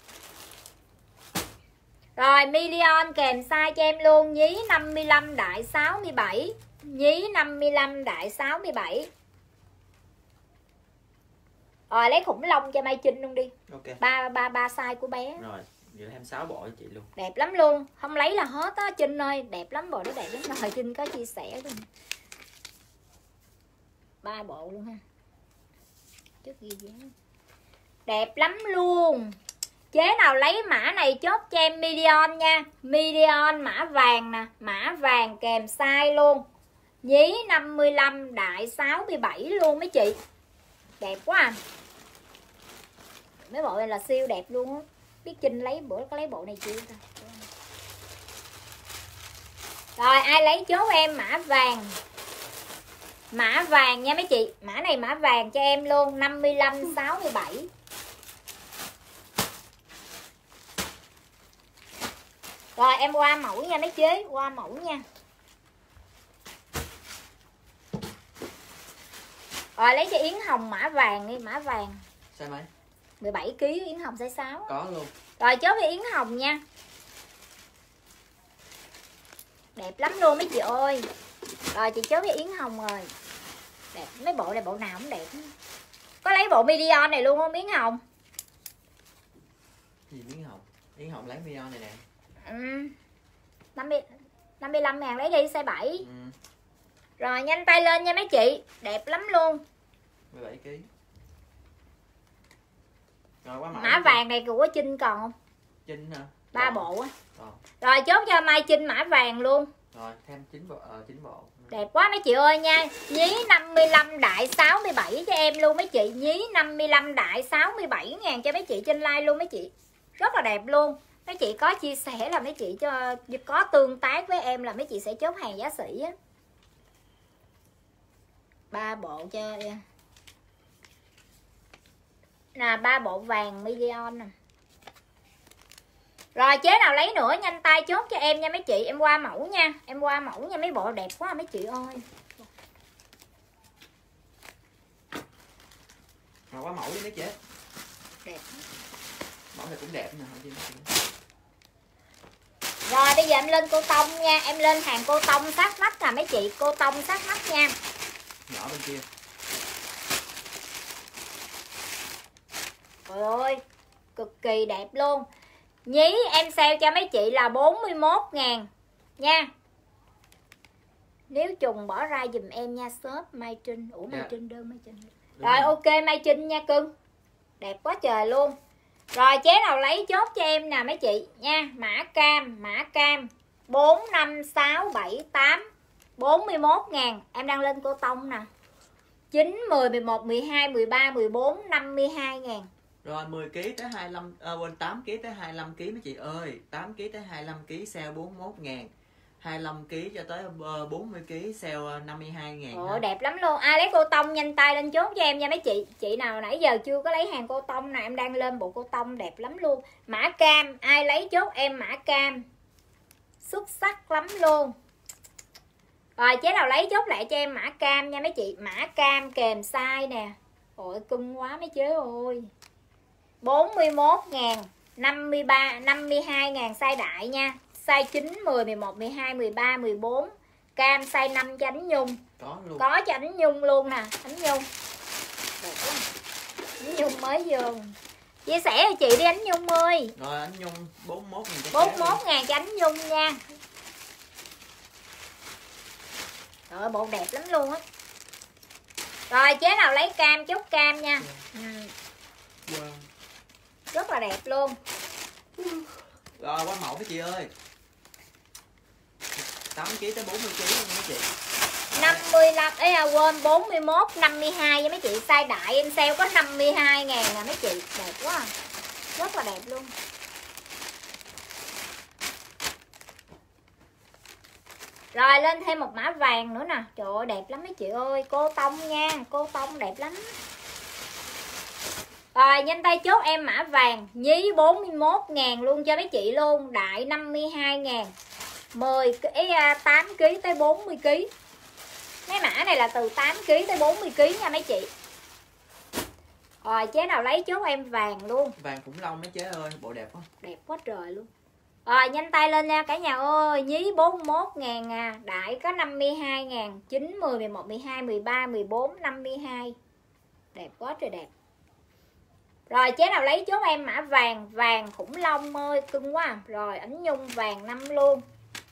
Rồi medium kèm size cho em luôn. Nhí 55 đại 67. Nhí 55 đại 67. Rồi lấy khủng long cho Mai Trinh luôn đi. Ok. Ba size của bé. Rồi, vậy thêm 6 bộ cho chị luôn. Đẹp lắm luôn. Không lấy là hết á Trinh ơi. Đẹp lắm, bộ đó đẹp lắm. Rồi Trinh có chia sẻ luôn. 3 bộ luôn ha. Trước ghi giá. Đẹp lắm luôn. Chế nào lấy mã này chốt cho em medium nha. Medium mã vàng nè. Mã vàng kèm size luôn. Nhí 55 đại 67 luôn mấy chị. Đẹp quá à. Mấy bộ này là siêu đẹp luôn á. Biết Trinh lấy bữa có lấy bộ này chưa ta? Rồi ai lấy chốt em mã vàng. Mã vàng nha mấy chị. Mã này mã vàng cho em luôn. 55 67. Rồi em qua mẫu nha mấy chế. Qua mẫu nha. Rồi lấy cho Yến Hồng mã vàng đi. Mã vàng Size mấy? 17kg Yến Hồng size 6. Có luôn. Rồi chốt cho Yến Hồng nha. Đẹp lắm luôn mấy chị ơi. Rồi chị chốt cho Yến Hồng rồi. Đẹp. Mấy bộ này bộ nào cũng đẹp. Có lấy bộ medium này luôn không Yến Hồng? Gì Yến Hồng? Yến Hồng lấy video này nè. 55.000 lấy đi size 7. Ừ. Rồi nhanh tay lên nha mấy chị. Đẹp lắm luôn. 17kg. Rồi quá mã. Mã vàng này của Trinh còn không? Trinh hả? 3 bộ á. Còn. Rồi chốt cho Mai Trinh mã vàng luôn. Rồi thêm 9 bộ 9 bộ. Đẹp quá mấy chị ơi nha. Nhí 55 đại 67 cho em luôn mấy chị. Nhí 55 đại 67.000 cho mấy chị trên like luôn mấy chị. Rất là đẹp luôn. Mấy chị có chia sẻ là mấy chị cho có tương tác với em là mấy chị sẽ chốt hàng giá sỉ á. 3 bộ cho nè, 3 bộ vàng medium nè. Rồi chế nào lấy nữa nhanh tay chốt cho em nha mấy chị. Em qua mẫu nha. Em qua mẫu nha. Mấy bộ đẹp quá mấy chị ơi. Rồi quá mẫu đi mấy chị. Đẹp. Mẫu này cũng đẹp nè. Rồi bây giờ em lên cô tông nha. Em lên hàng cô tông sát nách nè mấy chị. Cô tông sát nách nha. Nhỏ bên kia. Trời ơi. Cực kỳ đẹp luôn. Nhí em sale cho mấy chị là 41.000 nha. Nếu trùng bỏ ra dùm em nha shop Mai Trinh. Ủa Mai Trinh đơn Mai Trinh. Rồi ok Mai Trinh nha cưng. Đẹp quá trời luôn. Rồi chế nào lấy chốt cho em nè mấy chị nha. Mã cam 4, 5, 6, 7, 8 41.000. Em đang lên cô tông nè. 9, 10, 11, 12, 13, 14 52.000. Rồi 10kg tới 25 quên 8kg tới 25kg mấy chị ơi. 8kg tới 25kg sale 41.000. 25kg cho tới 40kg sale 52.000. Ồ đẹp lắm luôn. Ai lấy cô tông nhanh tay lên chốt cho em nha mấy chị. Chị nào nãy giờ chưa có lấy hàng cô tông nè, em đang lên bộ cô tông đẹp lắm luôn. Mã cam, ai lấy chốt em mã cam. Xuất sắc lắm luôn. Rồi chế nào lấy chốt lại cho em mã cam nha mấy chị. Mã cam kèm size nè. Ôi cưng quá mấy chế ơi. 41.000, 52.000 size đại nha. Size 9, 10, 11, 12, 13, 14. Cam size 5 cho ánh nhung. Có luôn. Có cho ánh nhung luôn nè, ánh nhung. Đẹp quá. Ánh nhung mới vô. Chia sẻ cho chị đi ánh nhung ơi. Rồi ánh nhung 41.000 cho 41.000 cho ánh nhung nha. Trời ơi, bộ đẹp lắm luôn á. Rồi chế nào lấy cam, chốt cam nha. Wow. Rất là đẹp luôn. Rồi qua mẫu mấy chị ơi. 8kg tới 40kg luôn mấy chị. 55 ấy à, quên 41, 52 với mấy chị. Size đại em sale có 52.000 nè mấy chị. Đẹp quá à. Rất là đẹp luôn. Rồi lên thêm một mã vàng nữa nè. Trời ơi đẹp lắm mấy chị ơi. Cô tông nha. Cô tông đẹp lắm. Rồi nhanh tay chốt em mã vàng. Nhí 41.000 luôn cho mấy chị luôn. Đại 52.000. 8kg tới 40kg. Mấy mã này là từ 8kg tới 40kg nha mấy chị. Rồi chế nào lấy chốt em vàng luôn. Vàng khủng long mấy chế ơi. Bộ đẹp quá. Đẹp quá trời luôn. Rồi nhanh tay lên nha cả nhà ơi. Nhí 41.000 à. Đại có 52.000. 9, 10, 11, 12, 13, 14, 52. Đẹp quá trời đẹp. Rồi chế nào lấy chốt em mã vàng. Vàng khủng long ơi. Cưng quá à. Rồi ánh nhung vàng 5 luôn.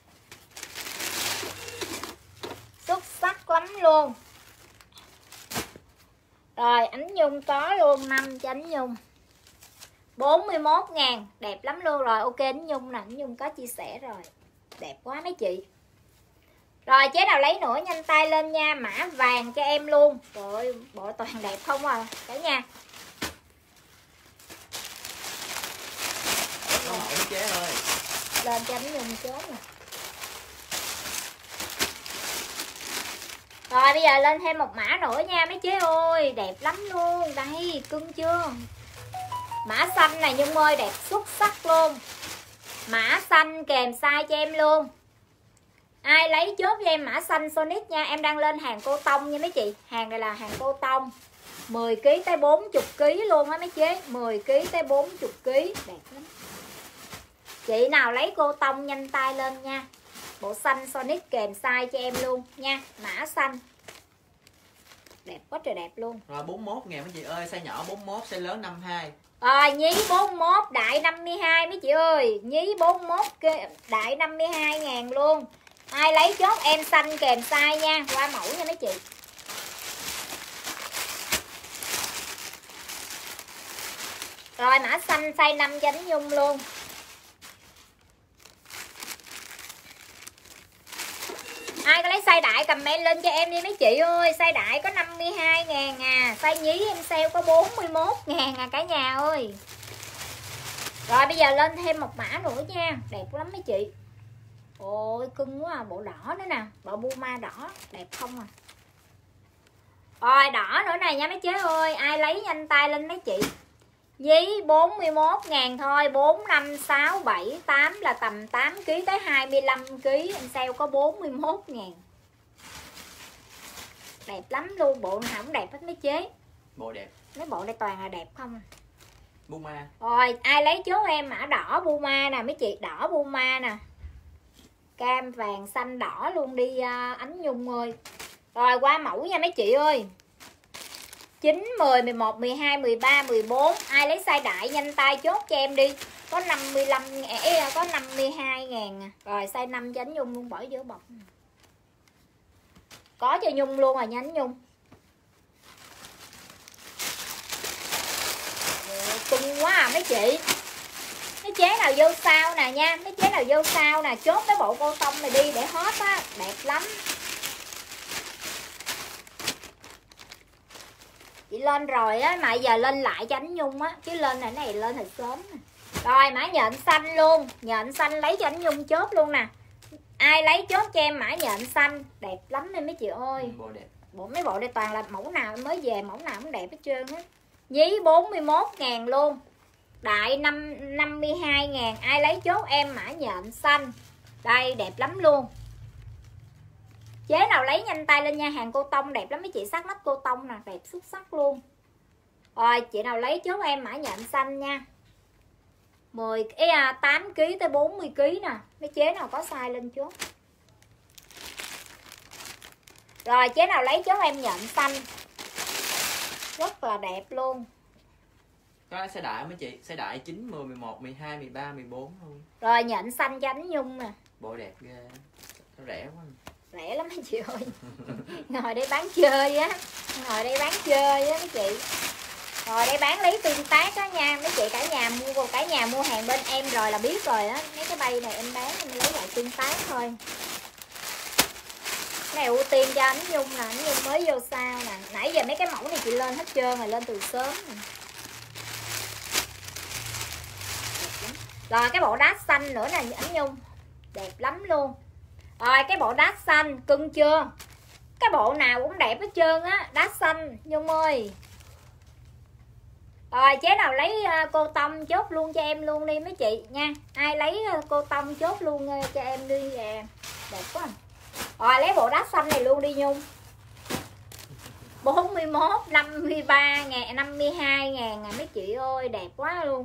Xuất sắc lắm luôn. Rồi ánh nhung có luôn 5 cho ánh nhung. 41.000. Đẹp lắm luôn. Rồi ok ánh nhung nè. Ánh nhung có chia sẻ rồi. Đẹp quá mấy chị. Rồi chế nào lấy nữa nhanh tay lên nha. Mã vàng cho em luôn. Trời ơi bộ toàn đẹp không à cả nhà. Có mẫu mấy chế ơi. Lên cho ánh nhung chốt nè. Rồi bây giờ lên thêm một mã nữa nha mấy chế ơi. Đẹp lắm luôn. Đây cưng chưa. Mã xanh này Nhung ơi đẹp xuất sắc luôn. Mã xanh kèm size cho em luôn. Ai lấy chốt cho em mã xanh Sonic nha. Em đang lên hàng cô tông nha mấy chị. Hàng này là hàng cô tông. 10kg tới 40kg luôn á mấy chế. 10kg tới 40kg. Đẹp lắm. Chị nào lấy cô tông nhanh tay lên nha. Bộ xanh Sonic kèm size cho em luôn nha. Mã xanh. Đẹp quá trời đẹp luôn. Rồi 41.000 mấy chị ơi. Size nhỏ 41, size lớn 52. Rồi nhí 41 đại 52 mấy chị ơi. Nhí 41 đại 52.000 luôn. Ai lấy chốt em xanh kèm size nha. Qua mẫu nha mấy chị. Rồi mã xanh size 5 cho ánh nhung luôn. Ai có lấy size đại comment lên cho em đi mấy chị ơi. Size đại có 52.000 à. Size nhí em sale có 41.000 à cả nhà ơi. Rồi bây giờ lên thêm một mã nữa nha. Đẹp lắm mấy chị. Ôi cưng quá à. Bộ đỏ nữa nè. Bộ Puma đỏ. Đẹp không à. Rồi đỏ nữa này nha mấy chế ơi. Ai lấy nhanh tay lên mấy chị. Nhí 41.000 thôi. 4, 5, 6, 7, 8 là tầm 8kg tới 25kg. Em sale có 41.000. Đẹp lắm luôn. Bộ nào cũng đẹp hết mấy chế. Bộ đẹp. Mấy bộ này toàn là đẹp không. Puma. Rồi ai lấy chốt em mã đỏ Puma nè mấy chị. Đỏ Puma nè. Cam vàng xanh đỏ luôn đi ánh nhung ơi. Rồi qua mẫu nha mấy chị ơi. 9, 10, 11, 12, 13, 14. Ai lấy size đại nhanh tay chốt cho em đi. Có 55 có 52.000 à. Rồi size 5 cho ánh nhung luôn, bỏ giữa bọc. Có cho nhung luôn rồi nha ánh nhung. Tung quá à mấy chị. Mấy chế nào vô sao nè nha. Mấy chế nào vô sao nè. Chốt cái bộ cô tông này đi để hot á. Đẹp lắm. Chị lên rồi á. Mà giờ lên lại cho ánh nhung á. Chứ lên này lên hồi sớm nè. Rồi mã nhện xanh luôn. Nhện xanh lấy cho ánh nhung chốt luôn nè. Ai lấy chốt cho em mã nhện xanh. Đẹp lắm nè mấy chị ơi. Bộ đẹp. Mấy bộ đây toàn là mẫu nào mới về. Mẫu nào cũng đẹp hết trơn á. Nhí 41.000 luôn. Đại 52.000. Ai lấy chốt em mã nhện xanh. Đây đẹp lắm luôn. Chế nào lấy nhanh tay lên nha. Hàng cô tông đẹp lắm mấy chị. Sắc nách cô tông nè. Đẹp xuất sắc luôn. Rồi chị nào lấy chốt em mã nhện xanh nha. 8 kg tới 40 kg nè. Mấy chế nào có size lên chốt. Rồi chế nào lấy chốt em nhện xanh. Rất là đẹp luôn. Có size đại mấy chị, size đại 9, 10, 11, 12, 13, 14 luôn. Rồi nhện xanh cho Ánh Nhung nè. Bộ đẹp ghê. Nó rẻ quá. Rẻ lắm mấy chị ơi. Ngồi đây bán chơi á. Ngồi đây bán chơi á mấy chị. Rồi đây bán lấy tương tác á nha. Mấy chị cả nhà mua hàng bên em rồi là biết rồi á. Mấy cái bay này em bán em lấy lại tương tác thôi. Cái này ưu tiên cho Ánh Nhung nè. Ánh Nhung mới vô sao nè. Nãy giờ mấy cái mẫu này chị lên hết trơn rồi, lên từ sớm nè. Rồi cái bộ đá xanh nữa nè Ánh Nhung. Đẹp lắm luôn. Rồi cái bộ đá xanh cưng chưa? Cái bộ nào cũng đẹp hết trơn á. Đá xanh Nhung ơi. Rồi chế nào lấy cô tông chốt luôn cho em luôn đi mấy chị nha. Ai lấy cô tông chốt luôn cho em đi nè. Đẹp quá. Rồi lấy bộ đá xanh này luôn đi Nhung. 41, 53 ngàn, 52 ngàn mấy chị ơi. Đẹp quá luôn.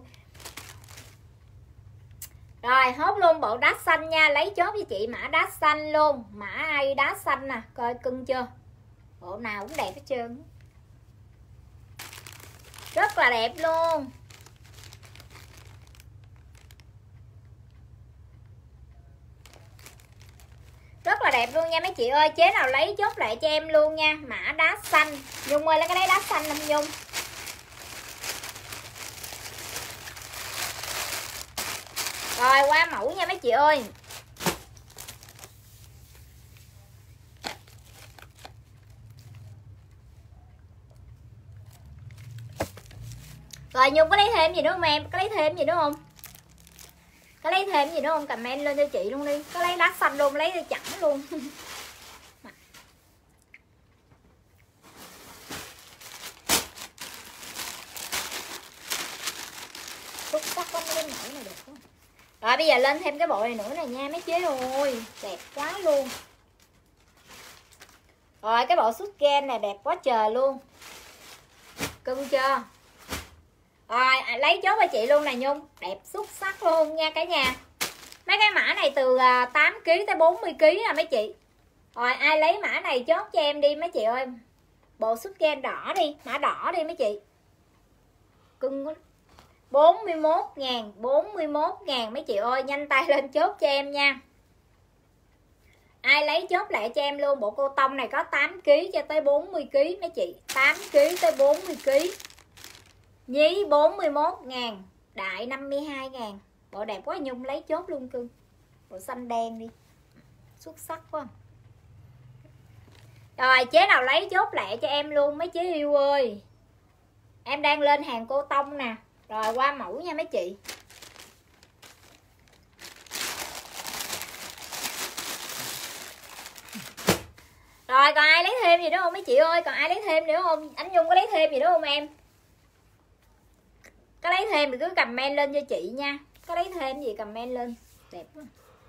Rồi hốt luôn bộ đá xanh nha. Lấy chốt với chị mã đá xanh luôn. Mã ai đá xanh nè. Coi cưng chưa? Bộ nào cũng đẹp hết trơn. Rất là đẹp luôn. Rất là đẹp luôn nha mấy chị ơi. Chế nào lấy chốt lại cho em luôn nha. Mã đá xanh. Nhung ơi lấy cái đấy đá xanh không Nhung? Rồi qua mẫu nha mấy chị ơi. Rồi Nhung có lấy thêm gì nữa không em? Có lấy thêm gì nữa không? Có lấy thêm gì nữa không? Comment lên cho chị luôn đi. Có lấy lá xanh luôn, lấy chẳng luôn. Xúc sắc có mấy cái mẫu này được không? Rồi bây giờ lên thêm cái bộ này nữa nè nha mấy chế ơi. Đẹp quá luôn. Rồi cái bộ sút gen này đẹp quá trời luôn. Cưng chưa? Rồi lấy chốt cho chị luôn nè Nhung. Đẹp xuất sắc luôn nha cả nhà. Mấy cái mã này từ 8 kg tới 40 kg nè mấy chị. Rồi ai lấy mã này chốt cho em đi mấy chị ơi. Bộ sút gen đỏ đi. Mã đỏ đi mấy chị. Cưng quá. 41 ngàn. 41 ngàn mấy chị ơi. Nhanh tay lên chốt cho em nha. Ai lấy chốt lại cho em luôn. Bộ cô tông này có 8 kg cho tới 40 kg mấy chị. 8 kg tới 40 kg. Nhí 41 ngàn. Đại 52 ngàn. Bộ đẹp quá Nhung lấy chốt luôn cưng. Bộ xanh đen đi. Xuất sắc quá. Rồi chế nào lấy chốt lại cho em luôn mấy chế yêu ơi. Em đang lên hàng cô tông nè. Rồi qua mẫu nha mấy chị. Rồi còn ai lấy thêm gì nữa không mấy chị ơi? Còn ai lấy thêm nữa không? Ánh Nhung có lấy thêm gì nữa không em? Có lấy thêm thì cứ comment lên cho chị nha. Có lấy thêm gì comment lên. Đẹp quá.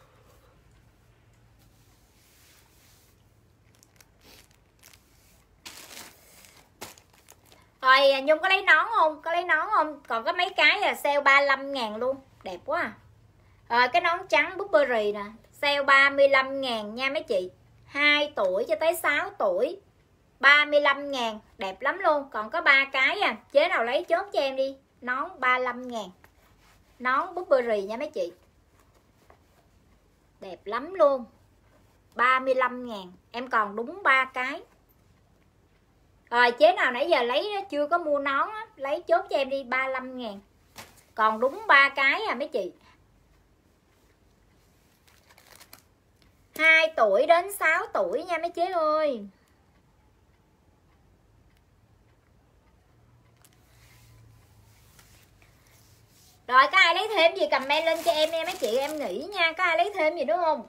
Rồi Nhung có lấy nón không? Có lấy nón không? Còn có mấy cái là sale 35 ngàn luôn. Đẹp quá à. Rồi cái nón trắng Burberry nè. Sale 35 ngàn nha mấy chị. 2 tuổi cho tới 6 tuổi 35 ngàn. Đẹp lắm luôn. Còn có 3 cái à. Chế nào lấy chốt cho em đi. Nón 35 ngàn. Nón Burberry nha mấy chị. Đẹp lắm luôn. 35 ngàn. Em còn đúng 3 cái. Rồi chế nào nãy giờ lấy chưa có mua nón á, lấy chốt cho em đi 35 ngàn. Còn đúng 3 cái à mấy chị. 2 tuổi đến 6 tuổi nha mấy chế ơi. Rồi có ai lấy thêm gì comment lên cho em nha mấy chị, em nghĩ nha. Có ai lấy thêm gì đúng không?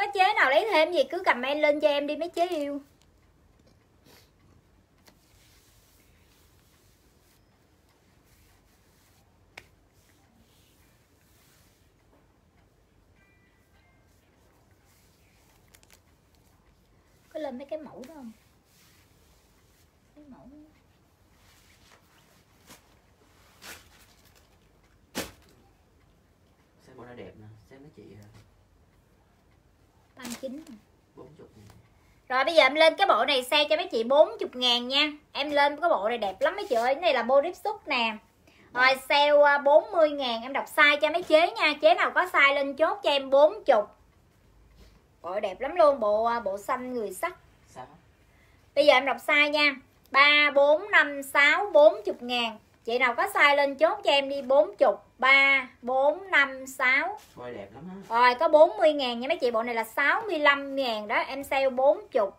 chế nào lấy thêm gì cứ comment lên cho em đi mấy chế yêu. Có lên mấy cái mẫu đó không? Cái mẫu Xem bộ này đẹp nè, xem mấy chị 39. 40. Rồi bây giờ em lên cái bộ này sale cho mấy chị 40.000 nha. Em lên cái bộ này đẹp lắm mấy chị ơi. Cái này là bô rip xúc nè. Rồi sale 40.000. Em đọc size cho mấy chế nha. Chế nào có size lên chốt cho em 40. Bộ đẹp lắm luôn. Bộ xanh người sắc. Sao? Bây giờ em đọc size nha. 3, 4, 5, 6, 40.000. Chị nào có size lên chốt cho em đi 40. 3, 4, 5, 6. Coi đẹp lắm á. Rồi có 40.000 nha mấy chị. Bộ này là 65.000 đó. Em sale 40.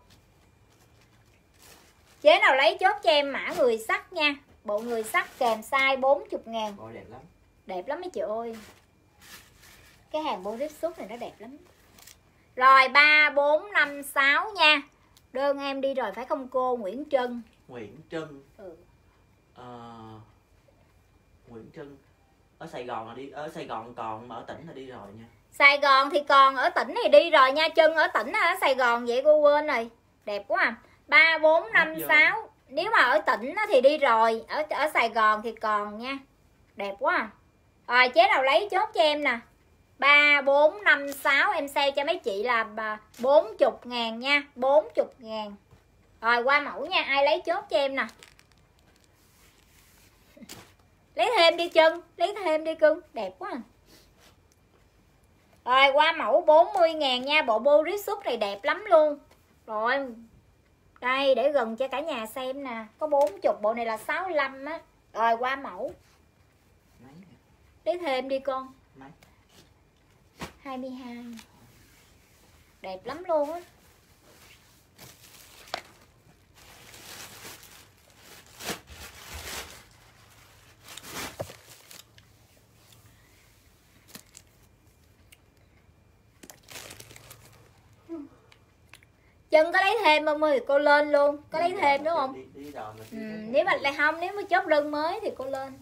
Chế nào lấy chốt cho em mã người sắc nha. Bộ người sắc kèm size 40.000. Coi đẹp lắm. Đẹp lắm mấy chị ơi. Cái hàng bô rip xúc này nó đẹp lắm. Rồi 3, 4, 5, 6 nha. Đơn em đi rồi phải không cô? Nguyễn Trân. Nguyễn Trân. Nguyễn Trân ở Sài Gòn là đi, ở Sài Gòn còn mà ở tỉnh là đi rồi nha. Sài Gòn thì còn, ở tỉnh thì đi rồi nha. Trân ở tỉnh ở Sài Gòn vậy cô quên rồi. Đẹp quá à. 3, 4, 5, 6. Nếu mà ở tỉnh thì đi rồi. Ở Sài Gòn thì còn nha. Đẹp quá à. Rồi chế nào lấy chốt cho em nè. 3, 4, 5, 6. Em sale cho mấy chị là 40.000 nha. 40.000. Rồi qua mẫu nha. Ai lấy chốt cho em nè. Lấy thêm đi Trân. Lấy thêm đi cưng. Đẹp quá à. Rồi qua mẫu 40.000 nha. Bộ bô rít xúc này đẹp lắm luôn. Rồi đây để gần cho cả nhà xem nè. Có 40. Bộ này là 65 á. Rồi qua mẫu. Lấy thêm đi con. 22. Đẹp lắm luôn á. Chân có lấy thêm không ơi? Cô lên luôn. Có lấy thêm đúng không? Nếu mà lại không, nếu mà chốt đơn mới thì cô lên.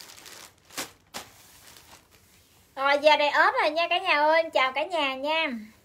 Rồi giờ đây ốp rồi nha cả nhà ơi. Chào cả nhà nha.